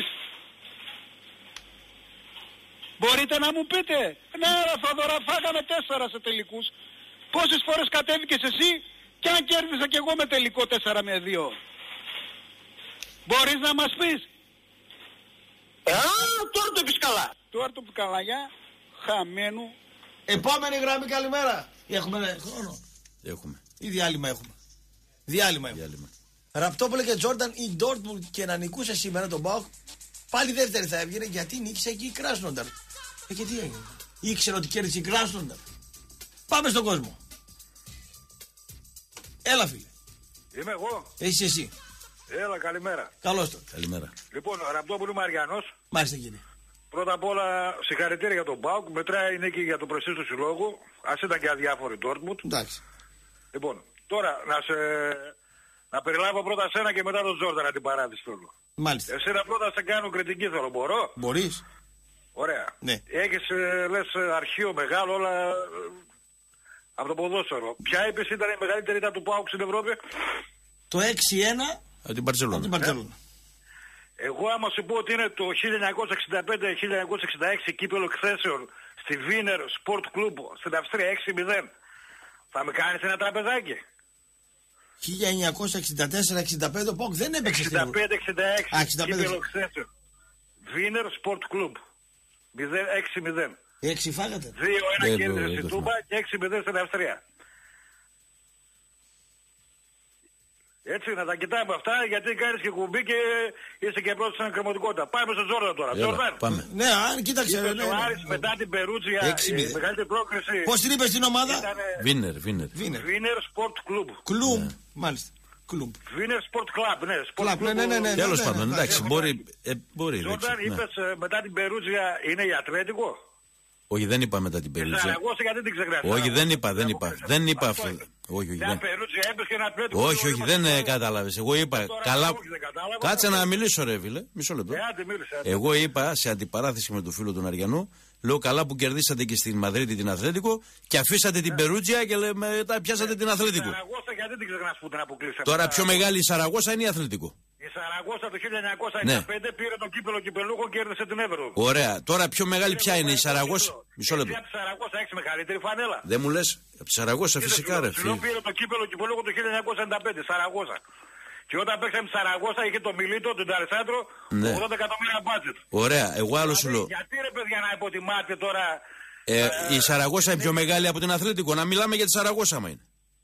Μπορείτε να μου πείτε. Ναι ρε Θοδωρά, φάγαμε τέσσερα σε τελικούς. Πόσες φορές κατέβηκες εσύ και αν κέρδισα κι εγώ με τελικό τέσσερα με δύο. Μπορείς να μας πεις. Α, τώρα το πεις καλά. Τώρα το πει καλά, για χαμένου. Επόμενη γραμμή, καλημέρα. Έχουμε χρόνο. Έχουμε. Ή διάλειμμα έχουμε. Διάλειμμα έχουμε. Διάλειμμα. Ραπτόπουλε και Τζόρνταν, η Ντόρτμουντ και να νικούσε σήμερα τον ΠΑΟΚ, πάλι δεύτερη θα έβγαινε γιατί νίκησε εκεί η Κράσνονταρ. Ε, και τι έγινε. Ήξερε ότι κέρδισε η Κράσνονταρ. Πάμε στον κόσμο. Έλα, φίλε. Είμαι εγώ. Εσύ, εσύ. Έλα, καλημέρα. Καλώς τον. Καλημέρα. Λοιπόν, Ραπτόπουλου Μαριανός. Μάλιστα, κύριε. Πρώτα απ' όλα συγχαρητήρια για τον ΠΑΟΚ. Μετράει η νίκη για το πρεστίζ του συλλόγου. Ας ήταν και αδιάφορη Ντόρτμουντ. Εντάξει. Λοιπόν, τώρα να σε... να περιλάβω πρώτα σένα και μετά τον Τζόρνταν την παράδειση θέλω. Μάλιστα. Εσένα πρώτα σε κάνω κριτική θέλω, μπορώ. Μπορείς. Ωραία. Ναι. Έχεις, ε, λες, αρχείο μεγάλο, όλα ε, από το ποδόσφαιρο. Ποια είπες ήταν η μεγαλύτερη ήττα του ΠΑΟΚ στην Ευρώπη? Το έξι ένα από την Μπαρτσελόνα. Ε? Εγώ άμα σου πω ότι είναι το χίλια εννιακόσια εξήντα πέντε χίλια εννιακόσια εξήντα έξι κύπελλο εκθέσεων στη Wiener Sport Club στην Αυστρία έξι μηδέν, θα με κάνεις ένα τραπεζάκι? χίλια εννιακόσια εξήντα τέσσερα εξήντα πέντε ο ΠΑΟΚ δεν έπαιξε στην εξήντα πέντε εξήντα έξι κύπελλο εκθέσεων Wiener Sport Club έξι μηδέν. έξι φάγατε. δύο ένα κέρδισε στην Τούμπα και έξι μηδέν στην Αυστρία. Έτσι, να τα κοιτάμε αυτά, γιατί κάνεις και κουμπί και είσαι και πρώτος στην εκκρεμωτικότητα. Πάμε στον Τζόρνταν τώρα. Τζόρνταν. Πάμε. Ναι, αν κοίταξε. Είπε ναι, ο ναι, Άρης ναι. μετά την Περούτζια, η μεγαλύτερη πρόκριση. Πώς την είπες την ομάδα? Βίνερ, Βίνερ. Βίνερ Sport Club. Κλουμπ, μάλιστα. Κλουμπ. Βίνερ Sport Club, ναι. Club, ναι, ναι, ναι, ναι. Τέλος πάντων, εντάξει, μπορεί. Τζόρνταν, είπες μετά την Περούτζια είναι η Ατλέτικο. Όχι, δεν είπα μετά την Περούτζια. Σαραγώσα, γιατί την ξεχνάς? Όχι, δεν είπα, δεν είπα. Δεν είπα αυτό. Όχι, όχι. Μια Περούτζια έπαιξε και ένα Ατλέτικο. Όχι, όχι, δεν κατάλαβες. Εγώ είπα. Καλά. Κάτσε να μιλήσω, ρε φίλε. Μισό λεπτό. Εγώ είπα σε αντιπαράθεση με τον φίλο του Αριανού, λέω καλά που κερδίσατε και στην Μαδρίτη την Αθλέτικο και αφήσατε την Περούτζια και μετά πιάσατε την Αθλέτικο. Σαραγώσα, γιατί την ξεχνάς που την αποκλείσατε? Τώρα πιο μεγάλη η Σαραγώσα είναι η Αθλέτικο. Η Σαραγώσα το χίλια εννιακόσια ενενήντα πέντε ναι. πήρε το κύπελλο κυπελούχο και κέρδισε την Εύρο. Ωραία. Τώρα πιο μεγάλη ποια είναι η Σαραγώσα? Μισό λεπτό. Από τη Σαραγώσα έχεις μεγαλύτερη φανέλα? Δεν μου λες. Από τη Σαραγώσα φυσικά ρε φίλε. Πήρε το κύπελλο κυπελούχο το χίλια εννιακόσια ενενήντα πέντε, Σαραγώσα. Και όταν παίξαμε τη Σαραγώσα είχε το Μιλίτο, τον Ταρεσάντρο, ναι. ογδόντα εκατομμύρια μπάτζετ. Ωραία. Εγώ άλλο σου λέω. Γιατί ρε παιδιά να υποτιμάτε τώρα... Ε, ε, η Σαραγώσα είναι πιο μεγάλη από την Αθλέτικο. Να μιλάμε για τη Σαραγώσα μα είναι.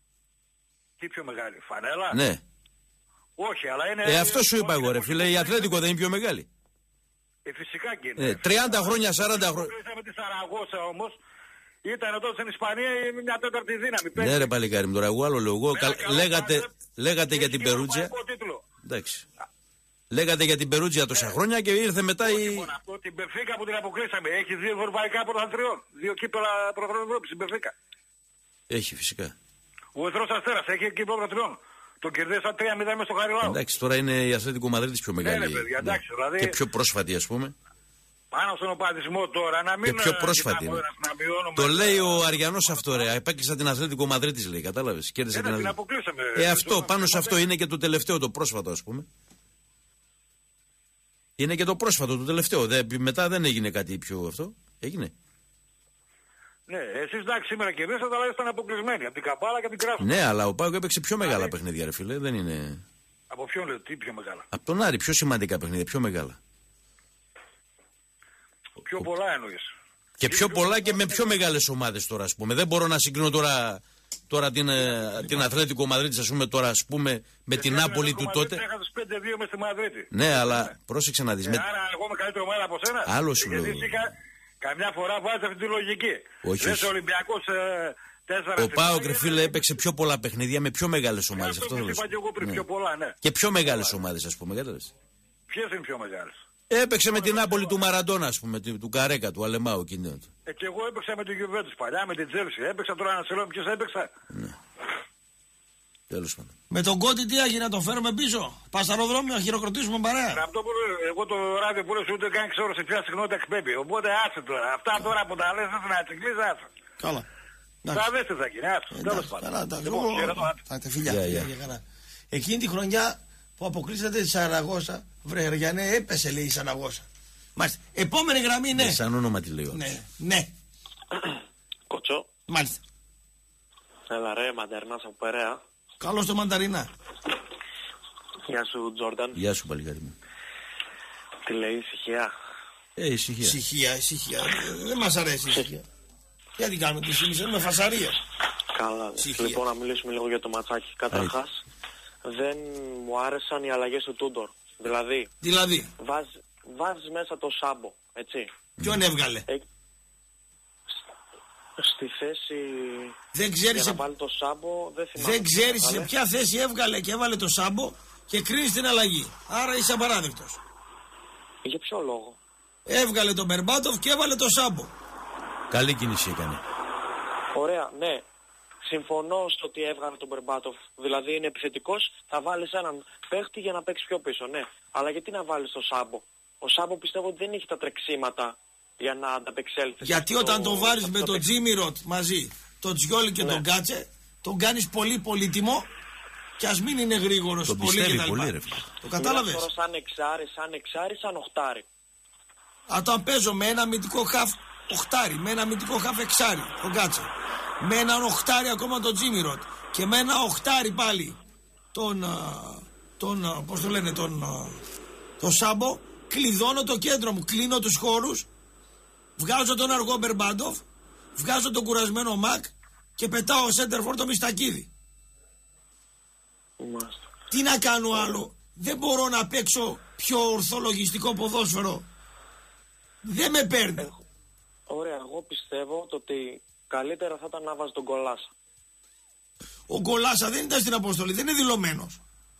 Τι πιο μεγάλη, φανέλα? Ναι. Όχι, αλλά είναι... Ε, αυτό σου είπα εγώ ρε φίλε, η Αθλέτικο δεν είναι πιο μεγάλη? Ε, φυσικά και είναι. Ε, τριάντα χρόνια, σαράντα χρόνια. Με τη Σαραγώσα όμως, ήταν εδώ στην Ισπανία μια τέταρτη δύναμη. Ναι ρε παλικάρι μου τώρα, εγώ άλλο λέω. Εγώ, καλ... λέγατε, λέγατε για την Περούτζια. Εντάξει. Λέγατε για την Περούτζια τόσα χρόνια και ήρθε μετά η... Αυτό, την Μπενφίκα που την αποκλείσαμε. Έχει δύο ευρωπαϊκά πρωταθλητριών. Δύο κύπελα πρωταθλητριών Ευρώπης στην Μπενφίκα. Έχει φυσικά. Ο Εθνός Αστέρας έχει εκεί πρωταθλητριών. Τον κερδίσα τρία μηδέν μες στο Χαριλάου. Εντάξει, τώρα είναι η Αθλέτικο Μαδρίτης πιο μεγάλη. Ναι, παιδιά, εντάξει, ναι. Δηλαδή... Και πιο πρόσφατη ας πούμε. Πάνω στον οπαδισμό τώρα να μην... Και πιο πρόσφατη. Να, να το λέει ο Αριανός αυτό ρε. Επέκλεισα την Αθλέτικο Μαδρίτης λέει, κατάλαβες. Κέρδισε την, την αποκλείσαμε. Ε, αυτό, πάνω σε αυτό είναι και το τελευταίο, το πρόσφατο ας πούμε. Είναι και το πρόσφατο, το τελευταίο. Δε, μετά δεν έγινε κάτι πιο αυτό. Έγινε. Ναι, εσείς εντάξει σήμερα κερδίσατε, αλλά ήσταν αποκλεισμένοι από την Καμπάλα και από την Κράσο. Ναι, αλλά ο Πάοκ έπαιξε πιο μεγάλα παιχνίδια, ρε φίλε. Δεν είναι. Από ποιον λέω, τι πιο μεγάλα? Από τον Άρη, πιο σημαντικά παιχνίδια, πιο μεγάλα. Πιο ο... πολλά εννοείς. Και πιο πολλά και με πιο μεγάλες ομάδες τώρα, ας πούμε. Δεν μπορώ να συγκρίνω τώρα, τώρα την, την Αθλέτικο Μαδρίτης, ας πούμε, τώρα, ας πούμε, με την Νάπολη του τότε. Έχασες πέντε δύο μες στη Μαδρίτη. Ναι, αλλά πρόσεξε να δεις. Ε, με... Άρα εγώ είμαι καλύτερη ομάδα από σένα. Άλλο σου λέω. Καμιά φορά βάζει αυτή τη λογική. Όχι, όχι. Ολυμπιακός, ε, τέσσερα, ο Πάοκ, ρε φίλε, έπαιξε πιο πολλά παιχνίδια με πιο μεγάλες ομάδες. Αυτό το είπα και εγώ πριν, ναι. πιο πολλά, ναι. Και πιο μεγάλες ομάδες, ας πούμε, κατάλαβες. Ποιες είναι πιο μεγάλες? Έπαιξε με την Νάπολη του Μαραντόνα, ας πούμε, του Καρέκα, του Αλεμάου κοινό. Ε, και εγώ έπαιξα με την Γιουβέντους παλιά, με την Τζέλσι. Έπαιξα τώρα να σε λέω ποιος έπαιξα. Ναι. Τέλος πάντων. Με τον Κόντι τι έγινε, να τον φέρουμε πίσω? Πας στο αεροδρόμιο να χειροκροτήσουμε παρέα. Αυτό που εγώ το ράδιο που λες ούτε καν ξέρω σε ποια συχνότητα εκπέμπει. Οπότε άσε τώρα. Αυτά τώρα που τα λες να τσιγκλείς, άσε. Καλά. Θα δεις τι θα γίνει, άσε. Τέλος πάντων. Φιλιά, φιλιά. Εκείνη τη χρονιά που αποκλείσατε τη Σαραγώσα, βρε Αριανέ, έπεσε λέει η Σαραγώσα. Μάλιστα. Επόμενη γραμμή, ναι. Σαν όνομα τη λέω. Ναι, ναι. Κοτσό. Μάλιστα. Έλα ρε, Μανταρινάς από Περαία. Καλώς το Μανταρίνα. Γεια σου, Τζόρνταν. Γεια σου, παλικάρι μου. Τι λέει, ησυχία? Ε, ησυχία. Ησυχία, ησυχία. Δεν μας αρέσει η ησυχία. Γιατί κάνουμε τη σύμμιση με φασαρία. Καλά. Ησυχία. Λοιπόν, να μιλήσουμε λίγο για το ματσάκι. Καταρχάς, δεν μου άρεσαν οι αλλαγές του Τούντορ. Δηλαδή, δηλαδή. Βάζ, βάζεις μέσα το Σάμπο, έτσι. Ποιον έβγαλε? Ε, στη θέση δεν ξέρεις για να βάλει το Σάμπο, δεν θυμάμαι. Δεν ξέρεις σε ποια θέση έβγαλε και έβαλε το Σάμπο και κρίνεις την αλλαγή. Άρα είσαι απαράδεκτος. Για ποιο λόγο? Έβγαλε τον Μπερμπάτοφ και έβαλε το Σάμπο. Καλή κίνηση έκανε. Ωραία, ναι. Συμφωνώ στο ότι έβγαλε τον Μπερμπάτοφ. Δηλαδή είναι επιθετικός, θα βάλεις έναν παίχτη για να παίξει πιο πίσω, ναι. Αλλά γιατί να βάλεις το Σάμπο? Ο Σάμπο πιστεύω ότι δεν έχει τα τρεξίματα για να ανταπεξέλθει. Γιατί όταν τον βάλεις με τον Τζίμι Ροτ μαζί, τον Τζιόλι και ναι. τον Κάτσε, τον κάνεις πολύ πολύτιμο και ας μην είναι γρήγορος. Τον πολύ πιστεύει πολύ, ρε. Το κατάλαβες. Τώρα σαν εξάρι, σαν εξάρι, σαν οχτάρι. Όταν παίζω με ένα αμυντικό χαφ οχτάρι, με ένα αμυντικό χαφ εξάρι, τον Κάτσε. Με έναν οχτάρι ακόμα τον Τζίμι Ροτ. Και με ένα οχτάρι πάλι τον, τον πώς το λένε, τον, τον Σάμπο. Κλειδώνω το κέντρο μου, κλείνω τους χώρους. Βγάζω τον αργό Μπερμπάντοφ. Βγάζω τον κουρασμένο Μακ. Και πετάω σέντερφορ το Μιστακίδη. Μάλιστα. Τι να κάνω άλλο. Δεν μπορώ να παίξω πιο ορθολογιστικό ποδόσφαιρο. Δεν με παίρνει. Έχω... Ωραία, εγώ πιστεύω το ότι καλύτερα θα ήταν να βάζει τον Γκολάσα. Ο Γκολάσα δεν ήταν στην αποστολή, δεν είναι δηλωμένος.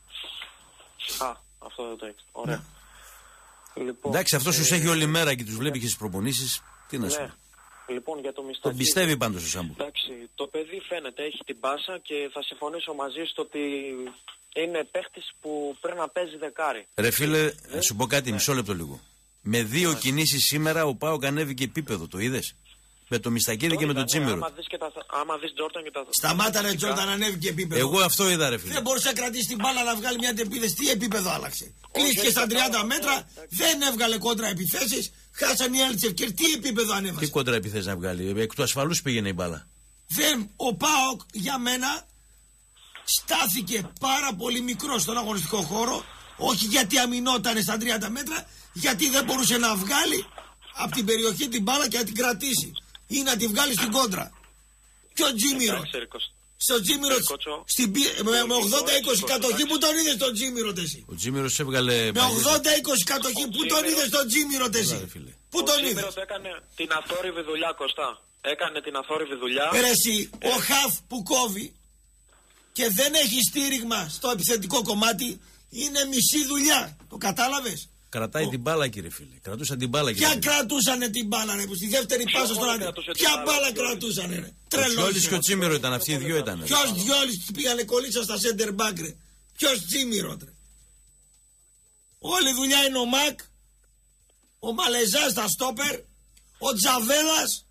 Α, αυτό δεν το έχεις. Ωραία. Ναι. Λοιπόν, εντάξει, αυτός τους ε... έχει όλη μέρα και τους βλέπει και στις προπονήσεις. Τι να σου ναι. Λοιπόν, για το Μιστακίδη. Τον πιστεύει πάντως ο Σάμπο. Εντάξει, το παιδί φαίνεται, έχει την πάσα και θα συμφωνήσω μαζί σου ότι είναι παίχτης που πρέπει να παίζει δεκάρι. Ρε φίλε, να σου πω κάτι, ναι. μισό λεπτό λίγο. Με δύο ναι. κινήσεις σήμερα ο Πάοκ ανέβηκε επίπεδο, το είδες. Με το Μιστακίδη και με τον Τζίμερο. Άμα δεις, τα... άμα δεις Τζόρταν και τα... Σταμάτα ρε Τζόρταν, ανέβηκε επίπεδο. Εγώ αυτό είδα ρε φίλε. Δεν μπορούσε να κρατήσει την μπάλα να βγάλει μια αντεπίδεση. Τι επίπεδο άλλαξε. Κλείστηκε στα τριάντα μέτρα, δεν έβγαλε κόντρα επιθέσεις. Χάσαν οι άλλοι τις ευκαιρίες. Τι επίπεδο ανέβασε. Τι κόντρα επιθέσεις να βγάλει. Εκ του ασφαλούς πήγαινε η μπάλα. Δεν, ο ΠΑΟΚ για μένα στάθηκε πάρα πολύ μικρό στον αγωνιστικό χώρο. Όχι γιατί αμυνόταν στα τριάντα μέτρα, γιατί δεν μπορούσε να βγάλει από την περιοχή την μπάλα και να την κρατήσει ή να τη βγάλει στην κόντρα. Και ο Τζίμιρο. Στο Τζίμιρο με ογδόντα είκοσι κατοχή που τον είδες τον Τζίμιρο εσύ. Ο Τζίμιρο έβγαλε. Με ογδόντα είκοσι κατοχή που τον είδες τον Τζίμιρο εσύ. Πού τον είδες. Ο έκανε την αθόρυβη δουλειά, Κωστά. Έκανε την αθόρυβη δουλειά. Ρε εσύ, ο Χαφ που κόβει και δεν έχει στήριγμα στο επιθετικό κομμάτι είναι μισή δουλειά. Το κατάλαβες. Κρατάει oh. την μπάλα, κύριε φίλε. Κρατούσαν την μπάλα, κύριε. Ποια κρατούσανε την μπάλα, ρε, που στη δεύτερη πάσα στον Άντρε. Ποια μπάλα κρατούσανε, ρε. Τρελός. Ο Τζιόλις και ο Τσίμερο ήταν, αυτοί οι δυο ήταν. Ποιος Τζιόλις πήγανε κολλήσαν στα center back, ρε. Ποιος Τσίμερο, ρε. Όλη η δουλειά είναι ο Μακ, ο Μαλεζάς στα στόπερ, ο Τζαβέλας.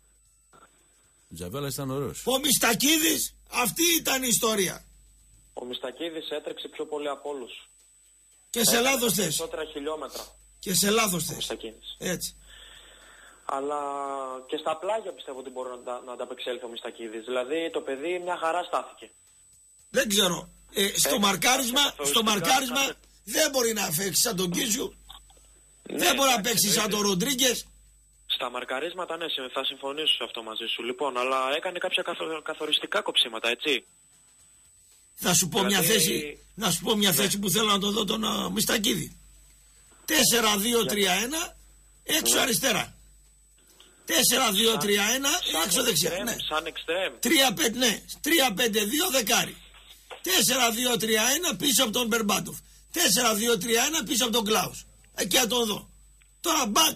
Ο Τζαβέλας ήταν ωραίος. Ο Μιστακίδης, αυτή ήταν η ιστορία. Ο Μιστακίδης έτρεξε πιο πολύ από όλους. Και σε λάθος θέση. Περισσότερα χιλιόμετρα. Και σε λάθος θέση. Έτσι. Αλλά και στα πλάγια πιστεύω ότι μπορεί να, να ανταπεξέλθει ο Μιστακίδης. Δηλαδή το παιδί μια χαρά στάθηκε. Δεν ξέρω. Ε, στο Έχει, μαρκάρισμα, στο μαρκάρισμα θα... δεν μπορεί να παίξει σαν τον Κίζου. Ναι, δεν μπορεί να παίξει σαν τον Ροντρίγκες. Στα μαρκαρίσματα ναι, θα συμφωνήσω σε αυτό μαζί σου. Λοιπόν, αλλά έκανε κάποια καθο, καθοριστικά κοψίματα, έτσι. Να σου πω δηλαδή... μια θέση, να σου πω μια ναι. θέση που θέλω να το δω τον uh, Μιστακίδη. τέσσερα δύο τρία ένα έξω ναι. αριστερά. τέσσερα δύο τρία ένα έξω δεξιά. Εξτρέμ, ναι. Σαν εξτρέμ. τρία πέντε δύο δεκάρι. τέσσερα δύο τρία ένα πίσω από τον Μπερμπάντοφ. τέσσερα δύο τρία ένα πίσω από τον Κλάους. Εκεί να τον δω. Τώρα μπακ.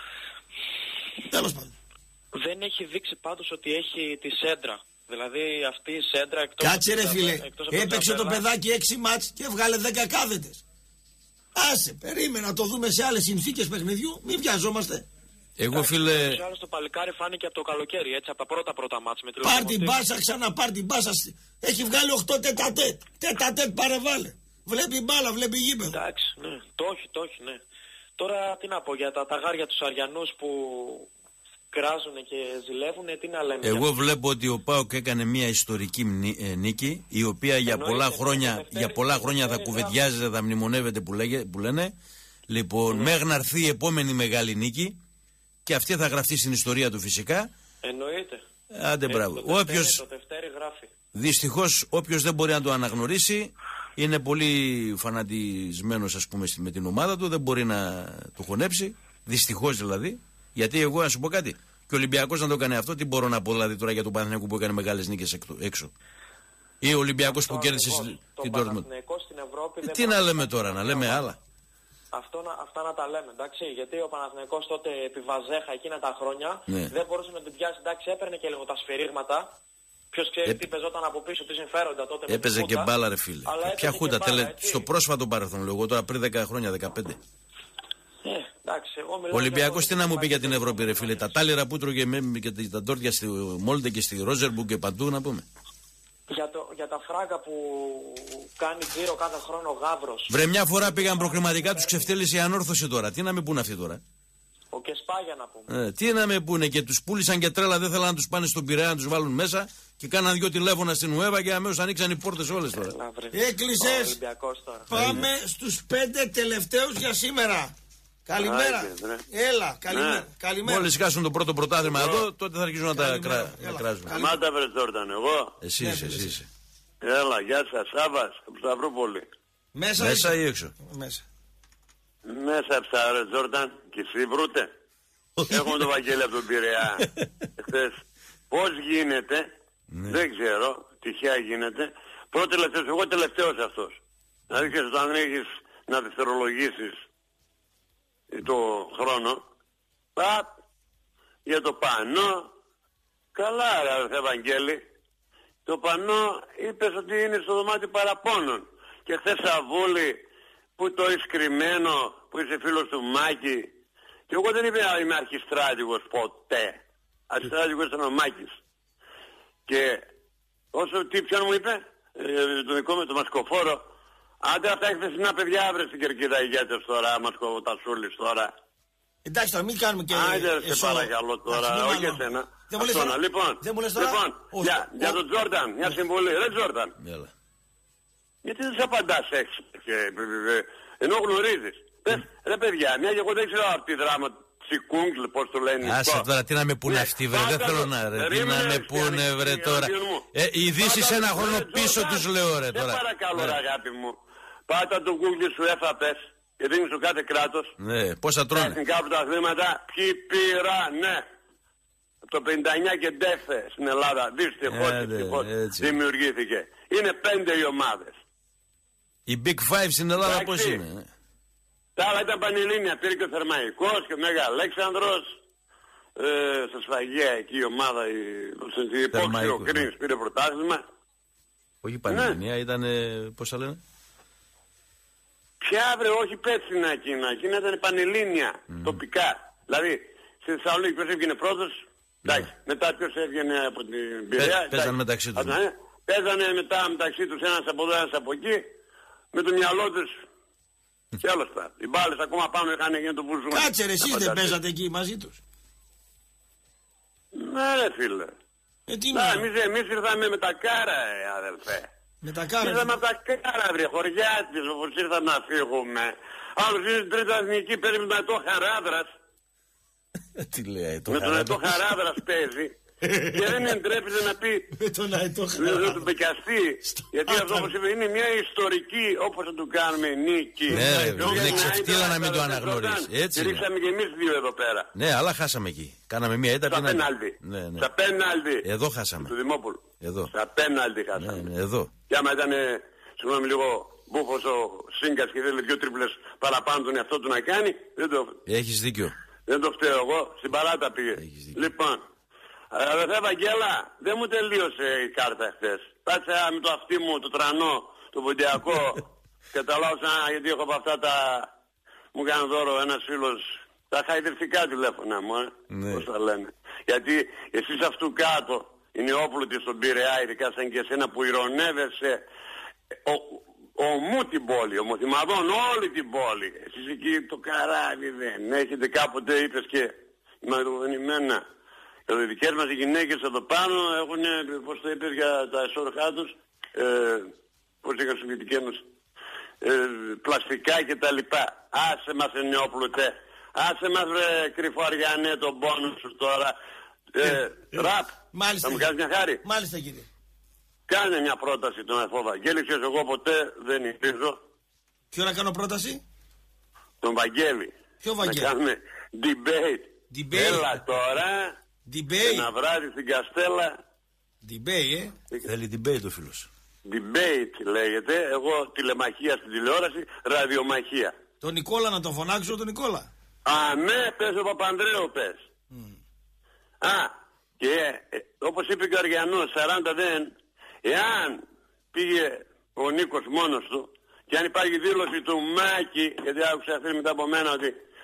Τέλος πάντων. Δεν έχει δείξει πάντως ότι έχει τη σέντρα. Δηλαδή αυτή η σέντρα εκτός... Κάτσε ρε φίλε, έπαιξε το παιδάκι έξι μάτς και έβγαλε δέκα κάθετες. Άσε, περίμενα να το δούμε σε άλλες συνθήκες παιχνιδιού, μην βιαζόμαστε. Εγώ φίλε... Σε άλλο το παλικάρι φάνηκε από το καλοκαίρι, έτσι, από τα πρώτα πρώτα μάτς. Πάρ' την μπάσα, ξανά πάρ' την μπάσα. Έχει βγάλει οκτώ τέτα-τέτ. Τέτα-τέτ παρεβάλλε. Βλέπει μπάλα, βλέπει γήπεδο. Εντάξει, ναι, το όχι, το όχι, ναι. Τώρα τι να πω για τα ταγάρια τους Αριανούς που... κράζουν και ζηλεύουν, τι να λέμε. Εγώ βλέπω ότι ο ΠΑΟΚ έκανε μια ιστορική νίκη, η οποία για πολλά χρόνια, για πολλά χρόνια θα κουβεντιάζεται, θα μνημονεύεται που, λέγε, που λένε. Λοιπόν, mm. μέχρι να έρθει η επόμενη μεγάλη νίκη και αυτή θα γραφτεί στην ιστορία του φυσικά. Εννοείται. Άντε μπράβο. Ε, όποιος, δυστυχώς όποιος δεν μπορεί να το αναγνωρίσει είναι πολύ φανατισμένος ας πούμε με την ομάδα του, δεν μπορεί να το χωνέψει, δυστυχώς δηλαδή. Γιατί εγώ να σου πω κάτι. Και ο Ολυμπιακός να το έκανε αυτό, τι μπορώ να πω δηλαδή τώρα για τον Παναθηναϊκό που έκανε μεγάλες νίκες έξω. Ή ο Ολυμπιακός που κέρδισε την Dortmund. Τι να λέμε τώρα, να λέμε άλλα. Αυτό, αυτά να τα λέμε, εντάξει. Γιατί ο Παναθηναϊκός τότε επί Βαζέχα εκείνα τα χρόνια ναι. δεν μπορούσε να την πιάσει. Εντάξει, έπαιρνε και λίγο τα σφυρίγματα. Ποιος ξέρει Έ... τι πεζόταν από πίσω, τι συμφέροντα τότε. Έπαιζε και μπάλα, ρε φίλε. Ποια χούτα, τελε... στο πρόσφατο παρελθόν, λέω εγώ τώρα πριν δέκα χρόνια, δεκαπέντε. Ε, Ο Ολυμπιακός τι να μου πει για την Ευρώπη, ρε φίλε. Τα τάλιρα που τρώγε και τα τόρτια στη Μόλντε και στη Ρόζερμπουργκ και παντού, να πούμε. Για, το, για τα φράγκα που κάνει γύρω κάθε χρόνο ο Γαύρος. Βρε, μια φορά πήγαν προκριματικά, τους ξεφτέλησε η ανόρθωση τώρα. Τι να με πούνε αυτοί τώρα. Ο Κεσπάγια να πούμε. Ε, τι να με πούνε, και τους πούλησαν και τρέλα, δεν θέλαν να τους πάνε στον Πειραιά να τους βάλουν μέσα και κάναν δυο τηλέφωνα στην ΟΕΒΑ και αμέσως ανοίξαν οι πόρτες όλες τώρα. Έκλεισες. Πάμε στους πέντε τελευταίους για σήμερα. Καλημέρα. Έλα, καλημέρα. καλημέρα. Μόλις χάσουν το πρώτο πρωτάθλημα εδώ, τότε θα αρχίσουν να τα κράζουν. Σταμάτα, βρε Τζόρνταν, εγώ. Εσύ είσαι, εσύ είσαι. Έλα, γεια σας, Σάββας, από Σταυρούπολη. Μέσα, Μέσα ή έξω. Μέσα. Μέσα ψάρα, ρε Τζόρνταν, και εσύ βρούτε. Έχουμε τον Βαγγέλη από τον Πειραιά. Χθες, πώς γίνεται, δεν ξέρω, τυχαία γίνεται. Πρώτο τελευταίος, εγώ τελευταίος αυτός. Να δείξεις όταν έχεις να δευτερολογήσεις το χρόνο. Παπ, για το πανό. Καλά, ρε Ευαγγέλη. Το πανό είπες ότι είναι στο δωμάτιο παραπώνων. Και χθες Σαββούλη που το έχεις κρυμμένο, που είσαι φίλος του Μάκη. Και εγώ δεν είμαι, είμαι αρχιστράτηγος ποτέ. Αρχιστράτηγος ήταν ο Μάκης. Και όσο τι ποιον μου είπε, ε, το δικό με το μασκοφόρο. Άντε αυτά χθεσινά παιδιά αύριο στην Κερκίδα ηγέτες τώρα, μασκοτασούλης τώρα. Εντάξει τώρα μην κάνουμε και... Άντε σε παρακαλώ τώρα, όχι εσένα. Λοιπόν, λοιπόν για, για τον Τζόρνταν, μια συμβουλή. Ρε Τζόρνταν, γιατί δεν σε απαντάς έξω και, ενώ γνωρίζεις. Πες, ρε παιδιά, μια και εγώ δεν ξέρω από τη δράμα Τσικούγκλ, πώς το λένε. Άσε τώρα, τι να με πούνε αυτοί, βρε, δεν θέλω να ρε. Τι να με πούνε, βρε, τώρα. Οι ειδήσεις ένα χρόνο πίσω τους λέω, ρε, τώρα. Σε παρακαλώ, ρε αγάπη μου. Πάτα το Google σου έφαπες και δίνεις στο κάθε κράτος. Ναι, πόσα τρώνε. Στην κάπου τα αθλήματα, ποιοι πήρανε. Το πενήντα εννιά και ντέφε στην Ελλάδα, δυστυχώς, ε, δυστυχώς έτσι. δημιουργήθηκε. Είναι πέντε οι ομάδες. Οι Big Five στην Ελλάδα εντάξει, πώς είναι. Τα άλλα ήταν πανελλήνια, πήρε και ο Θερμαϊκός και ο Μέγα Αλέξανδρος. Ε, στα Σφαγεία εκεί η ομάδα, η υπόξη, ο Κρίνης πήρε πρωτάθλημα. Όχι πανελλήνια, ναι. Ήταν, πώς θα λένε. Ποια αύριο, όχι πέτσινα εκείνα, εκείνα ήταν πανελλήνια, mm. τοπικά. Δηλαδή, στη Θεσσαλονίκη ποιος έβγαινε πρώτος, εντάξει, yeah. μετά ποιος έβγαινε από την Πειραιά. Παίζανε μεταξύ τους. Ναι. Παίζανε μετά μεταξύ τους ένας από εδώ, ένας από εκεί, με το μυαλό τους. Και άλλος τα. Οι μπάλες ακόμα πάνω είχαν γίνει το βουζούνι. Κάτσε ρε, εσείς δεν παίζατε εκεί μαζί τους. Ναι ρε φίλε. Ε, τι να, εμείς, εμείς ήρθαμε με τα κάρα, ε, αδελφέ. Με τα κάρα. Ήρθαμε με τα κάρα, βρε, χωριά της, όπως ήρθαμε να φύγουμε. Άλλος είναι στην τρίτη εθνική, παίζει με τον Αετό Χαράδρας. Τι λέει Αετό Χαράδρας. Με τον Αετό Χαράδρας παίζει. Και δεν εντρέπεται να πει με τον Αετό Χαράδρας. Να τον πεκιαστεί. Γιατί αυτό όπως είπε είναι μια ιστορική, όπως θα του κάνουμε νίκη. Ναι, είναι ξεφτύλα να μην το αναγνωρίσει. Έτσι. Ρίξαμε και εμείς δύο εδώ πέρα. Ναι, αλλά χάσαμε εκεί. Κάναμε μια ήττα. Στα πέναλτι. Ναι, ναι. Στα πέναλτι. Εδώ χάσαμε. Του Δημόπουλου. Εδώ. Στα πέναλτι χάσαμε. Ναι, ναι, εδώ. Και άμα ήταν, συγγνώμη λίγο, μπούφος ο Σίγκας και θέλει δύο τρίπλες παραπάνω τον εαυτό του να κάνει, δεν το... Έχεις δίκιο. Δεν το φταίω εγώ, στην παράτα πήγε. Λοιπόν, αδερφέ Βαγγέλα, δεν μου τελείωσε η κάρτα χθες. Πάτσα με το αυτί μου, το τρανό, το ποντιακό, καταλάβωσα γιατί έχω από αυτά τα... Μου κάνει δώρο ένας φίλος, τα χαϊδευτικά τηλέφωνα μου, ε, ναι. Πώς τα λένε. Γιατί εσείς αυτού κάτω, οι νεόπλουτοι στον Πειραιά, ειδικά σαν και εσένα που ηρωνεύεσαι, ο, ομού την πόλη, ομοθυμαδών όλη την πόλη. Εσείς εκεί το καράβι δεν έχετε, κάποτε είπες και μαγνημένα. Οι δικές μας οι γυναίκες εδώ πάνω έχουν, πώς το είπες για τα εσώρουχά τους, ε, πώς είχαν Σοβιετική Ένωση, ε, πλαστικά και τα λοιπά. Άσε μας νεόπλουτε, άσε μας βρε κρυφοαριανέ τον πόνο σου τώρα. Ε, ε, ραπ, μάλιστα, θα μου κάνεις μια χάρη. Μάλιστα κύριε. Κάνε μια πρόταση τον αδερφό Βαγγέλη, ξέρεις εγώ ποτέ δεν υπήρχω. Ποιο να κάνω πρόταση? Τον Βαγγέλη. Ποιο Βαγγέλη? Να κάνουμε debate. Debate. Έλα τώρα. Debate. Ένα βράδυ στην Καστέλα. Debate, ε. Θέλει debate ο φίλος. Debate λέγεται. Εγώ τηλεμαχία στην τηλεόραση, ραδιομαχία. Τον Νικόλα να τον φωνάξω, τον Νικόλα. Α, ναι, πες ο Παπανδρέου, πες. Mm. Α, και ε, όπως είπε και ο Αργιανός, σαράντα δεν, εάν πήγε ο Νίκος μόνος του και αν υπάρχει δήλωση του Μάκη, γιατί άκουσα αυτή μετά από μένα ότι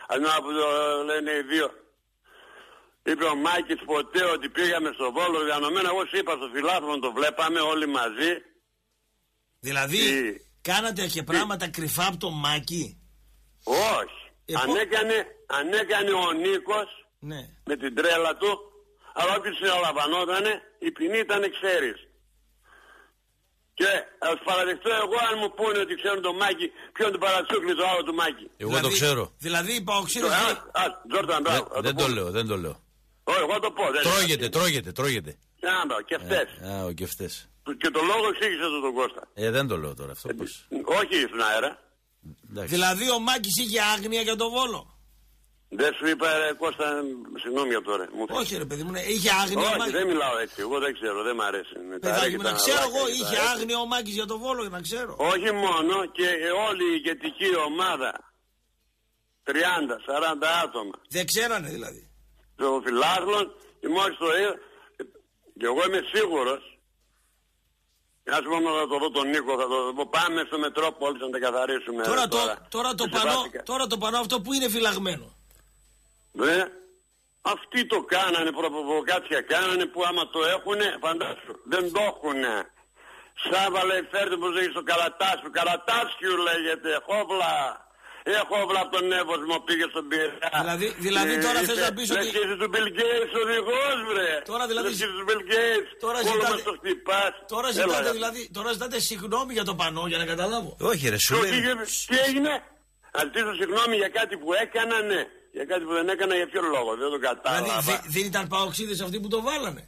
Αλλιώς που το λένε οι δύο. Είπε ο Μάκης ποτέ ότι πήγαμε στο Βόλο διανομένο. Εγώ σου είπα στο φιλάθλο, το βλέπαμε όλοι μαζί. Δηλαδή, η... κάνατε και πράγματα η... κρυφά από τον Μάκη. Όχι. Ε, αν, έκανε, αν έκανε ο Νίκος, ναι, με την τρέλα του, αλλά όποιος συλλαμβανότανε, η ποινή ήταν, ξέρεις. Και ας παραδεχτώ εγώ, αν μου πούνε ότι ξέρουν τον Μάκη, ποιον του παρατσούκλει το άλλο του Μάκη. Εγώ δηλαδή, το ξέρω. Δηλαδή οι Παοξίδες... Τζόρταν, μπράβο. Δεν το λέω, δεν το λέω. Όχι, εγώ το πω. Τρώγεται, τρώγεται, τρώγεται. Άμπα, και αυτές. Α, και αυτές. Και το λόγο εξήγησε το τον Κώστα. Ε, δεν το λέω τώρα αυτό. Ε, όχι στον αέρα. Δηλαδή ο Μάκης είχε άγνοια για τον Βόλο. Δεν σου είπα, ρε Κώστα, συγγνώμη για τώρα. Όχι, ρε παιδί μου, είχε άγνοια. Όχι, ο Μάκης. δεν μιλάω έτσι. Εγώ δεν ξέρω, δεν μ' αρέσει. Παιδάκι μου, να ξέρω εγώ, είχε άγνοια ο Μάκης για τον Βόλο, να ξέρω. Όχι μόνο, και όλη η ηγετική ομάδα. τριάντα σαράντα άτομα. Δεν ξέρανε δηλαδή. Το φιλάθλων, και μόλις το είδα, και εγώ είμαι σίγουρος. Να σου πω, θα το δω τον Νίκο, θα το δω. Πάμε στο Μετρόπολη να τα καθαρίσουμε. Τώρα, τώρα, το, τώρα, το πανό, τώρα το πανό αυτό που είναι φυλαγμένο. Ναι, αυτοί το κάνανε, προπροβοκάτσια κάνανε, που άμα το έχουνε, φαντάσου, δεν το έχουνε. Σάβαλε, φέρτε πως λέγει στο Καλατάσου, Καλατάσιου λέγεται, χόβλα. Έχω όπλα από τον Εύωσμο, πήγε στον Πειραιά. Δηλαδή, δηλαδή τώρα θες να πεις ότι... Λες και είσαι του Bill Gates οδηγός, βρε. Τώρα δηλαδή... Λες και είσαι του Bill Gates. Τώρα όλο ζητάτε... μας το χτυπάς. Τώρα ζητάτε δηλαδή... Τώρα ζητάτε συγγνώμη για το πανό, για να καταλάβω. Όχι ρε, σου λέει... Τι έγινε? Αν ζητήσω συγγνώμη για κάτι που έκανα, ναι. Για κάτι που δεν έκανα, για ποιο λόγο, δεν το κατάλαβα. Δηλαδή δεν ήταν Παοξίδες αυτοί που το βάλανε.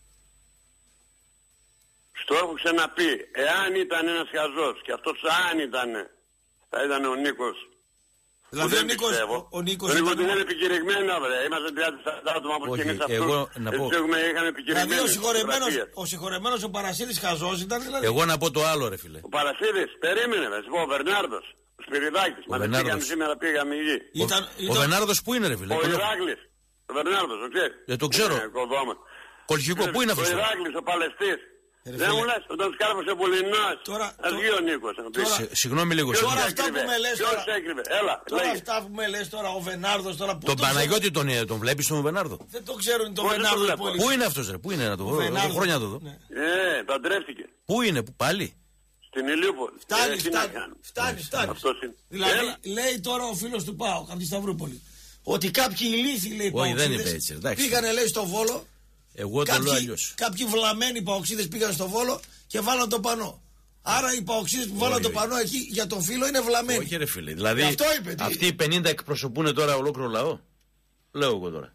Στο έχω ξαναπεί, εάν ήταν ένας χαζός, και αυτός αν ήταν, θα ήταν ο Νίκος. Δηλαδή ο Νίκος, ο Νίκος ήταν... είναι επικηρυγμένο, βρε. Είμαστε τριάντα σαράντα άτομα από και εμείς αυτούς. Εγώ να πω... Δηλαδή ο συγχωρεμένος, ο συγχωρεμένος ο Παρασίδης χαζός ήταν δηλαδή. Εγώ να πω το άλλο, ρε φίλε. Ο Παρασίδης, περίμενε, θα σου πω, ο Βερνάρδος, ο Σπυριδάκης. Μα δεν πήγαμε σήμερα, πήγαμε γη. Ο Βερνάρδος πού είναι, ρε φίλε? Ο Ηράκλης, ο Βερνάρδος, το ξέρεις? Δεν το ξέρω. Κολχικό, πού είναι αυτός? Ο Ηράκλης, ο Παλαιστής. Δεν μου λες, όταν σκάρπωσε Πολυνάς, ας βγει ο Νίκος. Συγγνώμη λίγο. Τώρα αυτά που με λες τώρα, έλα, τώρα αυτά που με λες τώρα, ο Βενάρδος τώρα... Τον Παναγιώτη τον, τον βλέπεις τον Βενάρδο? Δεν το ξέρουν τον Βενάρδο. Πού είναι αυτός ρε, πού είναι να το δω, έχω χρόνια να το δω. Ε, παντρεύτηκε. Πού είναι, πάλι? Στην Ηλιούπολη. Φτάνει, φτάνει, φτάνει. Δηλαδή λέει τώρα ο φίλος του ΠΑΟΚ από τη Σταυρούπολη ότι κάποιοι ηλίθιοι λέει Παοξίδες πήγανε λέει στο Βόλο. Εγώ το λέω αλλιώς. Κάποιοι βλαμμένοι Παοξίδες πήγαν στο Βόλο και βάλαν το πανό. Άρα οι Παοξίδες που βάλαν το πανό εκεί για τον φίλο είναι βλαμμένοι. Όχι ρε φίλε. Δηλαδή αυτό είπε, αυτοί οι πενήντα εκπροσωπούν τώρα ολόκληρο λαό. Λέω εγώ τώρα.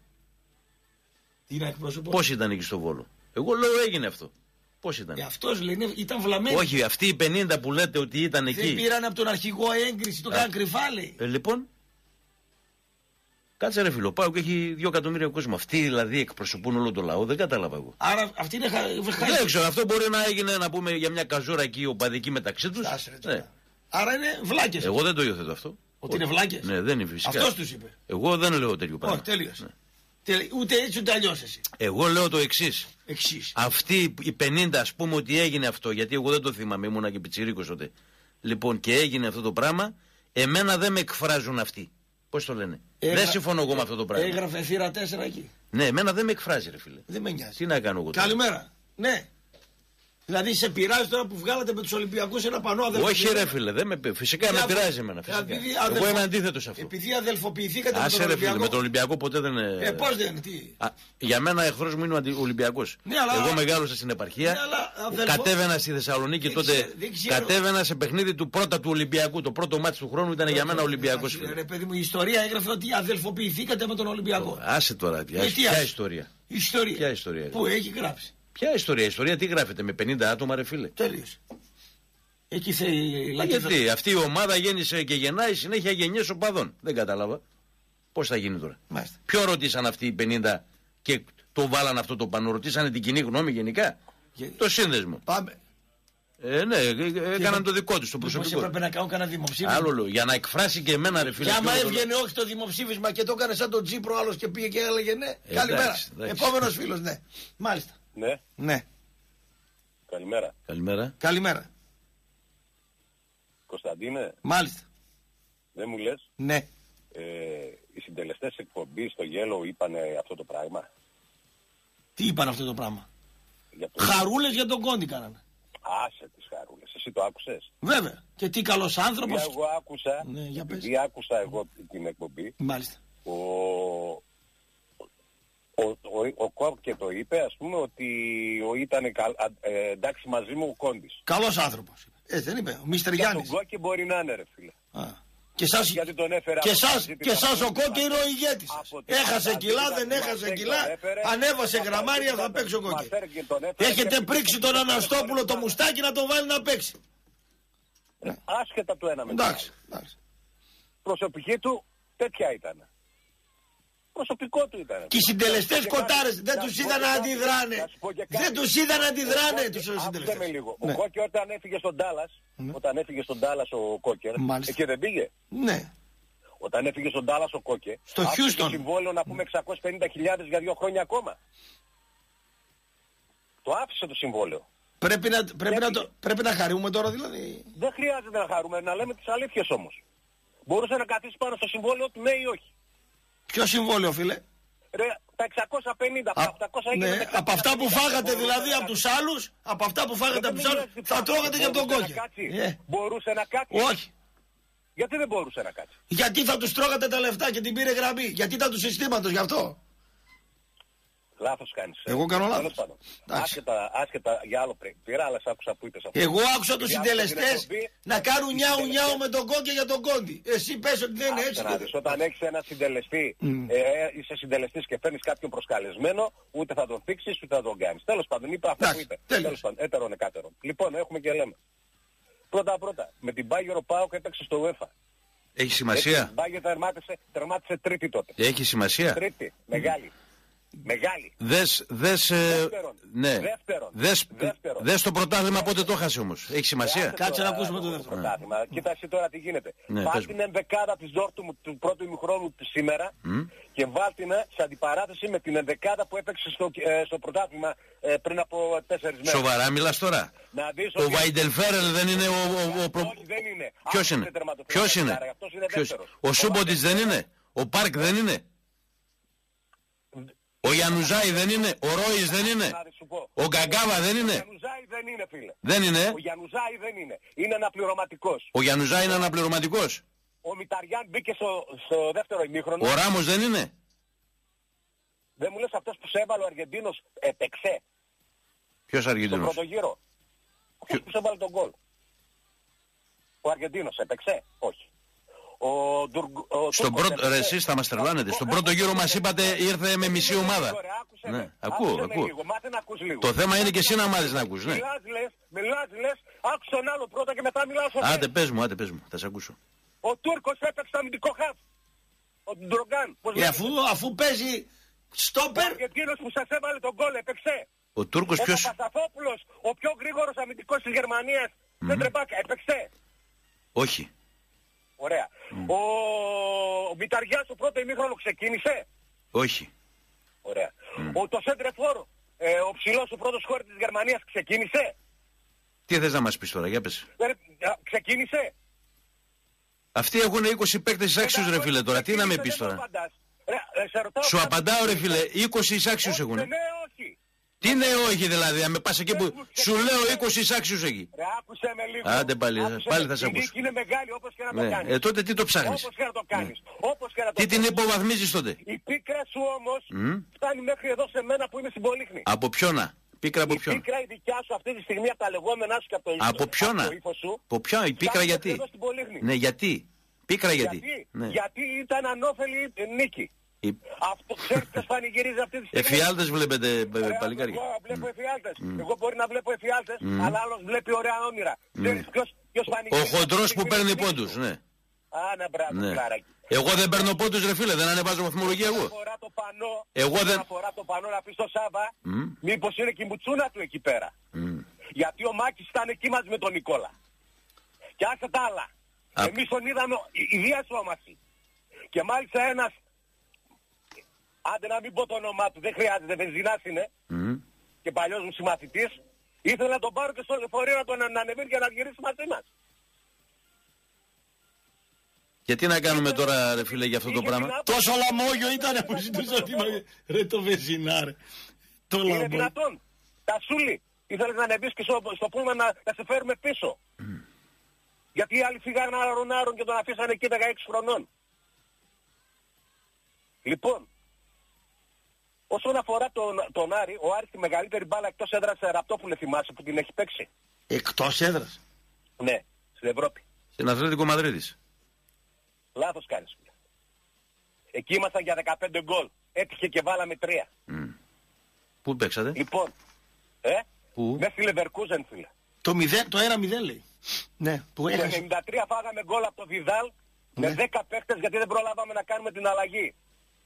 Τι να εκπροσωπούν? Πώς ήταν εκεί στο Βόλο? Εγώ λέω έγινε αυτό. Πώς ήταν? Ε, αυτός λέει ήταν βλαμμένοι. Όχι, αυτοί οι πενήντα που λέτε ότι ήταν εκεί. Δεν πήραν από τον αρχηγό έγκριση, το κάναν κρυφά λέει. Ε, λοιπόν. Κάτσε ρε φίλο, πάω και έχει δύο εκατομμύρια κόσμο. Αυτοί δηλαδή εκπροσωπούν όλο το λαό, δεν κατάλαβα εγώ. Άρα αυτοί είναι χα... Δεν ξέρω, αυτό μπορεί να έγινε να πούμε για μια καζούρα εκεί οπαδική μεταξύ τους. Ναι. Άρα είναι βλάκες. Εγώ δεν το υιοθετώ αυτό. Ότι είναι βλάκες. Ναι, δεν είναι φυσικά. Αυτός τους είπε. Εγώ δεν λέω τέτοιο πράγμα. Όχι, τέλειωσε. Ναι. Ούτε έτσι ούτε αλλιώς εσύ. Εγώ λέω το εξής. Εξής. Αυτοί οι πενήντα ας πούμε ότι έγινε αυτό, γιατί εγώ δεν το θυμάμαι, ήμουνα και πιτσιρίκος τότε. Λοιπόν και έγινε αυτό το πράγμα, εμένα δεν με εκφράζουν αυτοί. Πώς το λένε? Έγρα... Δεν συμφωνώ εγώ με αυτό το πράγμα. Έγραφε θύρα τέσσερα εκεί. Ναι, εμένα δεν με εκφράζει, ρε φίλε. Δεν με νοιάζει. Τι να κάνω εγώ τώρα? Καλημέρα. Ναι. Δηλαδή σε πειράζει τώρα που βγάλατε με τους Ολυμπιακούς ένα πανό αδελφοποιηθήκατε? Όχι, ρε φίλε, δεν με... φυσικά με πειράζει εμένα. Φυσικά. Αδελφο... Εγώ είμαι αντίθετο σε αυτό. Επειδή αδελφοποιηθήκατε Άσε, με τον Ολυμπιακό. Φίλε, με τον Ολυμπιακό ποτέ δεν. Ε, πώς δεν, τι. Α, για μένα εχθρός μου είναι ο Ολυμπιακός. Ναι, αλλά... Εγώ μεγάλωσα στην επαρχία. Ναι, αλλά... αδελφο... Κατέβαινα στη Θεσσαλονίκη δεν τότε. Δεν κατέβαινα σε παιχνίδι του πρώτα του Ολυμπιακού. Το πρώτο μάτι του χρόνου ήταν για μένα Ολυμπιακός. Ρε παιδί μου, η ιστορία έγραφε ότι αδελφοποιηθήκατε με τον Ολυμπιακό. Άσε τώρα, ποια ιστορία. Ποια ιστορία. Πού έχει γράψει? Ποια ιστορία, ιστορία τι γράφεται με πενήντα άτομα, ρε φίλε? Τέλειος. Εκεί θέλει. Γιατί αυτή η ομάδα γέννησε και γεννάει συνέχεια γενιές οπαδών. Δεν κατάλαβα. Πώς θα γίνει τώρα? Μάλιστα. Ποιο ρωτήσαν αυτοί οι πενήντα και το βάλαν αυτό το πανό? Ρωτήσανε την κοινή γνώμη γενικά? Για... Το σύνδεσμο. Πάμε. Ε, ναι, έκαναν το δικό του το προσωπικό. Πώς έπρεπε να κάνω κανένα δημοψήφισμα? Άλλο λέω, για να εκφράσει και εμένα, ρε φίλε. Και άμα έβγαινε όχι το δημοψήφισμα και το έκανε σαν τον Τσίπρο άλλος και πήγε και έλεγε ναι. Ε, καλημέρα. Επόμενος φίλος, ναι. Μάλιστα. Ναι. Ναι. Καλημέρα. Καλημέρα. Καλημέρα. Κωνσταντίνε. Μάλιστα. Δεν μου λες? Ναι. Ε, συντελεστές εκπομπής στο Yellow είπανε αυτό το πράγμα? Τι είπαν αυτό το πράγμα? Για το... Χαρούλες για τον Κόντι κάνανε. Άσε τις χαρούλες. Εσύ το άκουσες? Βέβαια. Και τι καλός άνθρωπος. Για εγώ άκουσα, ναι, για επειδή άκουσα εγώ την εκπομπή. Μάλιστα. Ο, ο, ο, ο Κόκε το είπε, ας πούμε, ότι ο, ήταν καλ, ε, εντάξει μαζί μου ο Κόντις. Καλός άνθρωπος. Ε, δεν είπε. Ο Μίστερ Γιάννης. Και τον Κόκε μπορεί να είναι, ρε φίλε. Α. Και σας, γιατί τον έφερα και σας, και σας ο Κόκε είναι ο ηγέτης. Έχασε κιλά, δεν έχασε κιλά, ανέβασε γραμμάρια, θα παίξει ο Κόκε. Έχετε πρίξει τον Αναστόπουλο το μουστάκι να τον βάλει να παίξει. Άσχετα το ένα με το άλλο. Προσωπική του τέτοια ήταν. Προσωπικό του ήταν. Και οι συντελεστές κοτάρες δεν τους είδαν να αντιδράνε. Δεν τους είδαν να αντιδράνε τους συντελεστές. Ο Κόκε όταν έφυγε στον Ντάλλας, όταν έφυγε στον Ντάλλας ο Κόκερ, εκεί δεν πήγε? Ναι. Όταν έφυγε στον Ντάλλας ο Κόκε, στο Χιούστον, το συμβόλαιο να πούμε εξακόσιες πενήντα χιλιάδες για δύο χρόνια ακόμα. Το άφησε το συμβόλαιο. Πρέπει να, πρέπει, να το, πρέπει να χαρούμε τώρα δηλαδή. Δεν χρειάζεται να χαρούμε, να λέμε τις αλήθειες όμως. Μπορούσε να καθίσει πάνω στο συμβόλαιο του, ναι ή όχι? Ποιο συμβόλαιο, φίλε? Ρε, τα εξακόσια πενήντα, από, οκτακόσια, ναι, από αυτά που φάγατε δηλαδή από τους άλλους, από αυτά που φάγατε από τους άλλους, θα τρώγατε και από τον Κόκε. Yeah. Μπορούσε να κάτσει? Όχι. Γιατί δεν μπορούσε να κάτσει? Γιατί θα τους τρώγατε τα λεφτά και την πήρε γραμμή. Γιατί ήταν του συστήματος, γι' αυτό. Λάθος κάνεις. Εγώ κάνω λάθος. Άσχετα, άσχετα για άλλο πήρα, αλλά σ' άκουσα που είπες αυτό. Εγώ άκουσα τους συντελεστές να κάνουν νιάου νιάου με τον Κόκε για τον Κόντι. Εσύ πες ότι δεν είναι έτσι. Και... Όταν έχεις ένα συντελεστή, mm. ε, είσαι συντελεστής και φέρνεις κάποιον προσκαλεσμένο, ούτε θα τον θίξεις ούτε θα τον κάνεις. Τέλος πάντων, είπα αυτό που είπε. Τέλος πάντων, έτερον εκάτερον. Λοιπόν, έχουμε και λέμε. Πρώτα πρώτα, με την Μπάγερ ο ΠΑΟΚ έπαιξε στο UEFA. Έχει σημασία. Η Μπάγερ τερμάτισε, τερμάτισε τρίτη τότε. Έχει σημασία. Τρίτη, μεγάλη. Μεγάλη. Δες, δες, δεύτερον, ναι. δεύτερον, δες, δεύτερον. δες το πρωτάθλημα πότε το έχασε όμως. Έχει σημασία. Κάτσε να ακούσουμε το δεύτερο πρωτάθλημα. Ναι. Κοίτα εσύ τώρα τι γίνεται. Ναι, Βάλ την ενδεκάδα της Ντόρτμουντ του πρώτου ημιχρόνου σήμερα mm. και βάλ την σε αντιπαράθεση με την ενδεκάδα που έπαιξε στο, ε, στο πρωτάθλημα ε, πριν από τέσσερις μέρες. Σοβαρά μιλάς τώρα? Να δεις ο Βάιντελφέρελ δεν είναι ο... ο, ο προ... Όχι, δεν είναι. Ποιος είναι? Ποιος είναι? Ποιος... Ο Σούμποτιτς δεν είναι? Ο Πάρκ δεν είναι? Ο Γιαννουζάη δεν είναι? Ο Ρόης δεν είναι? Ο Γκαγκάβα δεν είναι? Ο Γιαννουζάη δεν είναι, φίλε. Δεν είναι? Ο Γιαννουζάη δεν είναι. Είναι αναπληρωματικός. Ο Γιαννουζάη είναι αναπληρωματικός? Ο Μιταριάν μπήκε στο, στο δεύτερο ημίχρονο. Ο Ράμος δεν είναι? Δεν μου λες αυτός που σε έβαλε ο Αργεντίνος έπαιξε? Ποιος Αργεντίνος? Στον πρώτο γύρο. Αυτός που σε έβαλε τον γκολ. Ο Αργεντίνος έπαιξε? Όχι. Ο Ντουρ... ο Στον πρώτο, ρε εσείς θα μας τρελάνετε. Στον πρώτο γύρο μας είπατε ήρθε με μισή ομάδα. Ναι, ακούω, ακούω. Το θέμα είναι και εσύ να μάθεις να ακούς, ναι. Μιλάς λες, μιλάς λες, άκουσε τον άλλο πρώτα και μετά μιλάς ο Άντε πες μου, άντε πες μου, θα σε ακούσω. Ο Τούρκος έπαιξε το αμυντικό χαφ. Ο Ντρογκάν. Ε, αφού, αφού παίζει στόπερ. Ο Αργεντίνος που σας έβαλε τον γκολ έπαιξε. Ο Τούρκος ποιος? Ο Παπασταθόπουλος, ο πιο γρήγορος αμυντικός της Γερμανίας, mm. δεν τρεπάκα, έπαιξε. Όχι. Ωραία. Mm. Ο, ο Μιταριάς το πρώτο ημίχρονο ξεκίνησε. Όχι. Ωραία. Mm. Ο το Σέντρεφόρ, ε, ο ψηλός ο πρώτος χώρος της Γερμανίας ξεκίνησε. Τι θες να μας πεις τώρα, για πες. Ε, ξεκίνησε. Αυτοί έχουν είκοσι παίκτες εισάξιους ρε φίλε τώρα, τι να με πεις τώρα. Ρε, ε, σου απαντάω ρε φίλε, είκοσι εισάξιους έχουν. Ναι, όχι. Τι ναι όχι δηλαδή, αν με πας εκεί που σου λέω είκοσι εισάξιους εκεί. Ρε άκουσε με λίγο. Άντε πάλι, άκουσε πάλι με. θα σε ακούσω. Είναι μεγάλη όπως και να ναι. το κάνεις. Ε, τότε τι το ψάχνεις. Όπως και να το κάνεις. Ναι. Όπως και να το τι κάνεις. την υποβαθμίζεις τότε. Η πίκρα σου όμως mm? φτάνει μέχρι εδώ σε μένα που είμαι στην Πολύχνη. Από ποιόνα. Πίκρα από ποιον. Η πίκρα η δικιά σου αυτή τη στιγμή από τα λεγόμενά σου και από το ύφος. Από ποιόνα. Από ποιον, η πίκρα γιατί. Ναι, γιατί. Πίκρα γιατί. Γιατί, ναι. γιατί ήταν ανώφελη νίκη. Η... Αυτό ξέρεις ποιος πανηγυρίζει αυτή τη στιγμή. Εφιάλτες βλέπετε παλικάρια. Εγώ βλέπω εφιάλτες. Mm. Εγώ μπορεί να βλέπω εφιάλτες, mm. αλλά άλλος βλέπει ωραία όνειρα. Mm. Ξέρεις ποιος, ποιος πανηγυρίζει. Ο χοντρός που παίρνει πόντους, ναι. Άνα μπράβο, ναι. Κλάρακι. Εγώ δεν παίρνω πόντους ρε φίλε, δεν ανεβάζω βαθμολογία εγώ. Αφορά το πανό, εγώ δεν... αφορά το πανό να πει στο Σάβα, mm. μήπως είναι και η μουτσούνα του εκεί πέρα. Mm. Γιατί ο Μάκης ήταν εκεί μαζί με τον Νικόλα. Και άσε τα άλλα. Α... Εμείς τον είδαμε η διασώμαση. Και μάλιστα ένας, άντε να μην πω το όνομά του, δεν χρειάζεται, βενζινάς είναι, mm. και παλιός μου συμμαθητής, ήθελε να τον πάρω και στο λεωφορείο να τον ανεβεί και να γυρίσει μαζί μας. Γιατί να κάνουμε τώρα, ρε φίλε, για αυτό το πράγμα. Τόσο λαμόγιο ήταν που ζητούσα ότι ρε το βεζινάρε. Το Είναι λαμόγιο. δυνατόν. Τα σούλη. Ήθελες να ανεβείς και στο, στο πούλμα να, να σε φέρουμε πίσω. Mm. Γιατί οι άλλοι φύγανε άρον-άρον και τον αφήσανε εκεί δεκαέξι χρονών. Λοιπόν, όσον αφορά τον, τον Άρη, ο Άρης τη μεγαλύτερη μπάλα εκτός έδρας σε Ραπτόπουλε θυμάσαι που την έχει παίξει. Εκτός έδρας. Ναι, στην Ευρώπη. Στην Αθλέτικο Μαδρίτης. Λάθος κάνεις. Εκεί ήμασταν για δεκαπέντε γκολ. Έτυχε και βάλαμε τρία. Mm. Πού παίξατε? Λοιπόν, ε, Πού? με στη Leverkusen, φίλε. Το, μηδέν, το ένα μηδέν λέει. Ναι, που Το έχασε. ενενήντα τρία φάγαμε γκολ από το Βιδάλ Ναι. με δέκα παίχτες γιατί δεν προλάβαμε να κάνουμε την αλλαγή.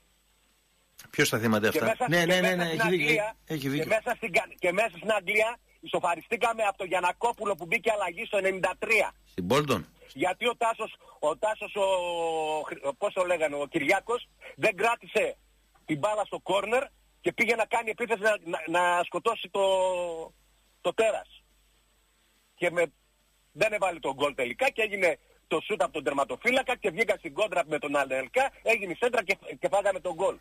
Ποιος τα θυμάται Και αυτά? μέσα, Ναι, και ναι, ναι, μέσα ναι, στην έχει δίκιο, Αγγλία, έχει δίκιο. Και, μέσα στην, Κα- και μέσα στην Αγγλία ισοφαριστήκαμε από το Γιαννακόπουλο που μπήκε αλλαγή στο ενενήντα τρία. Στην Πόλτον. Γιατί ο Τάσος, ο Τάσος, ο, ο, πώς το λέγανε, ο Κυριάκος δεν κράτησε την μπάλα στο κόρνερ και πήγε να κάνει επίθεση να, να, να σκοτώσει το, το τέρας. Και με, δεν έβαλε τον γκολ τελικά και έγινε το σούτ από τον τερματοφύλακα και βγήκα στην κόντρα με τον Αλελκά, έγινε σέντρα και, και φάγαμε τον γκολ.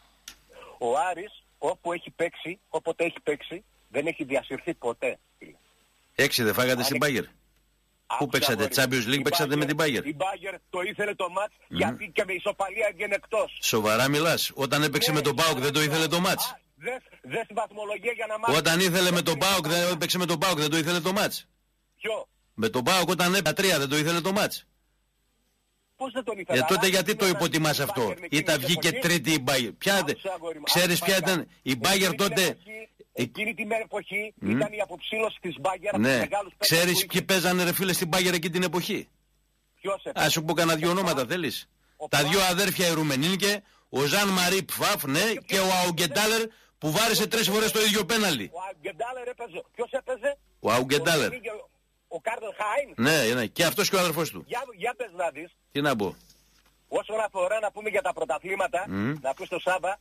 Ο Άρης όπου έχει παίξει, όποτε έχει παίξει, δεν έχει διασυρθεί ποτέ. Έξι δεν φάγατε στην Μπάγερ? Πού παίξατε, Champions League παίξατε με την Μπάγερ? Η Μπάγερ το ήθελε το μάτς mm. γιατί και με ισοπαλία έγινε εκτός. Σοβαρά μιλάς? Όταν έπαιξε με τον Πάοκ δεν το ήθελε το μάτς? Δες, δες τη βαθμολογία για να μάθεις. Όταν ήθελε με τον Πάοκ, δεν έπαιξε με τον Πάοκ, δεν το ήθελε το μάτς? Ποιο? Με τον Πάοκ όταν έπαιξε τρία δεν το ήθελε το μάτς? Πώς δεν τον ήθελε? Ε, τότε γιατί το υποτιμάς αυτό? Ήταν βγήκε τρίτη η Μπάγερ. Ποια, ξέρεις ποια ήταν η Μπάγερ τότε? Εκείνη την εποχή mm. ήταν η αποψήλωση της Μπάγερ. Ναι, ξέρεις ποιοι παίζανε ρε φίλε στην Μπάγερ εκείνη την εποχή? Ποιος έπαιζε? Ας σου πω κανένα δυο ονόματα θέλεις? Τα δυο αδέρφια οι Ρουμενίνικε, ο Ζαν Μαρί Πφαφ, ναι, και ο Αουγκεντάλερ που βάρισε τρεις φορές το ίδιο πέναλτι. Ο Αουγκεντάλερ έπαιζε. Ποιος έπαιζε? Ο Αουγκεντάλερ. Ο Κάρλ Χάιν. Ναι, ναι, και αυτός και ο αδερφός του. Για, για πες να δεις. Τι να πω? Όσον αφορά να πούμε για τα πρωταθλήματα, mm. να πεις στο Σάβα,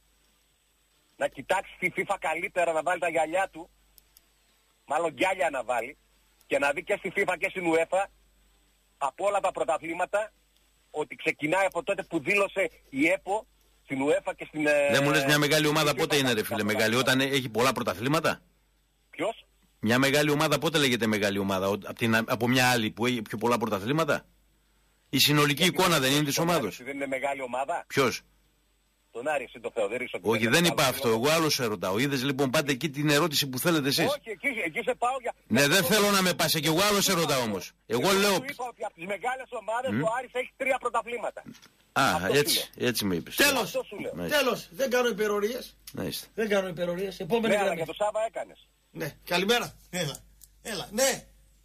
να κοιτάξει τη FIFA καλύτερα, να βάλει τα γυαλιά του, μάλλον γυάλια να βάλει, και να δει και στη FIFA και στην UEFA, από όλα τα πρωταθλήματα, ότι ξεκινάει από τότε που δήλωσε η ΕΠΟ, στην UEFA και στην... Δεν μου λες μια μεγάλη ομάδα πότε είναι ρε φίλε μεγάλη, όταν έχει πολλά πρωταθλήματα? Ποιος? Μια μεγάλη ομάδα πότε λέγεται μεγάλη ομάδα, από, την, από μια άλλη που έχει πιο πολλά πρωταθλήματα? Η συνολική και εικόνα δεν είναι της ομάδος? Δεν είναι μεγάλη ομάδα. Ποιος? Τον Άρη, εσύ το Θεοδωρής. Όχι, δεν είπα αυτό. Εγώ άλλο σε ρωτάω. Είδες λοιπόν, πάτε εκεί την ερώτηση που θέλετε εσείς. Όχι, εκεί, εκεί σε πάω για... Ναι, δεν θέλω να με πας και εγώ άλλο σε ρωτάω όμως. Εγώ λέω... Εγώ είπα ότι από τις μεγάλες ομάδες mm. ο Άρης έχει τρία πρωταθλήματα. Α, έτσι, έτσι με είπες. Τέλος, τέλος. Δεν κάνω υπερορίες. Δεν κάνω υπερορίες. Επόμενη ναι, αλλά για το Σάβα έκανες. Ναι, καλημέρα. Έλα, έλα, ναι.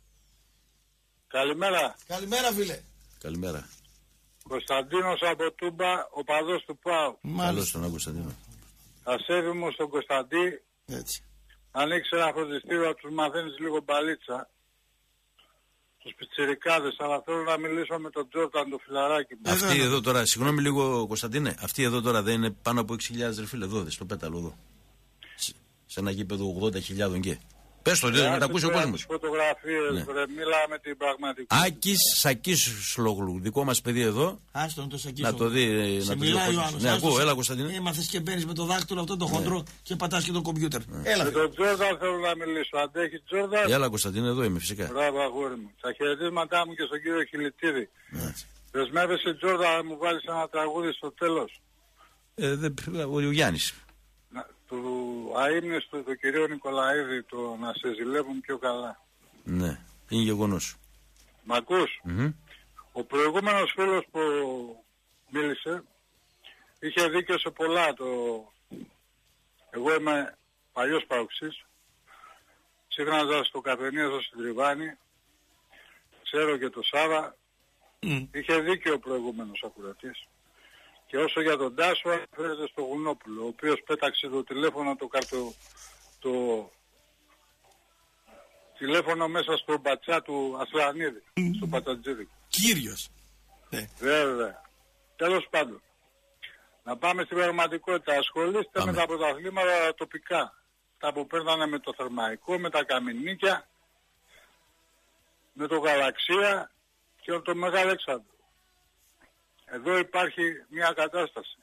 Καλημέρα. Καλημέρα φίλε. Καλημέρα. Κωνσταντίνος από Τούμπα, ο παδός του ΠΑΟ. Καλώς τον Κωνσταντίνο. Ασέβη μου στον Κωνσταντί. Έτσι. Ανοίξει ένα φροντιστήριο να τους μαθαίνεις λίγο μπαλίτσα. Τους πιτσιρικάδες, αλλά θέλω να μιλήσω με τον Τζόρταν το φιλαράκι μου. Αυτή εδώ τώρα, συγγνώμη λίγο Κωνσταντίνε, αυτή εδώ τώρα δεν είναι πάνω από έξι χιλιάδες ρε φίλε, εδώ, στο πέταλο εδώ. Σε, σε ένα γήπεδο ογδόντα χιλιάδων και. Πες το, να τα ακούσει ο κόσμος. Φωτογραφίες, ναι. Βρε, μιλάμε την πραγματικότητα. Άκης Σακής Σλόγλου, δικό μας παιδί εδώ. Άστον το Σακής. Να το δει, σε να το μιλάει δει. ο άλλος. Ναι, ακούω, έλα Κωνσταντίνε. Έμαθες και μπαίνεις με το δάκτυλο αυτό το χοντρό ναι. και πατάς και το κομπιούτερ. Ναι. Έλα. Με τον Τζόρνταν θέλω να μιλήσω. Αντέχει Τζόρνταν. Έλα Κωνσταντίνε, εδώ είμαι φυσικά. Μπράβο αγόρι μου. Τα χαιρετίσματά μου και στον κύριο Χιλιτίδη. Ναι. Δεσμεύεσαι Τζόρνταν να μου βάλεις ένα τραγούδι στο τέλος. Ε, δε, ο Γιάννης. Του αείμνηστου του κυρίου Νικολαίδη, το να σε ζηλεύουν πιο καλά. Ναι, είναι γεγονός. Μ' ακούς? Mm-hmm. Ο προηγούμενος φίλος που μίλησε είχε δίκιο σε πολλά. Το... Εγώ είμαι παλιός παοξής, σύγχροναζα στο Καφενείο εδώ στην Τριβάνη, ξέρω και το Σάβα, mm. είχε δίκιο ο προηγούμενος ακουρατής. Και όσο για τον Τάσο αναφέρεται στο Γουνόπουλο, ο οποίος πέταξε το τηλέφωνο, το καρτο... το τηλέφωνο μέσα στο μπατσά του Ασλανίδη, mm. στο Πατατζίδικο. Κύριος. Ναι. Βέβαια. Τέλος πάντων. Να πάμε στην πραγματικότητα. Ασχολείστε πάμε. με τα πρωταθλήματα τοπικά. Τα που παίρνανε με το Θερμαϊκό, με τα Καμινίκια, με το Γαλαξία και το Μεγάλο Έξανδρο. εδώ υπάρχει μια κατάσταση.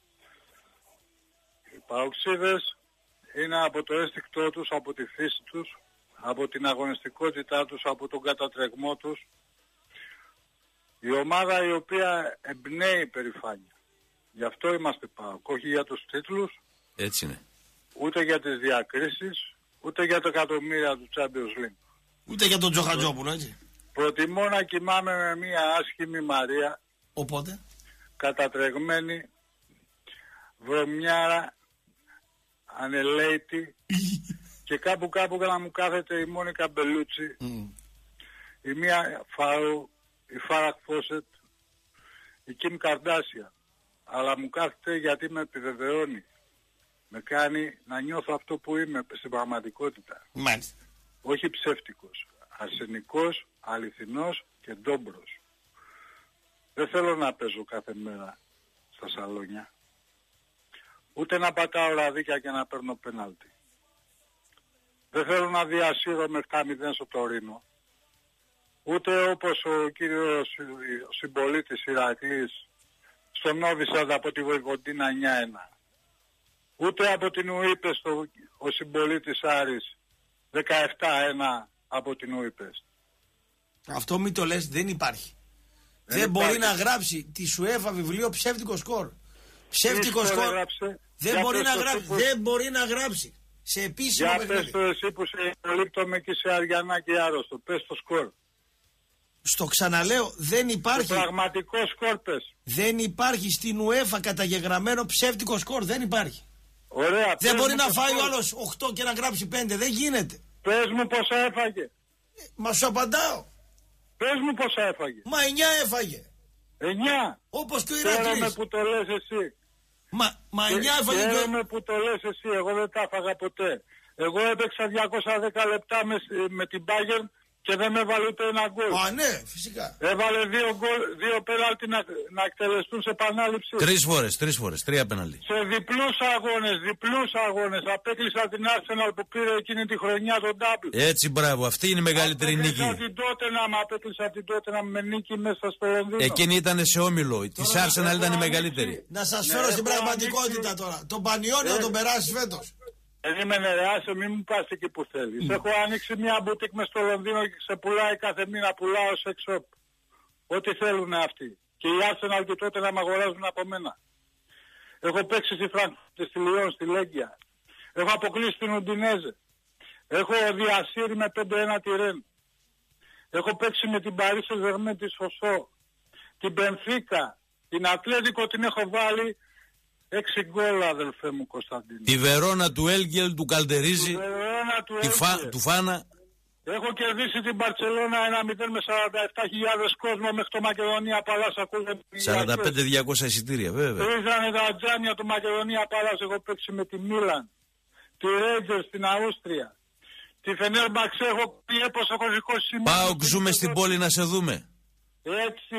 Οι παοξίδες είναι από το αίσθηκτό τους, από τη φύση τους, από την αγωνιστικότητά τους, από τον κατατρεγμό τους. Η ομάδα η οποία εμπνέει περηφάνεια. Γι' αυτό είμαστε ΠΑΟΚ, όχι για τους τίτλους. Έτσι είναι. Ούτε για τις διακρίσεις, ούτε για τα εκατομμύρια του Champions League. Ούτε για τον Τζοχατζόπουλο, έτσι. Προτιμώ να κοιμάμαι με μια άσχημη Μαρία. Οπότε. Κατατρεγμένη, βρωμιάρα, ανελαίτη και κάπου κάπου να μου κάθεται η Μόνικα Μπελούτσι, mm. η μία Φάου, η Φάραχ Φόσετ, η Κιμ Καρντάσια. Αλλά μου κάθεται γιατί με επιβεβαιώνει. Με κάνει να νιώθω αυτό που είμαι στην πραγματικότητα. Μάλιστα. Όχι ψεύτικος. Αρσενικός, αληθινός και ντόμπρος. Δεν θέλω να παίζω κάθε μέρα στα σαλόνια. Ούτε να πατάω ραδίκια και να παίρνω πέναλτι. Δεν θέλω να διασύρω με επτά μηδέν στο Τωρίνο. Ούτε όπως ο κύριος ο συμπολίτης Ηρακλής στον Νόβισαντ από τη Βοηβοντίνα εννιά ένα. Ούτε από την ΟΥΙΠΕΣ το, ο συμπολίτης Άρης δεκαεπτά ένα από την ΟΥΙΠΕΣ. Αυτό μην το λες, δεν υπάρχει. Δεν, δεν υπάρχει. Μπορεί να γράψει τη Σουέφα βιβλίο ψεύτικο σκορ. Ψεύτικο σκορ. Δεν μπορεί, να γράψει, που... δεν μπορεί να γράψει. Σε επίσημο Για παιχνίδι. πες το εσύ που σε υπολείπτομαι και σε αριανά και άρρωστο. Πες το σκορ. Στο ξαναλέω, δεν υπάρχει. Το πραγματικό σκορ πες. Δεν υπάρχει στην UEFA καταγεγραμμένο ψεύτικο σκορ. Δεν υπάρχει. Ωραία. Δεν μπορεί να φάει ο άλλος οκτώ και να γράψει πέντε. Δεν γίνεται. Πες μου πόσα έφαγε. Ε, μα σου απαντάω. Πες μου πόσα έφαγε. Μα εννιά έφαγε. Εννιά. Όπως και ο Ηρακλής. Χαίρομαι που το λες εσύ. Μα, μα εννιά έφαγε. Χαίρομαι που το λες εσύ. Εγώ δεν τα έφαγα ποτέ. Εγώ έπαιξα διακόσια δέκα λεπτά με, με την Bayern και δεν με έβαλε ούτε ένα γκολ. Α, ναι, φυσικά. Έβαλε δύο, γκολ, δύο πέναλτι να, να εκτελεστούν σε επανάληψη. Τρεις φορές, τρεις φορές, τρία πέναλτι. Σε διπλούς αγώνες, διπλούς αγώνες. Απέκλεισα την Arsenal που πήρε εκείνη τη χρονιά τον double. Έτσι, μπράβο, αυτή είναι η μεγαλύτερη νίκη. Απέκλεισα την Tottenham, απέκλεισα την Tottenham με νίκη μέσα στο Λονδίνο. Εκείνη ήταν σε όμιλο, της Arsenal ήταν η μεγαλύτερη. Να σας φέρω ναι, στην πραγματικότητα ανοίξει... τώρα. Τον Πανιόνιο ε... τον περάσει φέτος. Περίμενε ρε, άσε μην μου πας εκεί που θέλεις. Mm. Έχω ανοίξει μια μπουτίκ μες στο Λονδίνο και σε πουλάει κάθε μήνα, πουλάω σε εξόπ. Ό,τι θέλουν αυτοί. Και οι Arsenal και τότε να μ' αγοράζουν από μένα. Έχω παίξει στη Φραγκφούρτη, στη Λιόν, στη Λέγκια. Έχω αποκλείσει την Ουντινέζε. Έχω διασύρει με πέντε ένα τη Ρεν. Έχω παίξει με την Παρί Σεν-Ζερμέν τη Σωσό. Την Μπενφίκα, την Ατλέτικο την έχω βάλει. Έξι γκολ, αδελφέ μου, Κωνσταντίνο. Τη Βερόνα του Έλγκελ, του Καλτερίζη, του, τη φα... του Φάνα. Έχω κερδίσει την Μπαρτσελώνα ένα μηδέν με σαράντα επτά χιλιάδες κόσμο μέχρι το Μακεδονία Παλάς. σαράντα πέντε χιλιάδες διακόσια εισιτήρια, βέβαια. Ήρθανε τα τζάμια του Μακεδονία Παλάς. Έχω παίξει με τη Μίλαν, τη Ρέιτζερ στην Αούστρια, τη Φενέρμπαξ. Έχω πει έπως, έχω σηκώσει σήμερα. Πάω, ζούμε στην πόλη να σε δούμε. Έτσι.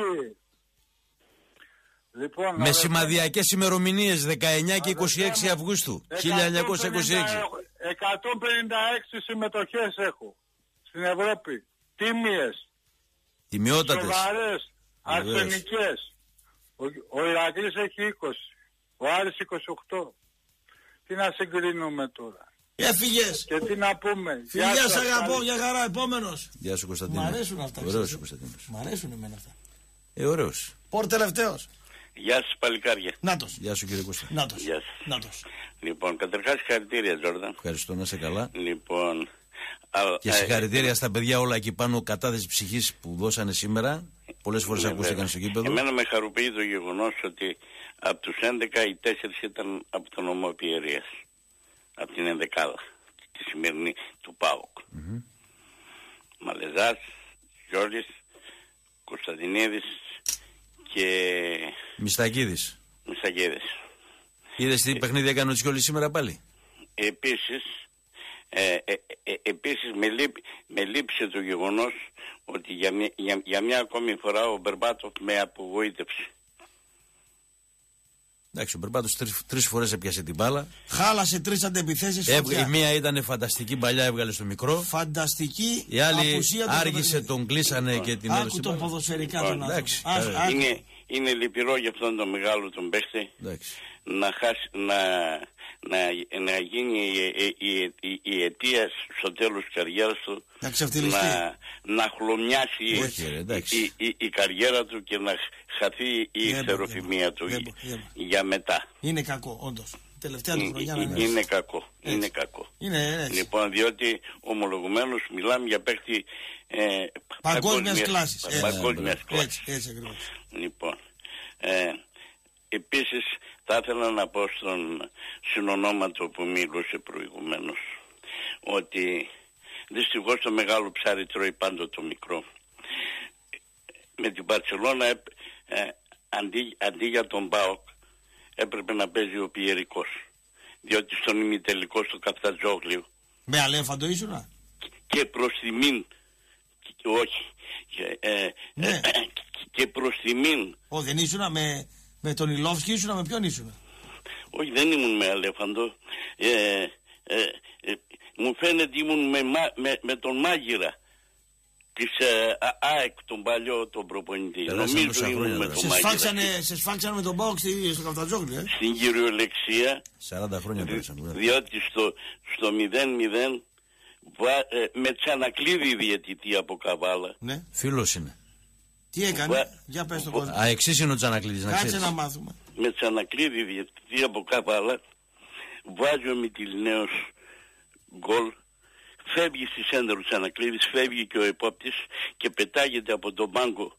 Λοιπόν, με σημαδιακές ημερομηνίες δεκαεννιά και είκοσι έξι Αυγούστου χίλια εννιακόσια είκοσι έξι. εκατόν πενήντα έξι συμμετοχές έχω στην Ευρώπη. Τίμιες. Τιμιότατες. Σοβαρές. Αρσενικές. Ο, ο Ηρακλής έχει είκοσι. Ο Άρης είκοσι οκτώ. Τι να συγκρίνουμε τώρα. Έφυγες. Και τι να πούμε. Φιλιά σ' αγαπώ, για χαρά, επόμενος. Γεια σου Κωνσταντίνο. Μ' αρέσουν αυτά. Ωραίος ο Κωνσταντίνος. Μ' αρέσουν εμένα αυτά. Ε, ωραίος. Πόρ τελευταίος. Γεια σας παλικάρια. Νάτος. Γεια σου κύριε Κώστα. Νάτος. Γεια σας. Νάτος. Λοιπόν, καταρχάς συγχαρητήρια Τζόρνταν. Ευχαριστώ, να είσαι καλά. Λοιπόν... Και συγχαρητήρια ε, στα παιδιά όλα εκεί πάνω κατά της ψυχής που δώσανε σήμερα. Πολλές φορές ακούστηκαν στο γήπεδο. Εμένα με χαροποιεί το γεγονός ότι από τους έντεκα οι τέσσερις ήταν από τον νομό Πιερίας. Από την ενδεκάδα. Τη σημερινή του ΠΑΟΚ. Mm-hmm. Μαλεζάς, Γιώργης, Κωνσταντινίδης και... Μιστακίδης. Μιστακίδης. Είδες τι ε, παιχνίδι έκανε ο Τσιόλης σήμερα πάλι. Επίσης, ε, ε, ε, επίσης με, λείπ, με λείψε το γεγονός ότι για μια, για, για μια ακόμη φορά ο Μπερμπάτοφ με απογοήτευσε. Εντάξει, ο Μπερμπάτοφ τρεις, τρεις φορές έπιασε την μπάλα. Χάλασε τρεις αντεπιθέσεις. Ε, η μία ήταν φανταστική παλιά, έβγαλε στο μικρό. Φανταστική. Η άλλη άργησε, τον κλείσανε και την έδωσε. Άκου τον ποδοσφαιρικά τον άνθρωπο. Είναι, είναι λυπηρό για αυτόν τον μεγάλο τον παίχτη να, χάσει, να, να, να γίνει η, η, η, η αιτία στο τέλος της καριέρας του να, να, να χλωμιάσει η, η, η, η καριέρα του και να χαθεί η ευθεροφημία του γέμπο, γέμπο. για μετά. Είναι κακό, όντως. Τελευταία του χρονιά είναι, είναι κακό. Έτσι. Είναι κακό. Είναι, έτσι. Λοιπόν, διότι ομολογουμένως μιλάμε για παίχτη ε, παγκόσμιας κλάσης. Παγκόσμιας κλάσης. Έτσι, έτσι ακριβώς. Λοιπόν, ε, επίσης θα ήθελα να πω στον συνονόματο που μίλησε προηγουμένως ότι δυστυχώς το μεγάλο ψάρι τρώει πάντο το μικρό. Με την Μπαρσελόνα ε, ε, αντί, αντί για τον ΠΑΟΚ έπρεπε να παίζει ο Πιερικός, διότι στον ημιτελικό στο Καφτατζόγλιο με αλέφαντο ήσουνα και προς τιμήν όχι ε, ναι. ε, και προς τιμήν. Ω, δεν ήσουνα με, με τον Ιλόφσκι, ήσουνα με ποιον ήσουνα? Όχι, δεν ήμουν με αλέφαντο, ε, ε, ε, μου φαίνεται ήμουν με, με, με τον Μάγειρα της ε, ΑΕΚ, τον παλιό τον προπονητή. Νομίζω ήμουν με τον Μάγειρα. Σε σφάξανε με τον Μπόξ στο Καφτατζόγλιο, ε? Στην κυριολεξία σαράντα χρόνια δι, διότι στο, στο μηδέν μηδέν ε, με Τσανακλείδη διαιτητή από Καβάλα. Ναι. Φίλος είναι. Τι έκανε, Βα... για πες το κόσμο. Α, εξής είναι ο Τσανακλείδης. Κάτσε να μάθουμε. Με Τσανακλείδη διαιτητή από Καβάλα βάζει ο Μητυλινέος γκολ. Φεύγει στη σέντρα του Τσανακλείδης, φεύγει και ο επόπτης και πετάγεται από τον πάγκο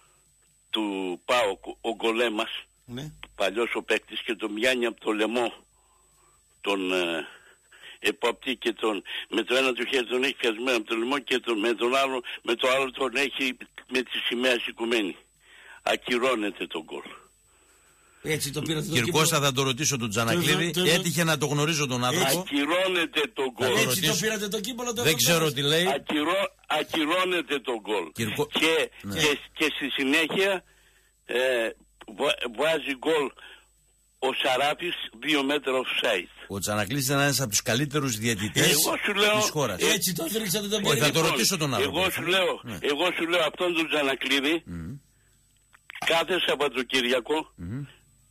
του ΠΑΟΚ ο Γκολέμας, ναι. παλιός ο παίκτης, και τον πιάνει από το λαιμό τον ε, επόπτη και τον, με το ένα του χέρι τον έχει πιασμένο από το λαιμό και τον, με, τον άλλο, με το άλλο τον έχει με τη σημαία σηκωμένη. Ακυρώνεται τον γκολ. Έτσι το πήρατε το Κύριε Κώστα, θα το ρωτήσω τον Τζανακλίδη. Το, το, το, έτυχε να το γνωρίζω τον άνθρωπο. Ακυρώνεται τον γκολ. Έτσι το πήρατε το κύπολο. Δεν ξέρω τι λέει. Ακυρώ, ακυρώνεται τον γκολ. Κυρκο... Και, ναι. και, και στη συνέχεια ε, βάζει γκολ ο Σαράφης δύο μέτρα offside. Ο Τζανακλίδης είναι ένας από τους καλύτερους διαιτητές της χώρας. Έτσι το ρίξατε τον πήρε. Θα το ρωτήσω τον άνθρωπο. Εγώ σου λέω, ναι. εγώ σου λέω αυτόν τον Τζανακλίδη mm. κάθε Σαββατοκυριακό mm.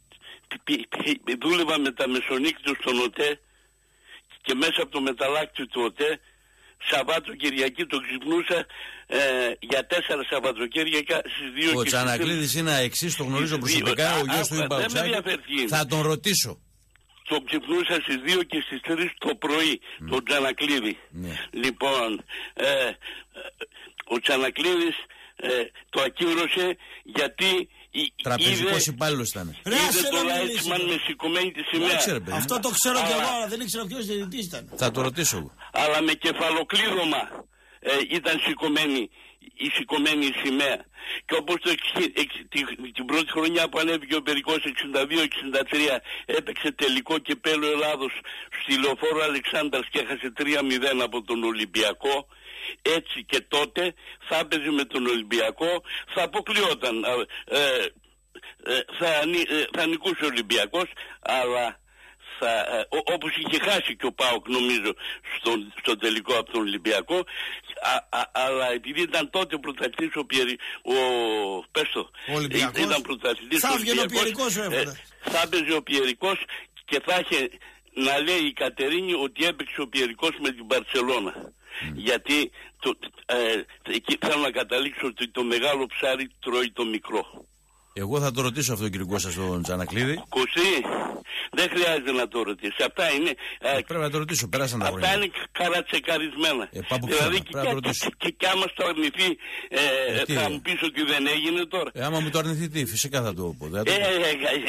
δούλευα με τα μεσονύκτου στον ΟΤΕ και μέσα από το μεταλλάκτη του ΟΤΕ Σαββάτο Κυριακή το ξυπνούσα ε, για τέσσερα Σαββατοκύριακα στις δύο. Ο Τσανακλίδης είναι εξής, το γνωρίζω προσωπικά, ο γιος του είναι Παουτσάκη. Θα τον ρωτήσω. Το ξυπνούσα στις δύο και στις τρεις το πρωί, mm. τον Τσανακλίδη. Ναι. Λοιπόν, ε, ε, ο Τσανακλίδης ε, το ακύρωσε γιατί τραπεζικός υπάλληλος ήταν. Είδε το Λάιτσμαν με σηκωμένη τη σημαία. Αυτό το ξέρω κι εγώ, αλλά δεν ήξερα ποιος διαιτητής ήταν. Θα το ρωτήσω εγώ. Αλλά με κεφαλοκλείδωμα ε, ήταν σηκωμένη η σηκωμένη σημαία. Και όπως το εξ, εξ, την, την πρώτη χρονιά που ανέβηκε ο Περικός εξήντα δύο εξήντα τρία έπαιξε τελικό κυπέλλου Ελλάδος στη Λεωφόρο Αλεξάνδρας και έχασε τρία μηδέν από τον Ολυμπιακό. Έτσι και τότε θα έπαιζε με τον Ολυμπιακό, θα αποκλειόταν, ε, ε, θα, ε, θα νικούσε ο Ολυμπιακός, αλλά θα, ε, ό, όπως είχε χάσει και ο ΠΑΟΚ νομίζω στον, στο τελικό από τον Ολυμπιακό, α, α, αλλά επειδή ήταν τότε πρωταθλητής ο Πιερι, ο Πέστο, ήταν πρωταθλητής θα έβγαινε ο Πιερικός, ε, θα έπαιζε ο Πιερικός και θα είχε να λέει η Κατερίνη ότι έπαιξε ο Πιερικός με την Μπαρσελόνα. Mm. Γιατί το, ε, εκεί θέλω να καταλήξω ότι το μεγάλο ψάρι τρώει το μικρό. Εγώ θα το ρωτήσω αυτό, κύριε Κώστα, στον Τζανακλίδη. Κωστή, δεν χρειάζεται να το ρωτήσει. Αυτά είναι. Ε, πρέπει να το ρωτήσω, περάσαν τα χρόνια. Αυτά είναι καρατσεκαρισμένα. Ε, δηλαδή και, και, και, και άμα στο αρνηθεί, ε, ε, θα μου πεις ότι δεν έγινε τώρα. Ε, άμα μου το αρνηθεί, τι, φυσικά θα το πω. Ε, ε, ε,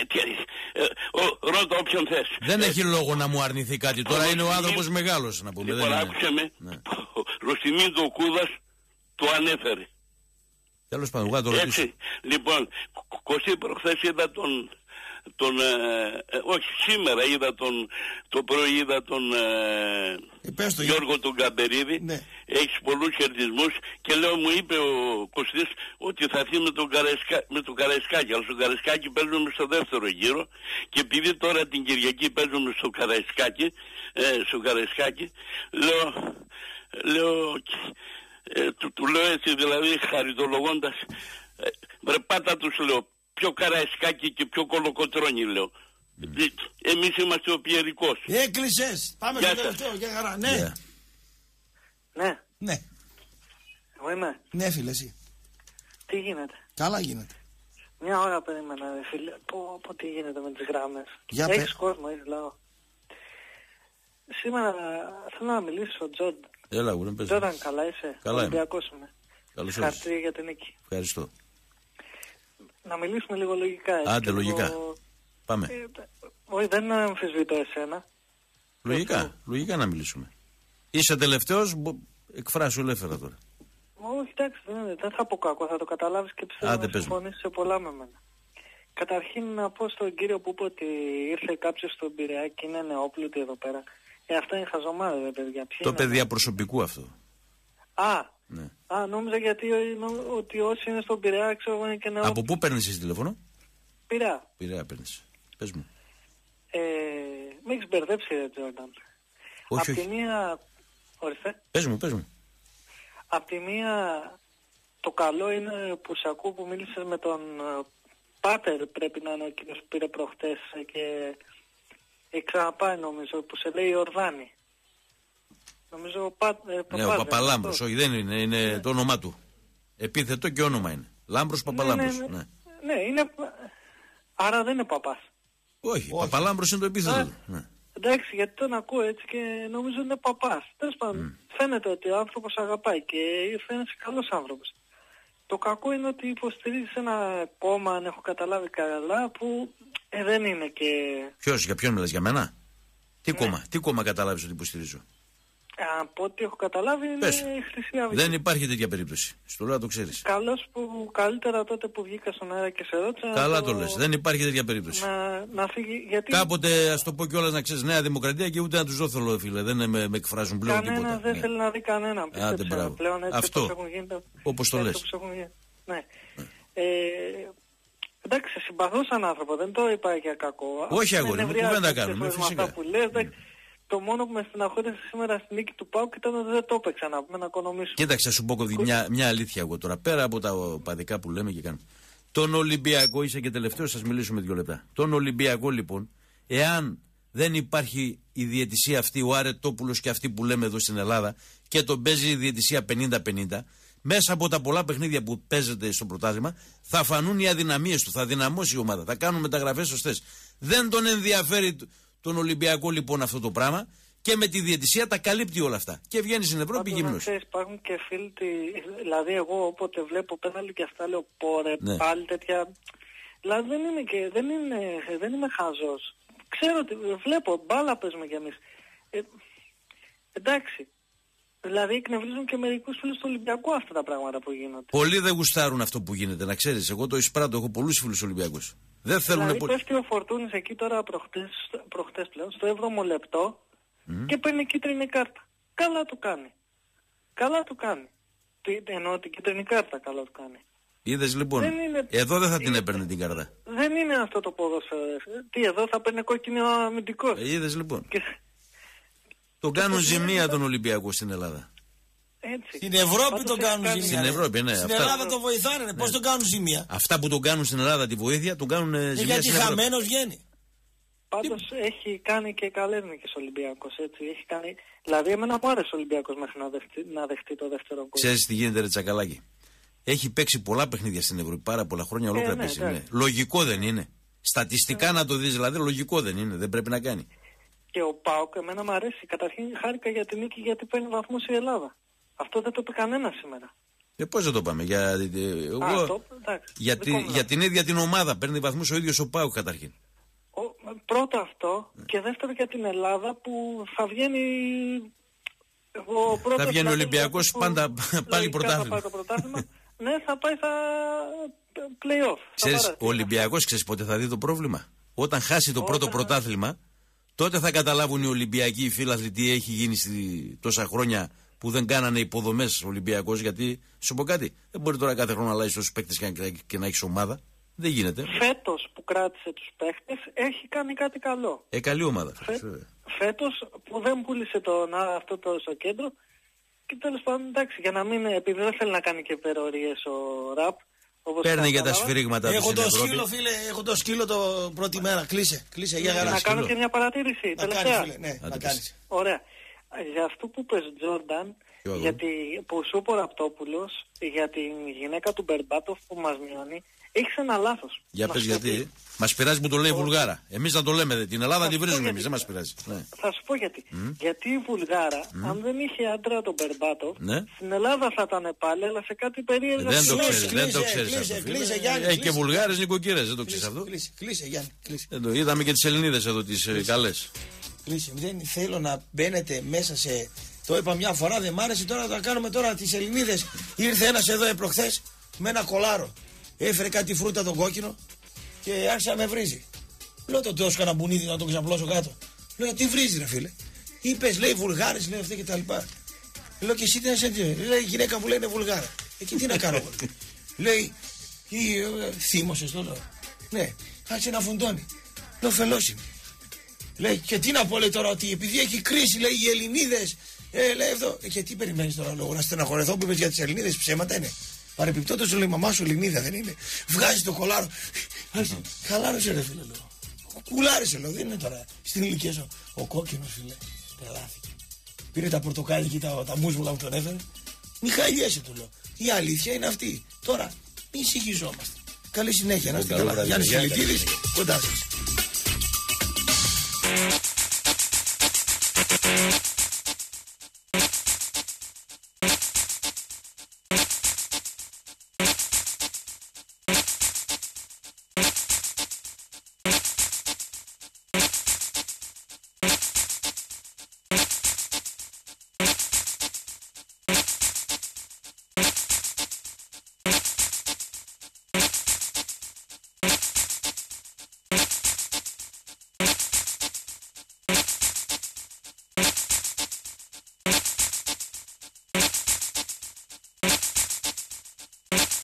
ε, ρώτα όποιον θες. Δεν έχει λόγο να μου αρνηθεί κάτι. Τώρα είναι ο άνθρωπος μεγάλος, να πούμε. Λοιπόν, άκουσε με. Ροστιμίδο ο Κούδας το ανέφερε. Τέλος πάντων, εγώ θα το ρωτήσω. Έτσι, λοιπόν, Κωστή, προχθές είδα τον, τον ε, ε, όχι σήμερα είδα τον, το πρωί είδα τον ε, το, Γιώργο τον Καμπερίδη, ναι. Έχεις πολλούς χαιρετισμούς και λέω, μου είπε ο Κωστής ότι θα έρθει με τον, Καραϊσκά, με τον Καραϊσκάκη, αλλά στον Καραϊσκάκη παίζουμε στο δεύτερο γύρο και επειδή τώρα την Κυριακή παίζουμε στο Καραϊσκάκη, ε, στο Καραϊσκάκη, λέω, λέω Ε, του, του λέω έτσι δηλαδή χαριτολογώντας, ε, βρε πάτα τους λέω πιο Καραϊσκάκη και πιο Κολοκοτρώνη, λέω. Mm. Εμείς είμαστε ο Πιερικός. Έκλεισες. Πάμε στο τελευταίο, για χαρά. Ναι. Yeah. Ναι. Ναι. Εγώ είμαι. Ναι, φίλε, εσύ. Τι γίνεται? Καλά γίνεται. Μια ώρα περίμενα, φίλε. Πω, πω, τι γίνεται με τις γράμμες. Για έχεις πες. κόσμο, έχεις λαό. Σήμερα θέλω να μιλήσω στον Τζόρνταν. Έλα, γουρέ, πες. Τζόρνταν, καλά είσαι? Καλά Ολυμπιακός είμαι. Καλώς Χαρτί για την νίκη. Ευχαριστώ. Να μιλήσουμε λίγο λογικά. Έτσι. Άντε, λογικά. Εγώ... Πάμε. Ε, όχι, δεν αμφισβητώ εσένα. Λογικά, Εγώ... λογικά να μιλήσουμε. Είσαι τελευταίος, εκφράσου ελεύθερα τώρα. Όχι, εντάξει, δεν, δεν θα πω κακό, θα το καταλάβεις και πιστεύω να συμφωνήσεις σε πολλά με μένα. Καταρχήν να πω στον κύριο που είπε ότι ήρθε κάποιος στον Πειραιά και είναι νεόπλουτοι εδώ πέρα. Ε, αυτά είναι χαζομάδες, ρε παιδιά. Ποιοι το είναι... παιδιά προσωπικού αυτό. Α, ναι. Α, νόμιζα γιατί νο, ότι όσοι είναι στον Πειραιά ξέρω εγώ είναι και νεόπλουτοι. Από πού παίρνεις εσύ τηλέφωνο? Πειραιά. Πειραιά παίρνεις. Πες μου. Ε, μην έχεις μπερδέψει, ρε Τζόρνταν. Όχι, Απ' όχι. τη μία... Ορίστε. Πες μου, πες μου. Απ' τη μία το καλό είναι που σε ακούω που μίλησες με τον Πάτερ, πρέπει να είναι ο κύριος που πήρε προχτές και ξαναπάει νομίζω, που σε λέει Ορδάνη. Νομίζω ο Πα... ε, Ναι, ο Παπαλάμπρος, όχι δεν είναι, είναι ναι. Το όνομά του. Επίθετο και όνομα είναι. Λάμπρος Παπαλάμπρος. Ναι, ναι, ναι. ναι, είναι... άρα δεν είναι παπάς. Όχι, όχι. Παπαλάμπρος είναι το επίθετο του. Ναι. Εντάξει, γιατί τον ακούω έτσι και νομίζω είναι παπάς. Τέλος πάντων, mm. φαίνεται ότι ο άνθρωπος αγαπάει και φαίνεται καλός άνθρωπος. Το κακό είναι ότι υποστηρίζει ένα κόμμα, αν έχω καταλάβει καλά, που ε, δεν είναι και... Ποιος, για ποιον μιλάς, για μένα? Τι ναι. κόμμα, τι κόμμα καταλάβεις ότι υποστηρίζω? Από ό,τι έχω καταλάβει είναι η Χρυσή Αυγή. Δεν υπάρχει τέτοια περίπτωση. Στο λέω να το ξέρεις. Καλώς που καλύτερα τότε που βγήκα στον αέρα και σε ρώτησα. Καλά το... το λες. Δεν υπάρχει τέτοια περίπτωση. Να, να φύγει. Γιατί... Κάποτε, ας το πω κιόλας, να ξέρεις, Νέα Δημοκρατία και ούτε να τους δω θέλω, φίλε. Δεν με, με εκφράζουν πλέον κανένα τίποτα. Δεν ναι. θέλει να δει κανέναν. Άντε, μπράβο. Πλέον έτσι αυτό. Όπως έχουν γίνει, όπως το λες. Ναι. ναι. Ε, εντάξει, συμπαθώ σαν άνθρωπο. Δεν το είπα για κακό. Όχι, αγόρι, μου κουβέντα κάνουμε. Φυσικά. Το μόνο που με στεναχώρησε σήμερα στη νίκη του ΠΑΟΚ ήταν ότι δεν το έπαιξα να πούμε να οικονομήσω. Κοίταξε, να σου πω μια, μια αλήθεια εγώ τώρα. Πέρα από τα παδικά που λέμε και κάνουμε. Τον Ολυμπιακό, είσαι και τελευταίο, σας μιλήσουμε δύο λεπτά. Τον Ολυμπιακό λοιπόν, εάν δεν υπάρχει η διαιτησία αυτή, ο Αρετόπουλος και αυτή που λέμε εδώ στην Ελλάδα, και τον παίζει η διαιτησία πενήντα πενήντα, μέσα από τα πολλά παιχνίδια που παίζεται στο πρωτάθλημα, θα φανούν οι αδυναμίες του, θα δυναμώσει η ομάδα, θα κάνουν μεταγραφές σωστές. Δεν τον ενδιαφέρει τον Ολυμπιακό λοιπόν αυτό το πράγμα και με τη διαιτησία τα καλύπτει όλα αυτά. Και βγαίνει στην Ευρώπη γυμνός. Υπάρχουν και φίλοι, δηλαδή εγώ όποτε βλέπω πέναλτι και αυτά λέω πόρε, ναι. Πάλι τέτοια. Δηλαδή δεν είναι και, δεν είναι, δεν είμαι χαζός. Ξέρω ότι βλέπω, μπάλα παίζουμε κι εμείς. Ε, εντάξει. Δηλαδή εκνευρίζουν και μερικούς φίλους του Ολυμπιακού αυτά τα πράγματα που γίνονται. Πολλοί δεν γουστάρουν αυτό που γίνεται, να ξέρεις. Εγώ το εισπράττω, έχω πολλούς φίλους Ολυμπιακούς. Δεν θέλουν δηλαδή πο... πέφτει ο Φορτούνης εκεί τώρα προχτές, προχτές πλέον, στο έβδομο λεπτό mm. και παίρνει κίτρινη κάρτα. Καλά του κάνει. Καλά του κάνει. Τι, εννοώ την κίτρινη κάρτα καλά του κάνει. Είδες λοιπόν, δεν είναι... εδώ δεν θα την έπαιρνε την κάρτα. Δεν είναι αυτό το ποδόσφαιρο. Τι, εδώ θα παίρνει κόκκινο αμυντικός. Ε, είδες λοιπόν. Και... Τον κάνουν ζημία τον Ολυμπιακό στην Ελλάδα. Έτσι. Στην Ευρώπη τον κάνουν ζημία. Στην Ευρώπη, ναι. Στην αυτά... Ελλάδα τον βοηθάνε, ναι. Πώς τον κάνουν ζημία. Αυτά που τον κάνουν στην Ελλάδα τη βοήθεια, τον κάνουν ε, ζημία. Γιατί χαμένος βγαίνει. Πάντως Τι... έχει κάνει και καλές νίκες ο Ολυμπιακός, έτσι. Έχει κάνει... Δηλαδή εμένα μου άρεσε ο Ολυμπιακός μέχρι να δεχτεί, να δεχτεί το δεύτερο γκολ. Ξέρεις τι γίνεται ρε Τσακαλάκη. Έχει παίξει πολλά παιχνίδια στην Ευρώπη, πάρα πολλά χρόνια ολόκληρα ε, ναι, ναι. Λογικό δεν είναι. Στατιστικά ε. να το δεις δηλαδή, λογικό δεν είναι, δεν πρέπει να κάνει. Και ο ΠΑΟΚ εμένα μου αρέσει. Καταρχήν χάρηκα για την νίκη γιατί παίρνει βαθμούς η Ελλάδα. Αυτό δεν το είπε κανένα σήμερα. Ε, πώς δεν το πάμε. Για, ε, εγώ, Α, το, εντάξει, για, τη, για την ίδια την ομάδα παίρνει βαθμούς ο ίδιος ο ΠΑΟΚ καταρχήν. Ο, πρώτο αυτό ε. και δεύτερο για την Ελλάδα που θα βγαίνει... Εγώ, θα βγαίνει ο Ολυμπιακός πάντα πάλι πρωτάθλημα. Θα πρωτάθλημα. Ναι, θα πάει θα play-off. Ξέρεις, ο Ολυμπιακός ξέρεις πότε θα δει το πρόβλημα. Όταν χάσει το Όταν... πρώτο πρωτάθλημα, τότε θα καταλάβουν οι Ολυμπιακοί, οι φίλαθλοι, τι έχει γίνει στη... τόσα χρόνια που δεν κάνανε υποδομές Ολυμπιακός. Γιατί, σου πω κάτι, δεν μπορεί τώρα κάθε χρόνο να αλλάζει τόσους παίκτες και να, και να έχει ομάδα. Δεν γίνεται. Φέτος που κράτησε τους παίκτες έχει κάνει κάτι καλό. Ε, καλή ομάδα. Φέ... Φέτος που δεν πούλησε τον, αυτό το στο κέντρο. Και τέλος πάντων, εντάξει, για να μην, επειδή δεν θέλει να κάνει και υπερορίες ο Ραπ, Παίρνει για τα σφυρίγματα του. Έχω το σκύλο, φίλε, έχω το σκύλο το πρώτη μέρα. Κλείσε, κλείσε για γαρά. Να κάνω και μια παρατήρηση. Να κάνεις, φίλε, ναι, να κάνεις. Ωραία. Για αυτό που πες, Τζόρνταν, γιατί, που σου είπε ο Ραπτόπουλος, για την γυναίκα του Μπερμπάτοφ που μας μειώνει, έχεις ένα λάθος. Για πες γιατί. Μας πειράζει που το λέει Βουλγάρα. Εμείς να το λέμε. Την Ελλάδα τη βρίζουμε εμείς, δεν μας πειράζει. Ναι. Θα σου πω γιατί. Mm. Γιατί η Βουλγάρα, mm. αν δεν είχε άντρα τον Μπερμπάτοφ, ναι. στην Ελλάδα θα ήταν πάλι, αλλά σε κάτι περίεργο. Δεν το ξέρεις, δεν το ξέρεις αυτό. Έχει και Βουλγάρες νοικοκύρες, δεν το ξέρεις αυτό. Κλείσε, Γιάννη. Είδαμε και τις Ελληνίδες εδώ, τις καλές. Κλείσε, δεν θέλω να μπαίνετε μέσα σε. Το είπα μια φορά, δεν μ' άρεσε, τώρα θα κάνουμε τώρα τις Ελληνίδες. Ήρθε ένας εδώ προχθές με ένα κολάρο. Έφερε κάτι φρούτα τον κόκκινο και άρχισε να με βρίζει. Λέω το τόσο κανένα μπουνίδι να το ξαπλώσω κάτω. Λέω τι βρίζει ρε φίλε. Είπες λέει Βουλγάρες, λέει αυτά και τα λοιπά. Λέω και εσύ τι να σε έτσι. Λέει η γυναίκα μου λέει είναι Βουλγάρα. Εκεί τι να κάνω εγώ. Λέει θύμωσες το λέω. Ναι, άρχισε να φουντώνει. Λέω φελός είναι. Λέει και τι να πω λέει τώρα ότι επειδή έχει κρίση λέει οι Ελληνίδες. Ε, λέει αυτό. Ε, και τι περιμένεις τώρα λόγω να στεναχωρεθώ που είπες για τις Ελληνίδες ψέματα είναι. Παρεπιπτόντως σου λέει μαμά σου Ελληνίδα δεν είναι. Βγάζει το κολάρο. Χαλάρωσε ρε φίλε λέω. Κουλάρισε λέω. Δεν είναι τώρα στην ηλικία σου. Ο κόκκινος φίλε. Τρελάθηκε. Πήρε τα πορτοκάλια και τα, τα μουσμουλα που τον έφερε. Μη χαλιέσαι του λέω. Η αλήθεια είναι αυτή. Τώρα μη συγχυζόμαστε. Καλή συνέχεια να είστε καλά. Γιάννης Φιλιτίδης κοντά σας.